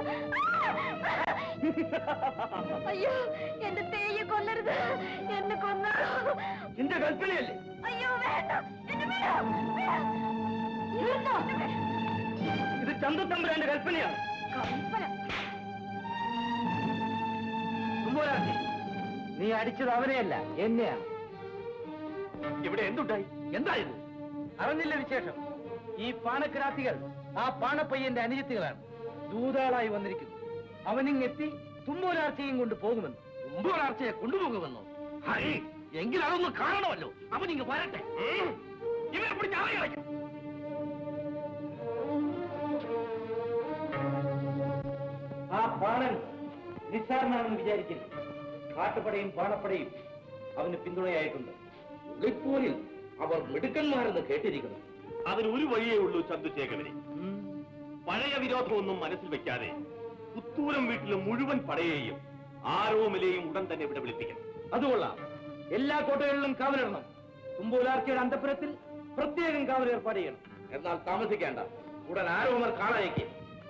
അയ്യോ, എന്റെ തേയെ കൊല്ലരുത്. എന്നെ കൊന്നോളൂ. നിന്റെ കൽപ്പനയല്ലേ? അയ്യോ, വേണ്ട. എന്നെ വിടൂ. വിടൂ. ഇത് ചന്തു തമ്പുരാന്റെ കൽപ്പനയാണ്. കൽപ്പന? തുമ്പോലാർച്ചി, നീ അടിച്ചത് അവനെയല്ല, എന്നെയാണ്. ഇവിടെ എന്തുണ്ടായി? എന്തായത്? അറിഞ്ഞില്ല വിശേഷം? ഈ പാണക്കിരാത്തികൾ ആ പാണപ്പയ്യന്റെ അനുജത്തികളാണ്. ദൂതാളായി വന്നിരിക്കുന്നു. അവനിങ്ങെത്തി തുമ്പോലാർച്ചയും കൊണ്ട് പോകുമെന്ന്. തുമ്പോലാർച്ചയെ കൊണ്ടുപോകുമെന്നോ? ഹരി, എങ്കിൽ അതൊന്ന് കാണണമല്ലോ. അവനിങ്ങ് വരട്ടെ. ഇവരെ പിടിച്ച് ആളെ കളിക്കും. ആ പാണൻ നിസ്സാരനാണെന്ന് വിചാരിക്കുന്നു. കാട്ടുപടയും പാണപ്പടയും അവന് പിന്തുണയായിട്ടുണ്ട്. ഉളിപ്പോലിൽ അവർ മിടുക്കന്മാരെന്ന് കേട്ടിരിക്കുന്നു. അതിന് ഒരു വഴിയേ ഉള്ളൂ ചന്തുശേഖരനെ. പഴയ വിരോധമൊന്നും മനസ്സിൽ വെക്കാതെ പുത്തൂരം വീട്ടിലെ മുഴുവൻ പടയെയും ആരോമലെയും ഉടൻ തന്നെ ഇവിടെ വിളിപ്പിക്കണം. അതുകൊള്ളാം. എല്ലാ കോട്ടകളിലും കാവലിടണം. തുമ്പോലാർച്ചയുടെ അന്തപുരത്തിൽ പ്രത്യേകം കാവൽ ഏർപ്പാട് ചെയ്യണം. എന്നാൽ താമസിക്കേണ്ട, ഉടൻ ആരോമർ കാണാനേക്ക്.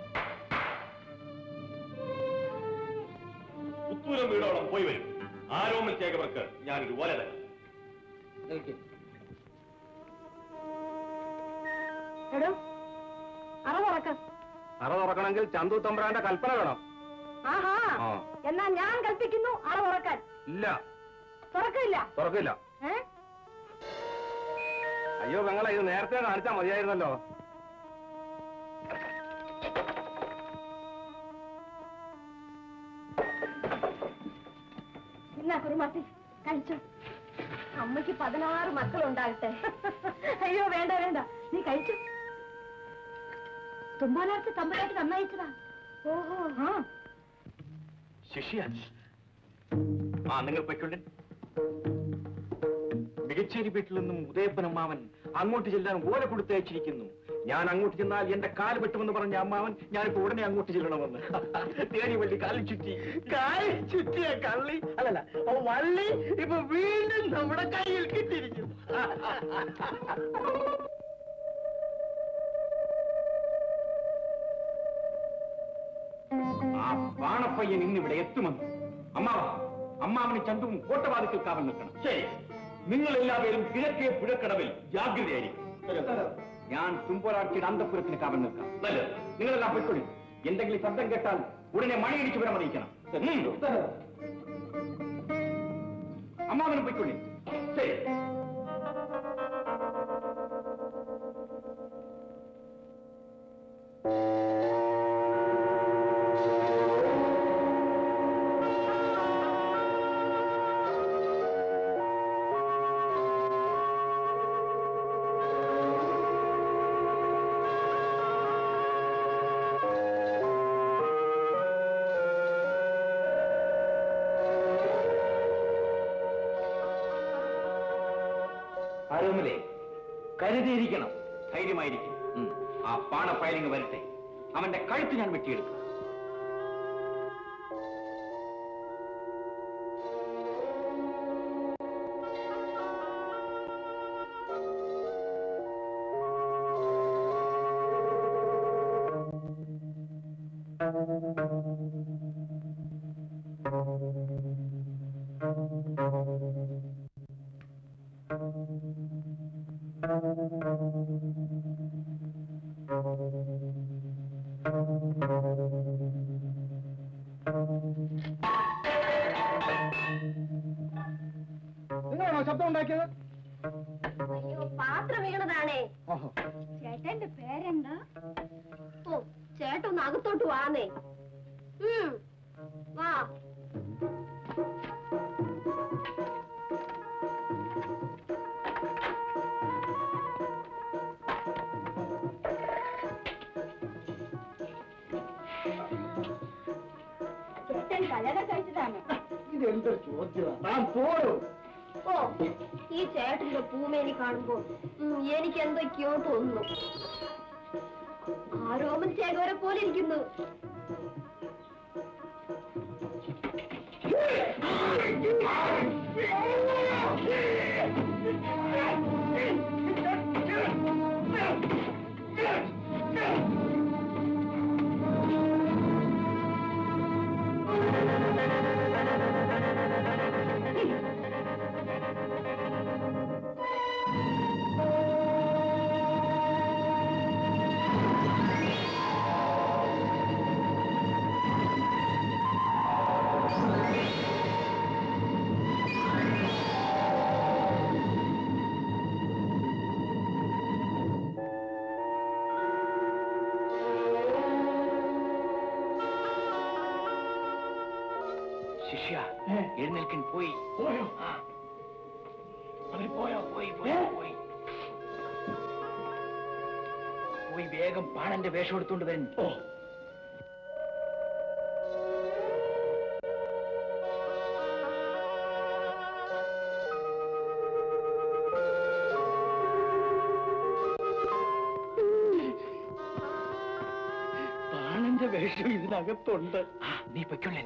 പുത്തൂരം വീടോളം പോയി വരും. ആരോമൽ ചേകവർക്ക് ഞാനൊരു ഓല തരാം. എടോ, അറ തുറക്കാം. അറ തുറക്കണമെങ്കിൽ ചന്തു തമ്പ്രാന്റെ കൽപ്പന വേണം. ആഹാ, ആ. എന്നാ ഞാൻ കൽപ്പിക്കുന്നു അറ തുറക്കാൻ. ഇല്ല, തുറക്കില്ല. തുറക്കില്ല. ഏ? അയ്യോ പെങ്ങളെ, ഇത് നേരത്തെ കാണിച്ചാൽ മതിയായിരുന്നല്ലോ. എന്നാ കുറുമാട്ടി, കഴിച്ചോ. അമ്മയ്ക്ക് പതിനാറ് മക്കളുണ്ടാകട്ടെ. അയ്യോ, വേണ്ട വേണ്ട, നീ കഴിച്ചു. തുമ്പാലാർക്ക് തമ്പലായിട്ട് നന്നായിച്ചതാ. ഓഹോ, ആ. ശിഷ്യ, ആ നിങ്ങൾ പൊയ്ക്കൊള്ളൻ. മികച്ചേരി വീട്ടിൽ നിന്നും ഉദയപ്പൻ അമ്മാവൻ അങ്ങോട്ട് ചെല്ലാൻ ഓല കൊടുത്തയച്ചിരിക്കുന്നു. ഞാൻ അങ്ങോട്ട് ചെന്നാൽ എന്റെ കാല് വെട്ടുമെന്ന് പറഞ്ഞ അമ്മാവൻ ഞാനിപ്പോ ഉടനെ അങ്ങോട്ട് ചെല്ലണമെന്ന്. തേടി വള്ളി കാലിൽ ചുറ്റി കാലിൽ ചുറ്റിയ കള്ളി അല്ലല്ല വള്ളി ഇപ്പൊ വീണ്ടും നമ്മുടെ കയ്യിൽ കിട്ടിയിരിക്കുന്നു. ആ പാണപ്പയ്യൻ ഇന്നിവിടെ എത്തുമെന്ന്. അമ്മാവ, അമ്മാവന് ചന്തുവും കോട്ടവാതിക്കൽ കാവൽ നിൽക്കണം. ശരി, നിങ്ങൾ എല്ലാവരും കിഴക്കേ പുഴക്കടവിൽ ജാഗ്രതയായിരിക്കും. ഞാൻ തുമ്പോലാഴ്ചയുടെ അന്തപുരത്തിന് കാവൽ നിൽക്കാം. നല്ലത്, നിങ്ങളെല്ലാം പൊയ്ക്കൊള്ളി. എന്തെങ്കിലും ശബ്ദം കേട്ടാൽ ഉടനെ മണിയടിച്ച് വിവരം അറിയിക്കണം. അമ്മാവനും പൊയ്ക്കൊള്ളി. ശരി. ആരോമലേ, കരുതിയിരിക്കണം, ധൈര്യമായിരിക്കും. ആ പാണപ്പയലിങ് വരട്ടെ, അവന്റെ കഴുത്ത് ഞാൻ വെട്ടിയെടുക്കും. നിങ്ങളാണോ ശബ്ദം ഉണ്ടാക്കിയത്? അയ്യോ, പാത്രം വീണതാണേ. ചേട്ടന്റെ പേരെന്താ? ഓ, ചേട്ടൊന്ന് അകത്തോട്ട് വാന്നേ. ഉം, വാ. ചേട്ടൻ കലക കഴിച്ചതാണ്. ഇതെന്തൊരു ചോദ്യമാണ്? നാം പോരും. ഓ, ഈ ചേട്ടന്റെ പൂമേനി കാണുമ്പോ ഉം, എനിക്ക് എന്തൊക്കെയോ തോന്നുന്നു. ആരോമൻ ചേകോരെ പോലെ ഇരിക്കുന്നു. ശിഷ്യ, എഴുന്നേൽക്കൻ. പോയി പോയോ? അവര് പോയോ? പോയി പോയി പോയി പോയി വേഗം പാണന്റെ വേഷം എടുത്തുകൊണ്ട് വരും. ഓ, പാണന്റെ വേഷം ഇതിനകത്തുണ്ട്. നീ പൊയ്ക്കൊള്ളേ.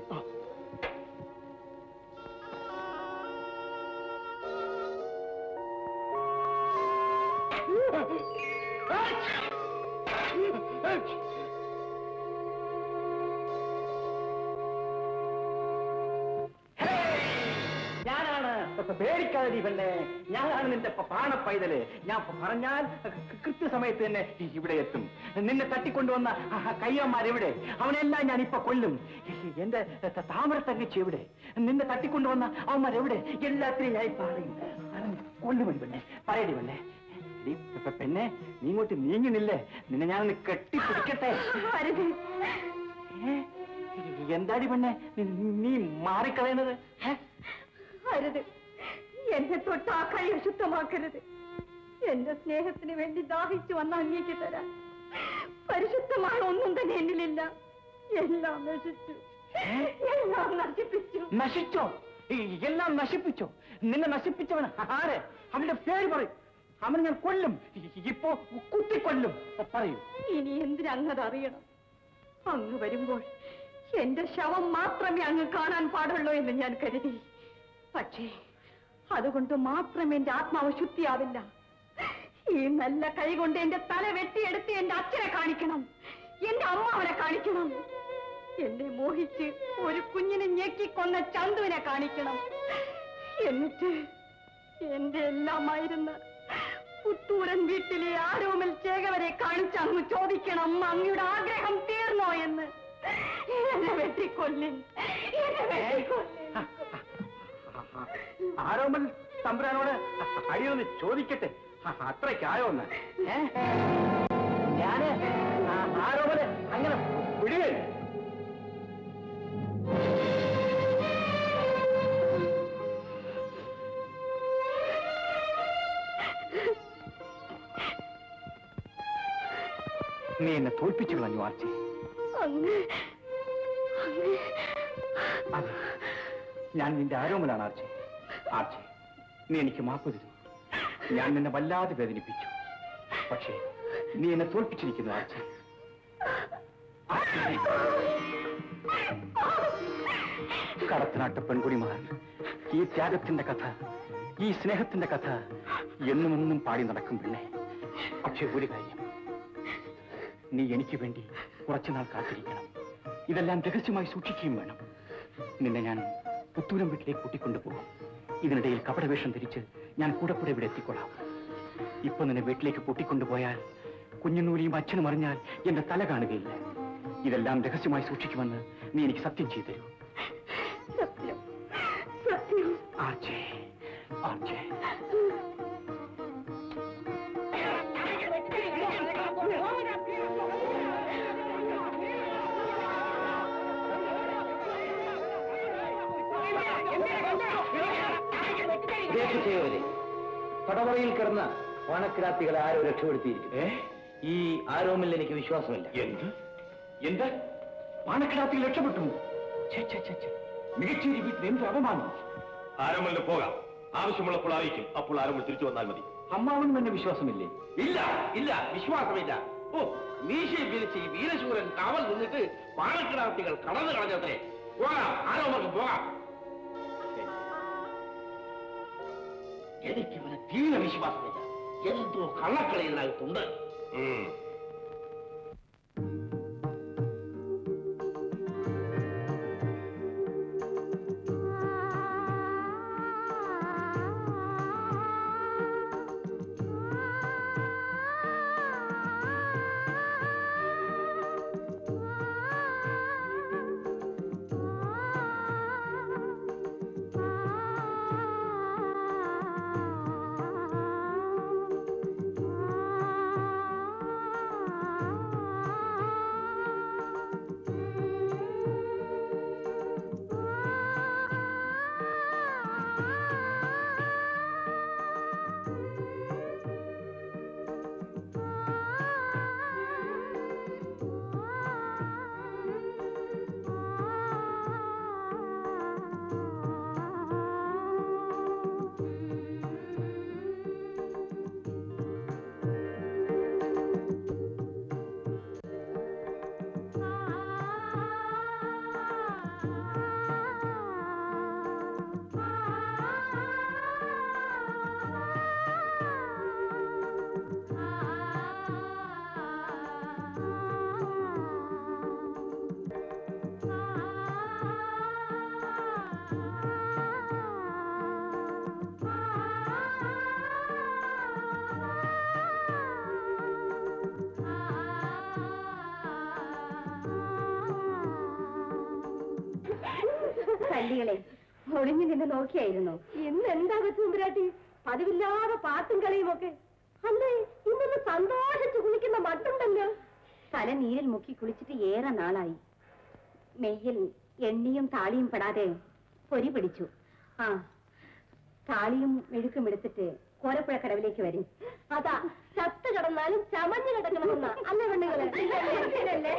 ഞാനാണ്. പേടിക്കാതെ നീ പെണ്ണെ, ഞാനാണ് നിന്റെ പാണപ്പൈതല്. ഞാൻ പറഞ്ഞാൽ കൃത്യസമയത്ത് തന്നെ ഇവിടെ എത്തും. നിന്നെ തട്ടിക്കൊണ്ടുവന്ന കയ്യന്മാരെവിടെ? അവനെല്ലാം ഞാൻ ഇപ്പൊ കൊല്ലും. എന്റെ താമര തങ്കച്ചി എവിടെ? നിന്നെ തട്ടിക്കൊണ്ടുവന്ന അവന്മാരെവിടെ? എല്ലാത്തിനും ഞാൻ ഇപ്പൊ അറിയും. കൊല്ലുമതി പെണ്ണെ, പറയടി പെണ്ണെ. പെണ്ണെ, നീ ഇങ്ങോട്ട് നീങ്ങുന്നില്ലേ? നിന്നെ ഞാനൊന്ന് കെട്ടിപ്പിടിക്കട്ടെ. എന്താടി പെണ്ണെ നീ മാറിക്കളയുന്നത്? അരുത്, എന്നെ തൊട്ട് ആ കൈ അശുദ്ധമാക്കരുത്. എന്റെ സ്നേഹത്തിന് വേണ്ടി ദാഹിച്ചു വന്ന അങ്ങേക്ക് തരാൻ പരിശുദ്ധമായ ഒന്നും തന്നെ എന്നിലില്ല. എല്ലാം നശിച്ചു, എല്ലാം നശിപ്പിച്ചു. നശിച്ചോ? എല്ലാം നശിപ്പിച്ചോ? നിന്നെ നശിപ്പിച്ചവൻ ആരെ? അവന്റെ പേര് പറയും. അവൻ ഞാൻ കൊല്ലും, ഇപ്പോ കുത്തിക്കൊല്ലും. പറയൂ. ഇനി എന്തിനങ്ങത് അറിയണം? അങ്ങ് വരുമ്പോൾ എന്റെ ശവം മാത്രമേ അങ്ങ് കാണാൻ പാടുള്ളൂ എന്ന് ഞാൻ കരുതി. പക്ഷേ അതുകൊണ്ട് മാത്രം എന്റെ ആത്മാവ് ശുദ്ധിയാവില്ല. ഈ നല്ല കൈ കൊണ്ട് എന്റെ തല വെട്ടിയെടുത്ത് എന്റെ അച്ഛനെ കാണിക്കണം, എന്റെ അമ്മാവനെ കാണിക്കണം. എന്നെ മോഹിച്ച് ഒരു കുഞ്ഞിനെ ഞെക്കിക്കൊന്ന ചന്തുവിനെ കാണിക്കണം. എന്നിട്ട് എന്റെ എല്ലാമായിരുന്ന പുത്തൂരൻ വീട്ടിലെ ആരോമൽ ചേകവരെ കാണിച്ച് അങ്ങ് ചോദിക്കണം, അങ്ങയുടെ ആഗ്രഹം തീർന്നോ എന്ന്. എന്നെ വെട്ടിക്കൊല്ലിൻ, എന്നെ വെട്ടിക്കൊല്ലിൻ. ആരോമൽ തമ്പുരാനോട് അടിയൊന്ന് ചോദിക്കട്ടെ, അത്രയ്ക്കായോന്ന്? ഞാന് ആരോമല് അങ്ങനെ വിടുകയില്ല. നീ എന്നെ തോൽപ്പിച്ചു കളഞ്ഞു ആർച്ചി. അതെ, ഞാൻ നിന്റെ ആരോമലാണ് ആർച്ചി. ആർച്ചി, നീ എനിക്ക് മാപ്പ് തരൂ. ഞാൻ നിന്നെ വല്ലാതെ വേദനിപ്പിച്ചു. പക്ഷേ നീ എന്നെ തോൽപ്പിച്ചിരിക്കുന്നു ആർച്ചി. കടത്തനാട്ട പെൺകുടിമാർ ഈ ത്യാഗത്തിന്റെ കഥ, ഈ സ്നേഹത്തിന്റെ കഥ എന്നും എന്നും പാടി നടക്കും പെണ്ണെ. പക്ഷേ ഒരു കാര്യം, നീ എനിക്ക് വേണ്ടി കുറച്ചുനാൾ കാത്തിരിക്കണം. ഇതെല്ലാം രഹസ്യമായി സൂക്ഷിക്കുകയും വേണം. നിന്നെ ഞാൻ പുത്തൂരം വീട്ടിലേക്ക് കൂട്ടിക്കൊണ്ടുപോകും. ഇതിനിടയിൽ കപടവേഷം ധരിച്ച് ഞാൻ കൂടെ കൂടെ ഇവിടെ എത്തിക്കൊള്ളാം. ഇപ്പൊ നിന്നെ വീട്ടിലേക്ക് കൂട്ടിക്കൊണ്ടുപോയാൽ കുഞ്ഞുനൂലിയും അച്ഛനും അറിഞ്ഞാൽ എന്റെ തല കാണുകയില്ല. ഇതെല്ലാം രഹസ്യമായി സൂക്ഷിക്കുമെന്ന് നീ എനിക്ക് സത്യം ചെയ്തു തരൂ. സത്യം, സത്യം. ആർച്ചേ, ആർച്ചേ. പടവറയിൽ കിടന്ന ഓണക്കിരാത്തികളെ ആരോ രക്ഷപ്പെടുത്തിയിരിക്കും. ഈ ആരോമിൽ എനിക്ക് വിശ്വാസമില്ല. എന്ത് എന്ത് പാണക്കിടാത്തിൽ രക്ഷപ്പെട്ടു? മികച്ചേരി വീട്ടിൽ എന്ത് അപമാനം! ആരോമലിന് പോകാം, ആവശ്യമുള്ളപ്പോൾ അറിയിക്കും. അപ്പോൾ ആരോമൽ തിരിച്ചു വന്നാൽ മതി. അമ്മാവനും തന്നെ വിശ്വാസമില്ലേ? ഇല്ല ഇല്ല, വിശ്വാസമില്ല. ഓ, മീശയെ വിരിച്ച് ഈ വീരശൂരൻ കാവൽ നിന്നിട്ട് പാണക്കിടാത്തികൾ കടന്നു കളഞ്ഞത്രേ. പോകാം, ആരോമർക്ക് പോകാം. എനിക്ക് ഇവനെ തീരെ വിശ്വാസമില്ല. എന്തോ കള്ളക്കളി ഇതിനകത്തുണ്ട്. കള്ളികളെ ഒളിഞ്ഞു നിന്ന് നോക്കിയായിരുന്നു. ഇന്ന് എന്താ സുന്ദരാട്ടി, പതിവില്ലാതെ പാട്ടും കളിയും ഒക്കെ. അല്ലേ, ഇന്നൊന്ന് സന്തോഷിച്ചു കുളിക്കുന്ന മട്ടുണ്ടല്ലോ. തല നീരിൽ മുക്കി കുളിച്ചിട്ട് ഏറെ നാളായി. മെയ്യിൽ എണ്ണിയും താളിയും പെടാതെ പൊരി പിടിച്ചു. ആ, താളിയും മെഴുക്കും എടുത്തിട്ട് കോരപ്പുഴ കടവിലേക്ക് വരും. അതാ ചത്ത് കിടന്നാലും ചമഞ്ഞു കിടക്കണമെന്ന അല്ല പെണ്ണുകളെ.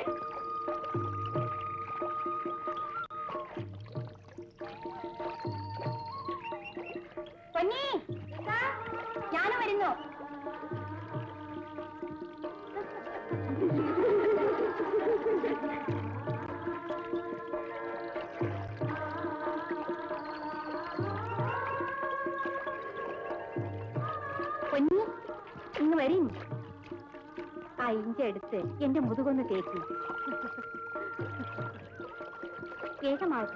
ഇഞ്ചെടുത്ത് എന്റെ മുതുകൊന്ന് തേച്ചു. വേഗമാവട്ടെ.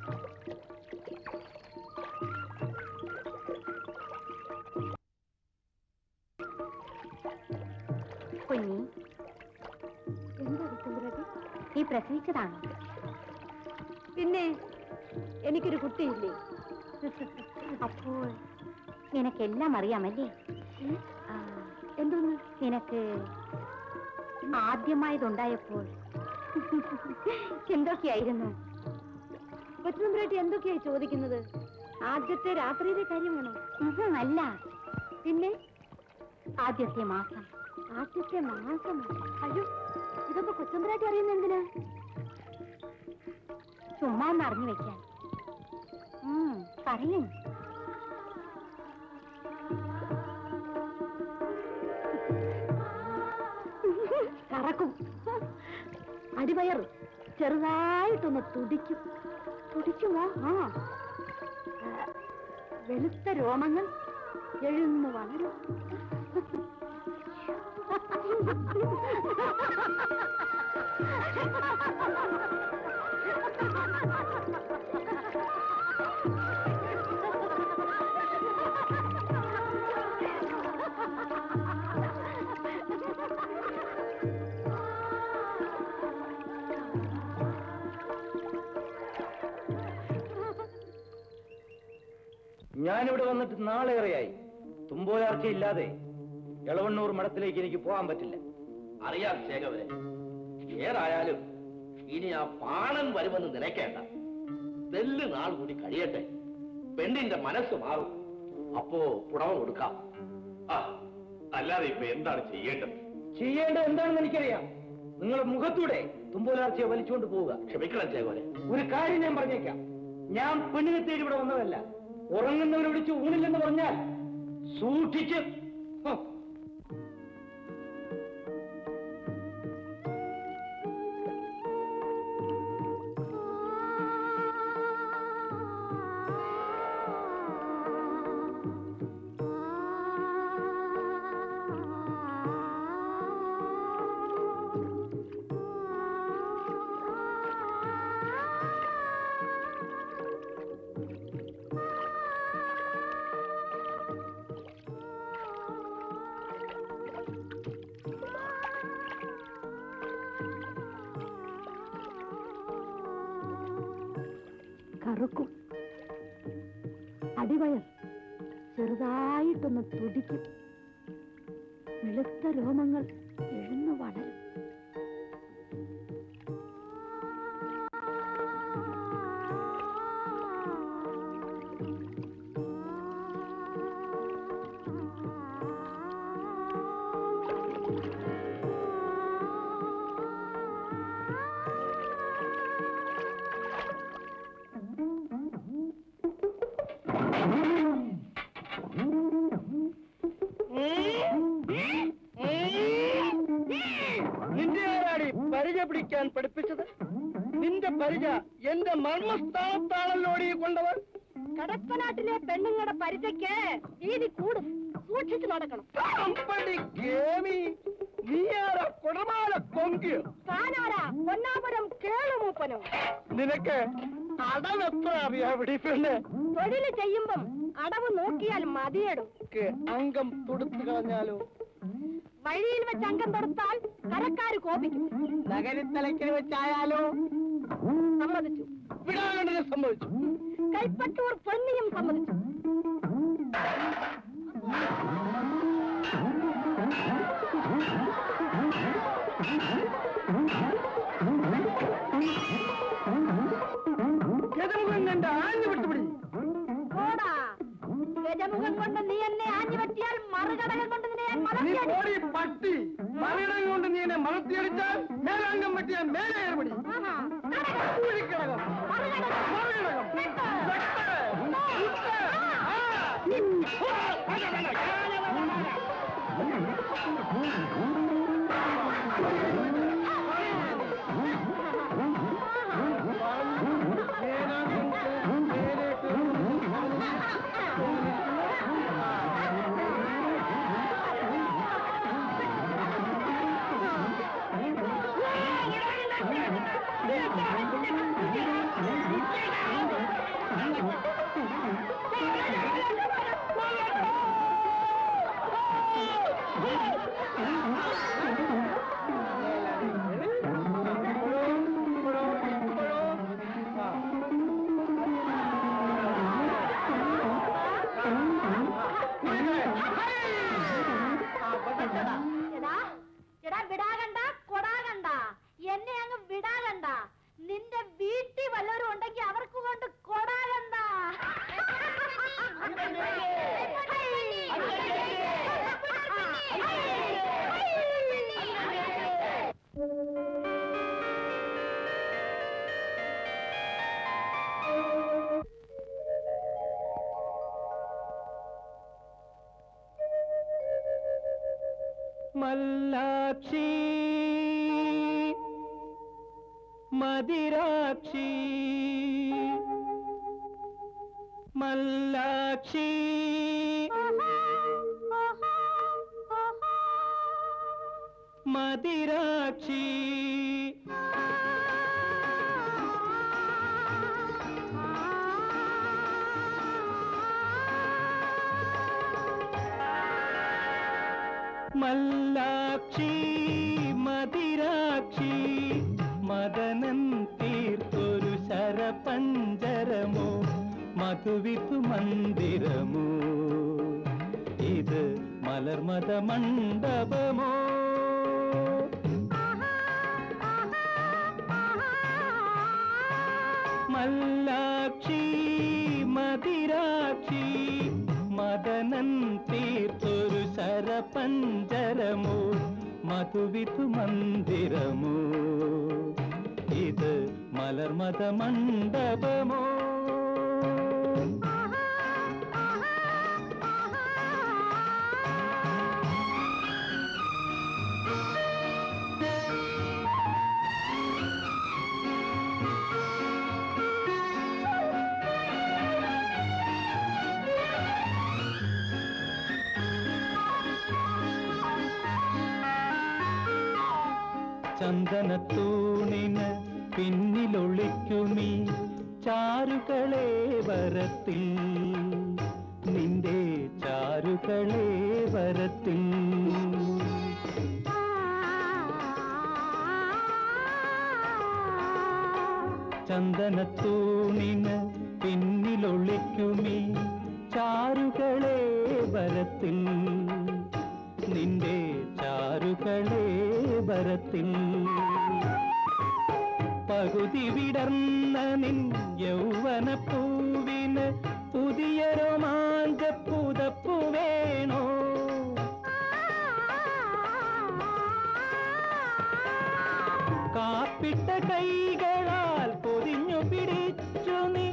കുഞ്ഞി, എന്താ സുന്ദരതി? നീ പ്രസവിച്ചതാണോ? പിന്നെ എനിക്കൊരു കുട്ടിയില്ലേ? അപ്പോൾ നിനക്കെല്ലാം അറിയാമല്ലേ? എന്തോന്ന്? നിനക്ക് ആദ്യമായതുണ്ടായപ്പോൾ എന്തൊക്കെയായിരുന്നു? കൊച്ചുമ്പരാട്ടി എന്തൊക്കെയായി ചോദിക്കുന്നത്? ആദ്യത്തെ രാത്രിയിലെ കാര്യമാണോ? അല്ല, പിന്നെ ആദ്യത്തെ മാസം. ആദ്യത്തെ മാസം? അയ്യോ, ഇതൊക്കെ കൊച്ചുമ്പരാട്ടി അറിയുന്ന എന്തിനാ? ചുമ്മാ ഒന്ന് അറിഞ്ഞു വെക്കാൻ. പറയും. കറക്കും. അടിവയർ ചെറുതായിട്ടൊന്ന് തുടിക്കും. തുടിക്കുമോ? ആ. വെളുത്ത രോമങ്ങൾ എഴുന്നു വളരും. ഞാനിവിടെ വന്നിട്ട് നാളേറെയായി. തുമ്പോലാർച്ചയില്ലാതെ എളവണ്ണൂർ മഠത്തിലേക്ക് എനിക്ക് പോകാൻ പറ്റില്ല. അറിയാം ചേകവരെ, ഏതായാലും ഇനി ആ പാണൻ വരുമെന്ന് നിனைക്കേണ്ട. നെല്ല് നാൾ കൂടി കഴിയട്ടെ, പെണ്ണിന്റെ മനസ്സ് മാറും. അപ്പോ പുടവ കൊടുക്കാം. ആ, അല്ലാതെ ഇപ്പൊ എന്താണ് ചെയ്യേണ്ടത്? ചെയ്യേണ്ടത് എന്താണെന്ന് എനിക്കറിയാം. നിങ്ങളുടെ മുഖത്തൂടെ തുമ്പോലാർച്ചയെ വലിച്ചുകൊണ്ട് പോവുക. ക്ഷമിക്കണം ചേകവരെ. ഒരു കാര്യം ഞാൻ പറഞ്ഞേക്കാം. ഞാൻ പെണ്ണിനെ തേടി ഇവിടെ വന്നതല്ല. ഉറങ്ങുന്നവരെ വിളിച്ച് ഊണില്ലെന്ന് പറഞ്ഞാൽ സൂക്ഷിച്ച്. കറുക്കും. അടിവയർ ചെറുതായിട്ടൊന്ന് തുടിക്കും. വെളുത്ത രോമങ്ങൾ എഴുന്നു വളരും. പിടിക്കാൻ പഠിപ്പിച്ചത് നിന്റെ പരിച എന്റെ മർമ്മസ്ഥാനത്താണല്ലോടി കൊണ്ടവർ. കടപ്പനാട്ടിലെ പെണ്ണുങ്ങളുടെ പരിചയ്ക്ക് വീതി കൂടും. സൂക്ഷിച്ചു നടക്കണം. നീയാരാ കൊടമാല കൊങ്കിയോ? താനാരാ പൊന്നാപുരം കേളുമൂപ്പനോ? നിനക്ക് അടവെത്ര അറിയാവിടെ പെണ്ണ്? തൊഴില് ചെയ്യുമ്പം അടവ് നോക്കിയാൽ മതിയെടും. അംഗം തൊടുത്തു കളഞ്ഞാലോ? വഴിയിൽ വെച്ച് അംഗം തൊടുത്താൽ കരക്കാര് കോപിക്കും. നഗരത്തലയ്ക്കൽ വെച്ചായാലോ? സമ്മതിച്ചു. വിടാകണ്ഠനെ സമ്മതിച്ചു. കൈപ്പറ്റൂർ പെണ്ണിയും സമ്മതിച്ചു. ഗജമുഖൻ എന്റെ ആഞ്ഞു വിട്ടുപിടി. ഓടാ, ഗജമുഖം കൊണ്ട് നീ എന്നെ ആഞ്ഞു വെട്ടിയാൽ മറുകടകം കൊണ്ട് നിന്നെ ഞാൻ മലർത്തി പട്ടി. മറുകടകം കൊണ്ട് നീ എന്നെ മലർത്തിയടിച്ചാൽ മേലാംഗം വെട്ടിയാൽ മേലെ ഏർപടി. ൂഴിക്കടകം മല്ലാക്ഷി മദിരാക്ഷി മല്ലാക്ഷി മദിരാക്ഷി മല്ലാക്ഷി മദിരാക്ഷി മദനൻ തീർത്തൊരു ശരപഞ്ചരമോ മധുവിധു മന്ദിരമോ ഇത് മലർമത മണ്ഡപമോ മല്ലാക്ഷി മദിരാക്ഷി മദനൻ തീർത്തൊരു ശരപഞ്ചരമോ മധുവിധു മന്ദിരമോ ഇത് മലർമത മണ്ഡപമോ ചന്ദനത്തൂണിന് പിന്നിലൊളിക്കുമീ ചാരുകളെ വരത്തിൽ നിന്റെ ചാരുകളെ വരത്തിൽ ചന്ദനത്തൂണിന് പിന്നിലൊളിക്കുമീ ചാരുകളെ വരത്തിൽ നിന്റെ ചാരുകളെ വരത്തിൽ പകുതി വിടർന്ന നിൻ യൗവന പൂവിന് പുതിയ രോമാഞ്ച പുതപ്പു വേണോ കാപ്പിട്ട കൈകളാൽ പൊതിഞ്ഞു പിടിച്ചു നീ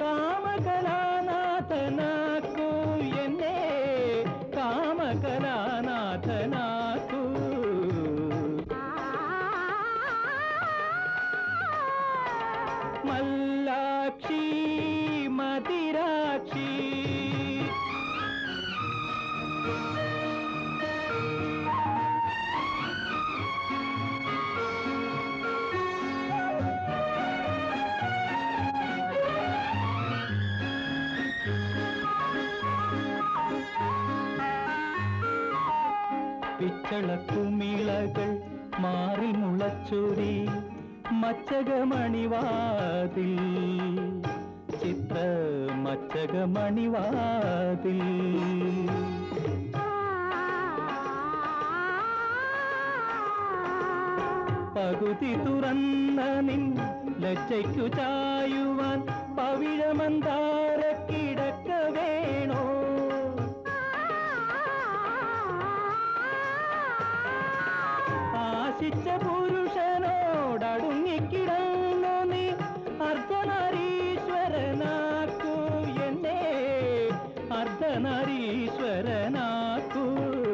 കാമകലാനാഥനാക്കൂ എന്നെ കാമകലാനാഥനാക്കൂ മല്ലാക്ഷി മദിരാക്ഷി പിച്ചളക്കുമിളകൾ മാറിൽ മുളച്ചൊരി മച്ചകമണിവാതിൽ ചിത്ര മച്ചകമണിവാതിൽ പകുതി തുറന്ന നിൻ ലജ്ജയ്ക്കു ചായുവാൻ പവിഴമന്താര കിടക്ക വേണോ ആശിച്ച പുരുഷനോടടുങ്ങിക്കിടന്നു നീ അർദ്ധനാരീശ്വരനാക്കൂ എന്നെ അർദ്ധനാരീശ്വരനാക്കൂ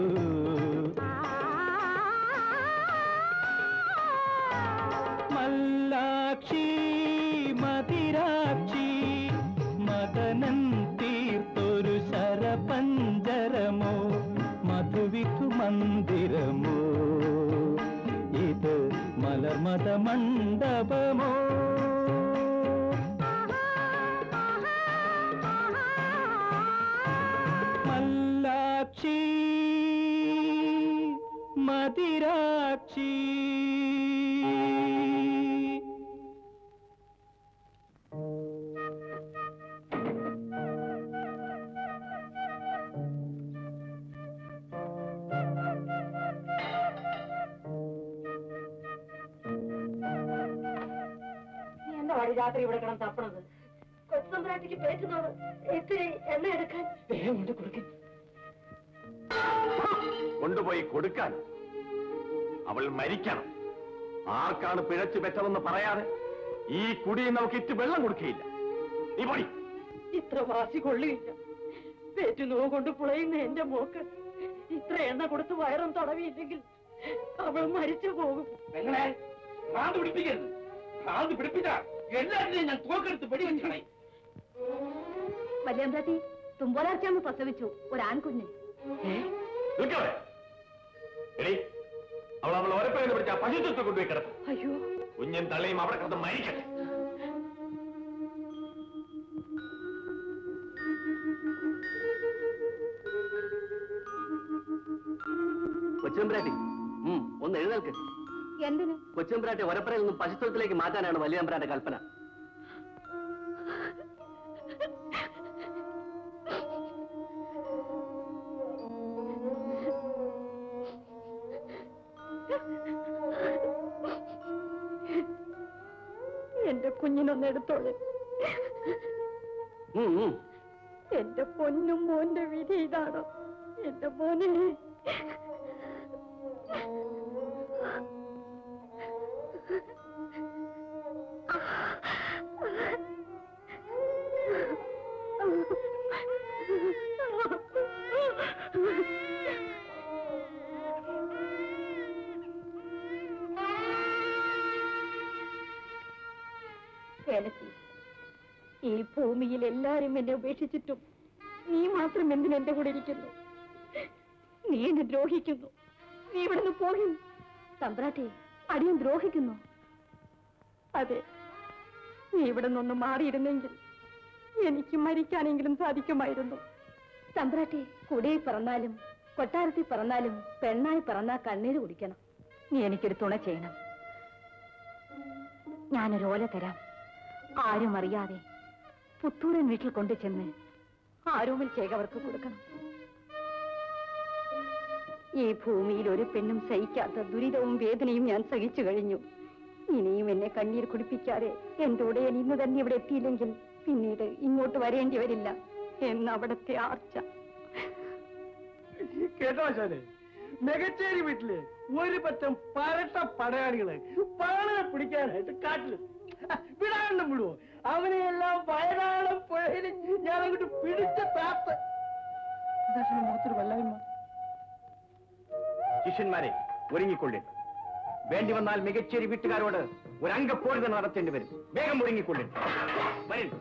മല്ലാക്ഷി മദിരാക്ഷി മദനൻ തീർത്തൊരു ശരപഞ്ചരമോ മധുവിധു മന്ദിരമോ ഇത് മലർമത മണ്ഡപമോ മല്ലാക്ഷി മദിരാക്ഷി രാത്രി ഇവിടെ കിടന്ന് തപ്പണത് കൊച്ചമ്പ്രാട്ടിക്ക് പേറ്റുന്നോട് ഇത്തിരി എണ്ണ എടുക്കാൻ വേഗം കൊണ്ട് കൊടുക്കും കൊണ്ടുപോയി കൊടുക്കാൻ അവൾ മരിക്കണം. ആർക്കാണ് പിഴച്ചു പെറ്റതെന്ന് പറയാതെ ഈ കുടിയിൽ നമുക്ക് ഇറ്റ് വെള്ളം കൊടുക്കുകയില്ല. നീ പോയി. ഇത്ര വാസി കൊള്ളിയില്ല. പേറ്റുനോവ് കൊണ്ട് പുളയുന്ന എന്റെ മോക്ക് ഇത്ര എണ്ണ കൊടുത്ത് വയറും തടവിയില്ലെങ്കിൽ അവൾ മരിച്ചു പോകും. നിങ്ങളെ ഭ്രാന്ത് പിടിപ്പിക്കരുത്. ഭ്രാന്ത് പിടിപ്പിച്ചാൽ എല്ലാത്തിനെയും ഞാൻ തോക്കെടുത്ത് വെടിവെച്ചേ. വല്യമ്പ്രാട്ടി, തുമ്പോലാർച്ചമ്മ പ്രസവിച്ചു ഒരു ആൺകുഞ്ഞ്. അവൾ അവൾ ഒരപ്പേന്ന് പിടിച്ച പശുത്വത്തെ കൊണ്ടുപോയി കിടക്കും. അയ്യോ, കുഞ്ഞൻ തള്ളയും അവിടെ കിടന്ന് മരിക്കട്ടെ. കൊച്ചമ്പ്രാട്ടി ഒന്ന് എഴുന്നേൽക്ക്. എന്തിന്? കൊച്ചമ്പ്രാട്ടി ഒരപ്പറയിൽ നിന്നും പശുത്വത്തിലേക്ക് മാറ്റാനാണ് വലിയമ്പ്രാന്റെ കൽപ്പന. എന്റെ കുഞ്ഞിനൊന്ന് എടുത്തോളെ. എന്റെ പൊന്നും മോന്റെ വിധി ഇതാണോ? എന്റെ മോനെ ഈ ഭൂമിയിൽ എല്ലാരും എന്നെ ഉപേക്ഷിച്ചിട്ടും നീ മാത്രം എന്തിനെന്റെ കൂടെ ഇരിക്കുന്നു? നീ എന്നെ ദ്രോഹിക്കുന്നു. നീ ഇവിടുന്ന് പോകും. തമ്പ്രാട്ടി, അടിയൻ ദ്രോഹിക്കുന്നു. അതെ, നീ ഇവിടെ നിന്നൊന്ന് മാറിയിരുന്നെങ്കിൽ എനിക്ക് മരിക്കാനെങ്കിലും സാധിക്കുമായിരുന്നു. തമ്പ്രാട്ടി, കുടിയിൽ പിറന്നാലും കൊട്ടാരത്തിൽ പിറന്നാലും പെണ്ണായി പിറന്നാ കണ്ണീര് കുടിക്കണം. നീ എനിക്കൊരു തുണ ചെയ്യണം. ഞാനൊരു ഓല തരാം. ആരും അറിയാതെ പുത്തൂരൻ വീട്ടിൽ കൊണ്ടു ചെന്ന് ആരോമൽ ചേകവർക്ക് കൊടുക്കണം. ഈ ഭൂമിയിൽ ഒരു പെണ്ണും സഹിക്കാത്ത ദുരിതവും വേദനയും ഞാൻ സഹിച്ചു കഴിഞ്ഞു. ഇനിയും എന്നെ കണ്ണീർ കുടിപ്പിക്കാതെ എന്റെ ഉടയൻ ഇന്ന് തന്നെ ഇവിടെ എത്തിയില്ലെങ്കിൽ പിന്നീട് ഇങ്ങോട്ട് വരേണ്ടി വരില്ല എന്ന് അവിടത്തെ ആർച്ച. കേട്ടോ ശാനെ, മെഗച്ചേരി വീട്ടില് ഒരു പറ്റം പരട്ട പടയാളികള് പാളനെ പിടിക്കാനായിട്ട് കാട്ടില് വിടാണ്ട് വിടുവോ? അവനെയെല്ലാം വയനാളം പുഴയിൽ ഞാൻ അങ്ങോട്ട് പിടിച്ച താത്ത്. മുഖത്തൊരു വല്ലായ്മ. ശിഷ്യന്മാരെ ഒരുങ്ങിക്കൊള്ളി. വേണ്ടി വന്നാൽ മികച്ചേരി വീട്ടുകാരോട് ഒരു അംഗപ്പോഴ് തന്നെ നടത്തേണ്ടി വരും. വേഗം ഒരുങ്ങിക്കൊള്ളി. വരും.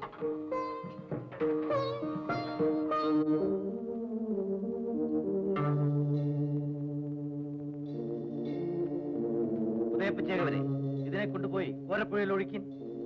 ഉദയപ്പച്ചേകവരെ, ഇതിനെ കൊണ്ടുപോയി ഓരപ്പുഴയിൽ ഒഴുക്കി.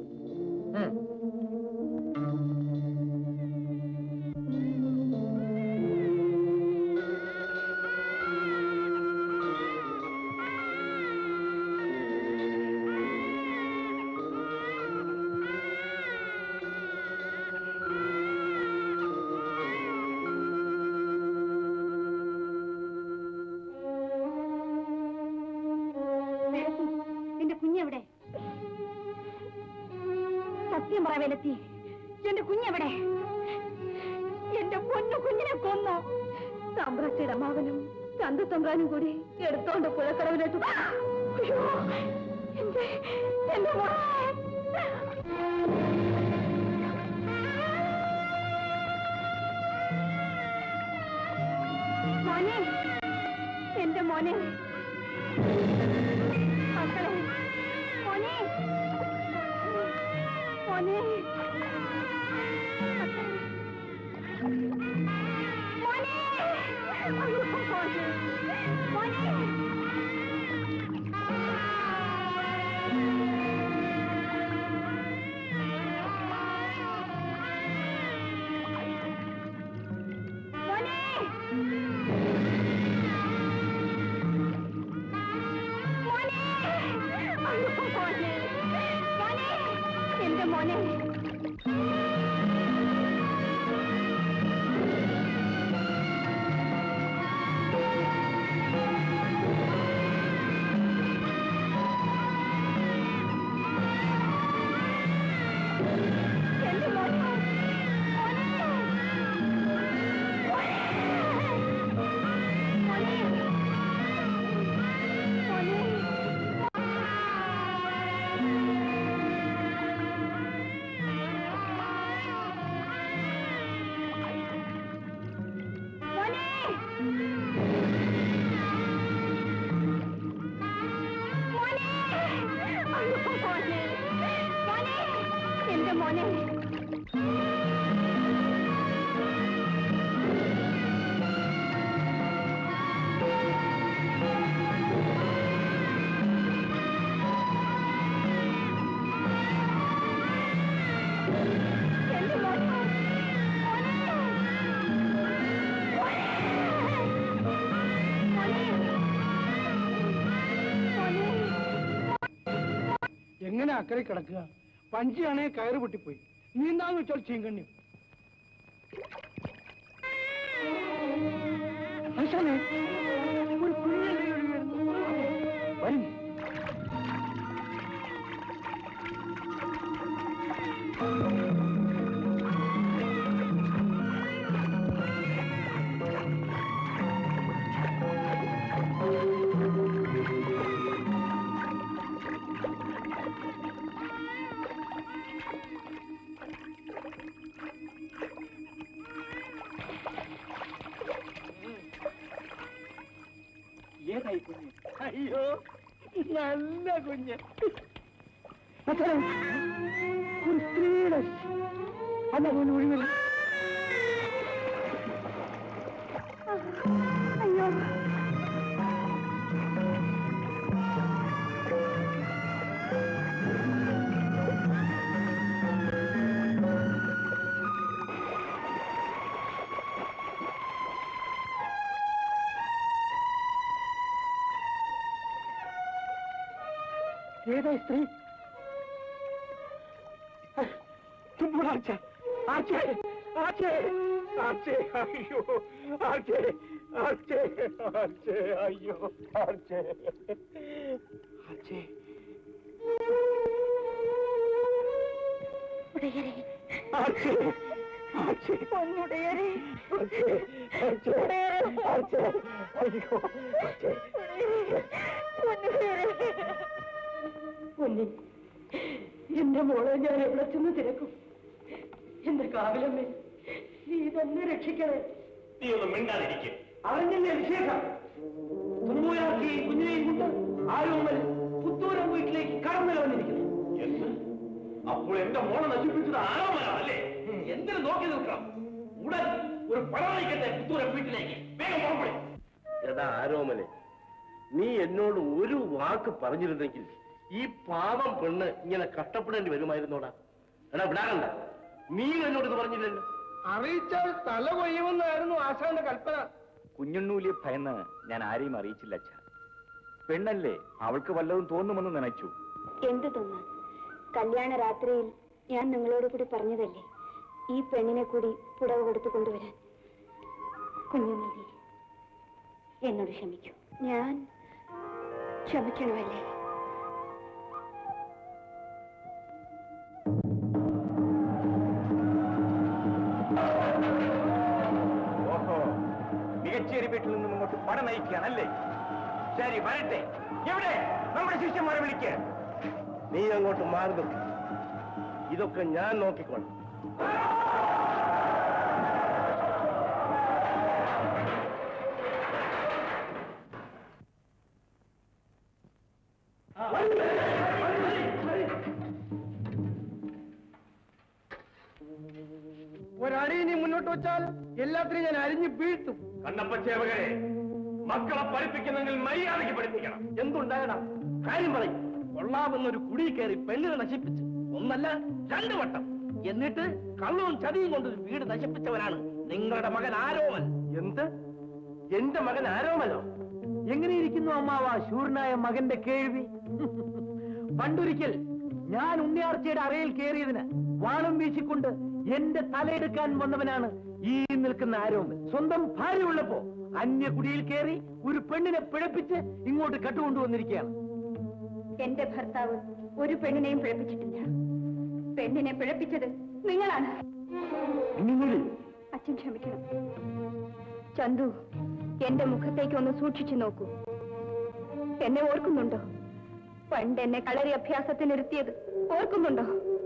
സത്യം പറയാവേലെത്തി, എന്റെ കുഞ്ഞെവിടെ? എന്റെ പൊന്നു കുഞ്ഞിനെ കൊന്നു. തമ്പ്രാട്ടിയുടെ അമ്മാവനും ചന്തു തമ്പ്രാനും കൂടി എടുത്തോണ്ട് പുഴക്കടവിലേട്ടു. അയ്യോ, എന്റെ എന്റെ മോനെ, എന്റെ മോനെ, മക്കളെ, മോനെ, മോനെ, മോനെ, അയ്യോ, മോനെ, മോനെ. എന്റെ മോനെ, എന്റെ മോനെ എന്റെ മോനെ എങ്ങനെ അക്കരെ കിടക്കുക? പഞ്ചിയാണേ കയറ് പൊട്ടിപ്പോയി. നീന്താന്ന് വെച്ചാൽ ചീങ്കണ്ണി. ആശാനെ, ഒരു കുഞ്ഞല്ലേ വരും. ഏതായി കുഞ്ഞ്? അയ്യോ, നല്ല കുഞ്ഞ്. ഒരു സ്ത്രീയുടെ അല്ല പോലും ഒഴിവില്ല. അയ്യോ ഏതാ സ്ത്രീ? തുമ്പുളാർച്ച. ആർച്ചേ, ആർച്ചേ, ആർച്ചേ, അയ്യോ, ആർച്ചേ, ആർച്ചേ, ആർച്ചേ, അയ്യോ, ആർച്ചേ, ആർച്ചേ. ഉടയരെ ആർച്ചേ, ആർച്ചേ, പൊന്നുടയരെ ആർച്ചേ, ആർച്ചേ, ആർച്ചേ, അയ്യോ, ആർച്ചേ. പൊന്നി, എന്റെ മോളെ ഞാൻ എവിടെ ചെന്ന് തിരക്കും? എന്റെ കാവിലമ്മേ, നീ തന്നെ രക്ഷിക്കണേ. നീ ഒന്ന് മിണ്ടാതിരിക്കും. അവന്റെ വിശേഷം തുമ്പൂരാക്കി കുഞ്ഞിനെയും കൊണ്ട് ആരോമൽ പുത്തൂരം വീട്ടിലേക്ക് കടന്നു വന്നിരിക്കുന്നു. എന്ന്? അപ്പോൾ എന്റെ മോളെ നശിപ്പിച്ചത് ആരോമലാണല്ലേ? എന്തിനു നോക്കി നിൽക്കണം? ഉടൻ ഒരു പടവയ്ക്കട്ടെ പുത്തൂരം വീട്ടിലേക്ക്. വേഗം പുറപ്പെടും. എടാ ആരോമലെ, നീ എന്നോട് ഒരു വാക്ക് പറഞ്ഞിരുന്നെങ്കിൽ ഈ പാവം പെണ്ണ് ഇങ്ങനെ കഷ്ടപ്പെടേണ്ടി വരുമായിരുന്നോടാ. എടാ വിടാകണ്ട, നീ എന്നോട് ഇത് പറഞ്ഞില്ലല്ലോ. അറിയിച്ചാൽ തല കൊയ്യുമെന്നായിരുന്നു ആശാന്റെ കൽപ്പന. കുഞ്ഞുണ്ണൂലിയെ ഭയന്ന് ഞാൻ ആരെയും അറിയിച്ചില്ല അച്ഛ. പെണ്ണല്ലേ, അവൾക്ക് വല്ലതും തോന്നുമെന്ന് നനച്ചു. എന്ത് തോന്നാൻ? കല്യാണ രാത്രിയിൽ ഞാൻ നിങ്ങളോട് കൂടി പറഞ്ഞതല്ലേ ഈ പെണ്ണിനെ കൂടി പുടവ കൊടുത്തു കൊണ്ടുവരാൻ. കുഞ്ഞുമതി, എന്നോട് ക്ഷമിക്കൂ. ഞാൻ ക്ഷമിക്കണമല്ലേ? ഓഹോ, മികച്ചേരി വീട്ടിൽ നിന്നും ഇങ്ങോട്ട് പട നയിക്കുകയാണല്ലേ? ശരി, വരട്ടെ. എവിടെ നമ്മുടെ ശിഷ്യന്മാരെ വിളിക്കുക? നീ അങ്ങോട്ട് മാറി നിൽക്ക്. ഇതൊക്കെ ഞാൻ നോക്കിക്കോളാം. ഒരടി നീ മുന്നോട്ട് വെച്ചാൽ എല്ലാത്തിനും ഞാൻ അരിഞ്ഞു വീഴ്ത്തും. കണ്ണപ്പ സേവകരെ, മക്കളെ പഠിപ്പിക്കുന്നെങ്കിൽ മര്യാദയ്ക്ക് പഠിപ്പിക്കണം. എന്തുണ്ടായടാ? കാര്യം പറയും. കൊള്ളാമെന്നൊരു കുടി കയറി പെണ്ണിനെ നശിപ്പിച്ച് ഒന്നല്ല രണ്ടു വട്ടം. എന്നിട്ട് കള്ളവും ചതിയും കൊണ്ടൊരു വീട് നശിപ്പിച്ചവനാണ് നിങ്ങളുടെ മകൻ ആരോമൽ. എന്ത്? എന്റെ മകൻ ആരോമലോ? എങ്ങനെയിരിക്കുന്നു അമ്മാവ ശൂരനായ മകന്റെ കേൾവി? പണ്ടൊരിക്കൽ ഞാൻ ഉണ്ണിയാർച്ചയുടെ അറയിൽ കയറിയതിന് വാളും വീശിക്കൊണ്ട് എന്റെ തലയെടുക്കാൻ വന്നവനാണ് ഈ നിൽക്കുന്ന ആരോമൽ. സ്വന്തം ഭാര്യ ഉള്ളപ്പോ അന്യകുടിയിൽ കയറി ഒരു പെണ്ണിനെ പിഴപ്പിച്ച് ഇങ്ങോട്ട് കട്ടുകൊണ്ടുവന്നിരിക്കുകയാണ്. എന്റെ ഭർത്താവ് ഒരു പെണ്ണിനെയും പിഴപ്പിച്ചിട്ടില്ല. പെണ്ണിനെ പിഴപ്പിച്ചത് നിങ്ങളാണ്. അച്ഛൻ ക്ഷമിക്കണം. ചന്തു, എന്റെ മുഖത്തേക്ക് ഒന്ന് സൂക്ഷിച്ചു നോക്കൂ. എന്നെ ഓർക്കുന്നുണ്ടോ? പണ്ട് എന്നെ കളരി അഭ്യാസത്തിനിരുത്തിയത് ഓർക്കുന്നുണ്ടോ?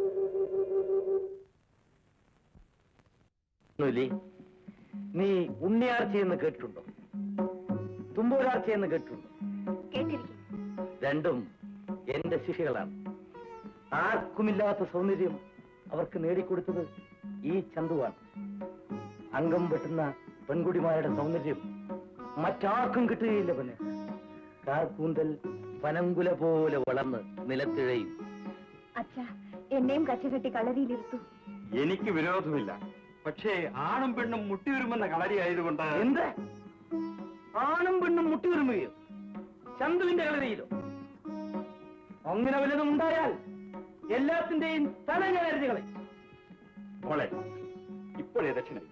നീ ഉണ്ണിയാർച്ചയെന്ന് കേട്ടിട്ടുണ്ടോ? തുമ്പൂരാർച്ചയെന്ന് കേട്ടിട്ടുണ്ടോ? കേട്ടിരിക്കും. രണ്ടും എന്റെ ശിഷ്യകളാണ്. ആർക്കുമില്ലാത്ത സൗന്ദര്യം അവർക്ക് നേടിക്കൊടുത്തത് ഈ ചന്തുവാണ്. അംഗം വെട്ടുന്ന പെൺകുടിമാരുടെ സൗന്ദര്യം മറ്റാർക്കും കിട്ടുകയില്ല. പിന്നെ കാർക്കൂന്തൽ പനങ്കുല പോലെ വളർന്ന് നിലത്തിഴയും. അച്ഛാ, എന്നെയും കച്ചകെട്ടി കളരിയിലിരുത്തു. എനിക്ക് വിരോധമില്ല. പക്ഷേ ആണും പെണ്ണും മുട്ടിവരുമെന്ന കളരി ആയതുകൊണ്ട് എന്ത് ആണും പെണ്ണും മുട്ടിവരുമയോ? ചന്തുവിന്റെ കളരിയിലോ? അങ്ങനെ വല്ലതും ഉണ്ടായാൽ എല്ലാത്തിന്റെയും തല ഞാൻ എഴുതികളെ. മോളെ, ഇപ്പോഴേ ദക്ഷിണയ്ക്ക്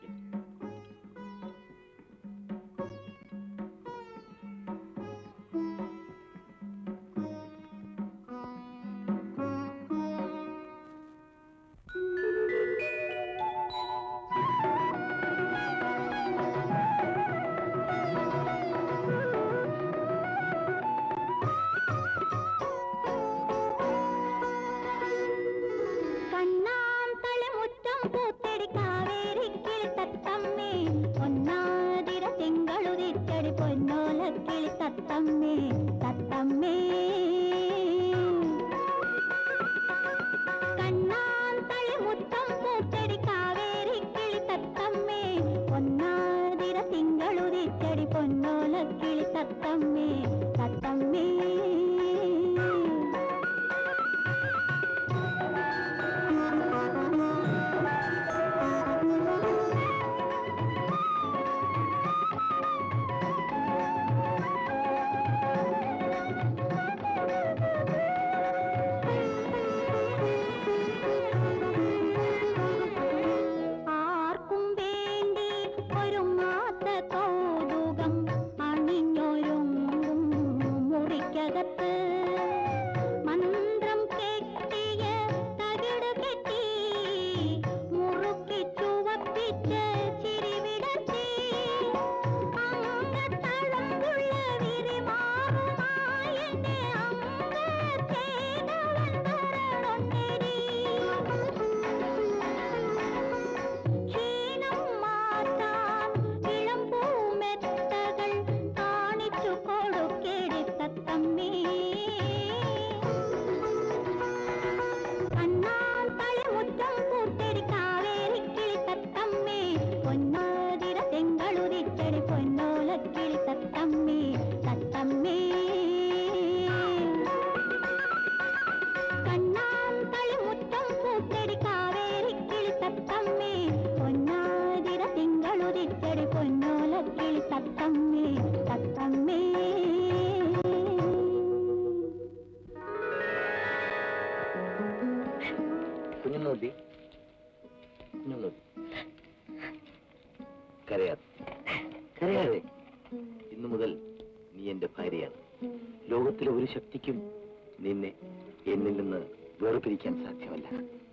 കരയാതെ. ഇന്നു മുതൽ നീ എന്റെ ഭാര്യയാണ്. ലോകത്തിലെ ഒരു ശക്തിക്കും നിന്നെ എന്നിൽ നിന്ന് വേർപിരിക്കാൻ സാധ്യമല്ല.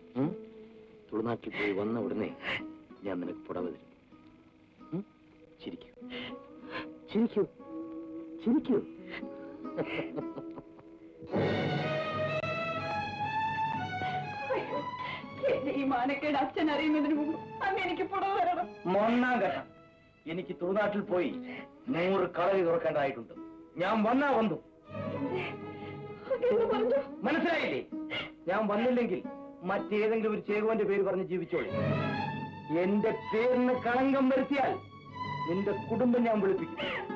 തുളുനാട്ടിൽ പോയി വന്ന ഉടനെ ഞാൻ നിനക്ക് പുടവ തരും. ചിരിക്കൂ, ചിരിക്കൂ, ചിരിക്കൂ. ഈ മാനക്കേട് അച്ഛൻ അറിയുന്നതിന് മുമ്പ് അന്ന് എനിക്ക് പുടവ തരണം. മൊന്നാം ഘട്ടം. എനിക്ക് തുളുനാട്ടിൽ പോയി നൂറ് കളരി തുറക്കേണ്ടതായിട്ടുണ്ട്. ഞാൻ വന്നാ വന്നു. മനസ്സിലായില്ലേ? ഞാൻ വന്നില്ലെങ്കിൽ മറ്റേതെങ്കിലും ഒരു ചേകോന്റെ പേര് പറഞ്ഞ് ജീവിച്ചോളി. എന്റെ പേരിന് കളങ്കം വരുത്തിയാൽ നിന്റെ കുടുംബം ഞാൻ വിളിപ്പിക്കും.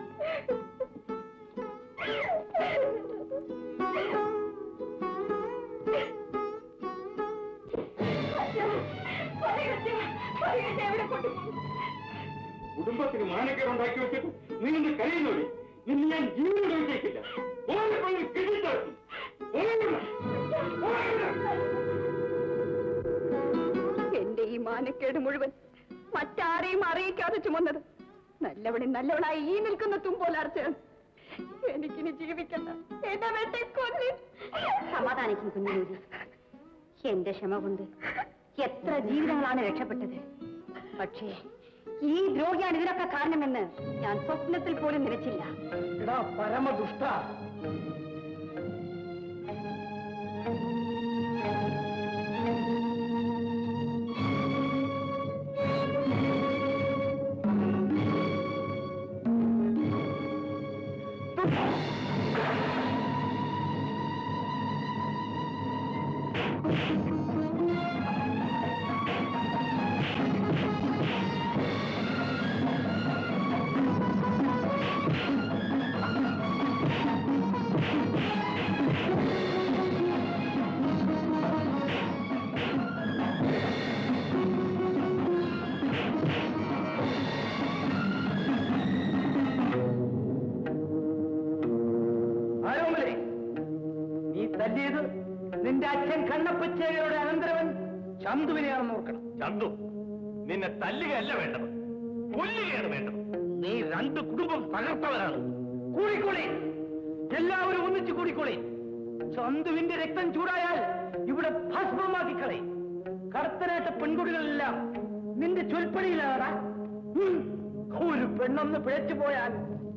കുടുംബത്തിന് മാനക്കേട് ഉണ്ടാക്കി വെച്ചിട്ട് നീ നിന്ന് കരയുന്നോടി. നിന്നെ ഞാൻ ജീവനോട് വിജയിക്കില്ല. എന്റെ ഈ മാനക്കേട് മുഴുവൻ മറ്റാരെയും അറിയിക്കാതെ ചുമന്നത് നല്ലവളെ നല്ലവളായി ഈ നിൽക്കുന്ന തുമ്പോലാർച്ചയാണ്. എനിക്കിനി ജീവിക്കണ്ട. എന്നെ വെട്ടിക്കൊല്ലി. സമാധാനിക്കും കുഞ്ഞുനൂരി. എന്റെ ക്ഷമ കൊണ്ട് എത്ര ജീവിതങ്ങളാണ് രക്ഷപ്പെട്ടത്. പക്ഷേ ഈ ദ്രോഹിയാണ് ഇതിനൊക്കെ കാരണമെന്ന് ഞാൻ സ്വപ്നത്തിൽ പോലും നിലച്ചില്ല. എടാ പരമദുഷ്ട, നിന്റെ അച്ഛൻ കണ്ണപ്പച്ചേരിയുടെ അനന്തരവൻ ചന്തുവിനെയാണെന്ന് ഓർക്കണം. ചന്തു നിന്നെ തല്ലുകയല്ല വേണ്ടത്, കൊല്ലുകയാണ് വേണ്ടത്. നീ രണ്ട് കുടുംബം തകർത്തവരാണ്. കൂടിക്കോളി, എല്ലാവരും ഒന്നിച്ചു കൂടിക്കോളി. ചന്തുവിന്റെ രക്തം ചൂടായാൽ ഇവിടെ ഭസ്മമാക്കി കളി. കടത്തനായിട്ട് പെൺകുട്ടികളെല്ലാം നിന്റെ ചൊൽപ്പടിയിലാടാ. ഒരു പെണ്ണൊന്ന് പിഴച്ചു പോയാൽ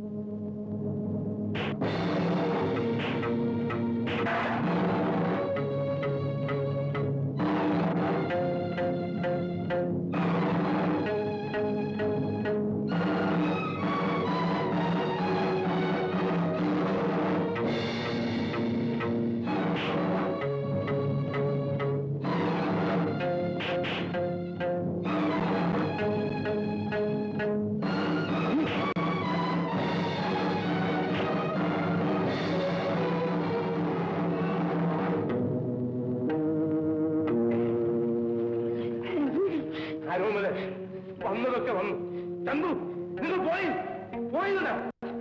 വന്നതൊക്കെ വന്നു. ചന്തു നിങ്ങൾ പോയി പോയില്ല.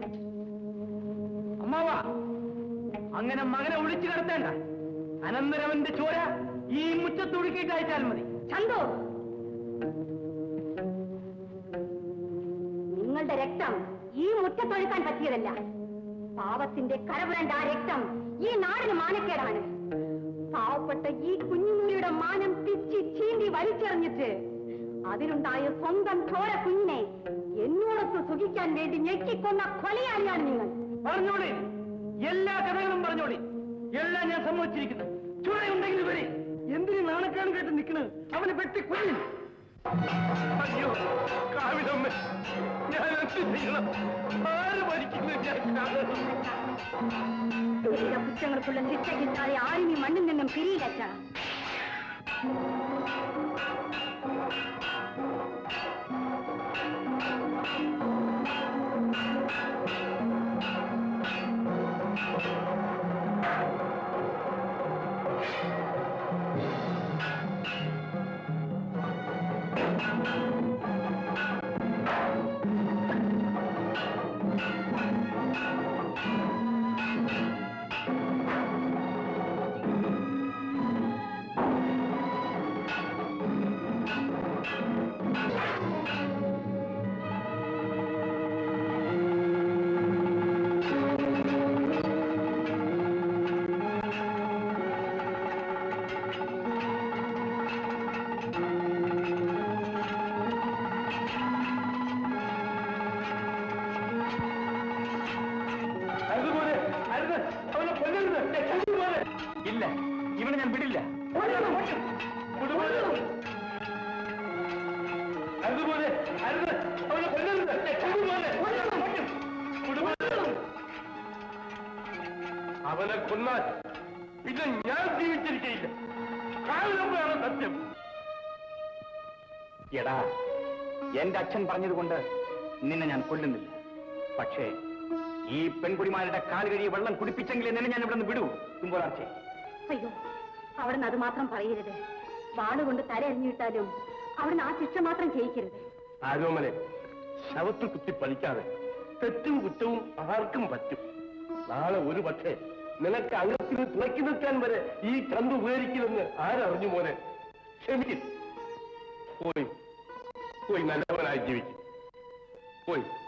അമ്മാവ, അങ്ങനെ മകനെ ഒഴിച്ചു കിടത്തേണ്ട. അനന്തരവന്റെ ചോര ഈ മുറ്റത്തൊടുക്കിയിട്ട് അയച്ചാൽ മതി. ചന്തു, നിങ്ങളുടെ രക്തം ഈ മുറ്റത്തൊഴുക്കാൻ പറ്റിയതല്ല. പാവത്തിന്റെ കരപുരണ്ട ആ രക്തം ഈ നാടിന് മാനക്കേടാണ്. പാവപ്പെട്ട ഈ കുഞ്ഞുമൂലിയുടെ മാനം പിച്ചി ചീന്തി വലിച്ചെറിഞ്ഞിട്ട് അതിലുണ്ടായ സ്വന്തം ചോര കുഞ്ഞിനെ എന്നോടൊത്ത് സുഖിക്കാൻ വേണ്ടി ഞെക്കിക്കൊന്ന കൊലയാളിയാണ് നിങ്ങൾ. പറഞ്ഞോളി, എല്ലാ കഥകളും പറഞ്ഞോളി. എല്ലാം ഞാൻ സമ്മതിച്ചിരിക്കുന്നു. ചുരയുണ്ടെങ്കിൽ വരെ എന്തിനു നാണക്കാണ് കേട്ട് നിൽക്കണ്? അവനെ വെട്ടി കൊല്ലി. അയ്യോ കാവിലമ്മ, ഞാൻ എന്ത് ചെയ്യണം? ആര് ഭരിക്കുന്നു? ചെയ്ത കുറ്റങ്ങൾക്കുള്ള ശിക്ഷ കിട്ടാതെ ആരും ഈ മണ്ണിൽ നിന്നും പിരിയില്ല. ഇല്ല, ഇവനെ ഞാൻ വിടില്ല. അതുപോലെ അരുത്, അവനെ കൊല്ലരുത്. അവനെ കൊന്നാൽ പിന്നെ ഞാൻ ജീവിച്ചിരിക്കയില്ല. കാവിലമ്മയാണ് സത്യം. എടാ, എന്റെ അച്ഛൻ പറഞ്ഞതുകൊണ്ട് നിന്നെ ഞാൻ കൊല്ലുന്നില്ല. പക്ഷേ ഈ പെൺകുടിമാരുടെ കാലുകഴി വെള്ളം കുടിപ്പിച്ചെങ്കിലേ നിന്നെ ഞാൻ ഇവിടെ നിന്ന് വിടൂ. തുമ്പോളാർച്ചേ, അയ്യോ, അവിടുന്ന് അത് മാത്രം പറയരുത്. വാളുകൊണ്ട് തല എറിഞ്ഞിട്ടാലും അവിടുന്ന് ആ ശിക്ഷ മാത്രം ചെയ്യിക്കരുത്. ആരോമനെ, ശവത്ത് കുത്തി പലിക്കാതെ തെറ്റും കുറ്റവും ആർക്കും പറ്റും. നാളെ ഒരു പക്ഷേ നിനക്ക് അംഗത്തിന് തുണക്കി നിൽക്കാൻ വരെ ഈ ചന്തു ഉപകരിക്കില്ലെന്ന് ആരറിഞ്ഞു മോനെ? ക്ഷമിക്കും. പോയി പോയി നല്ലവനായി ജീവിക്കും. പോയി.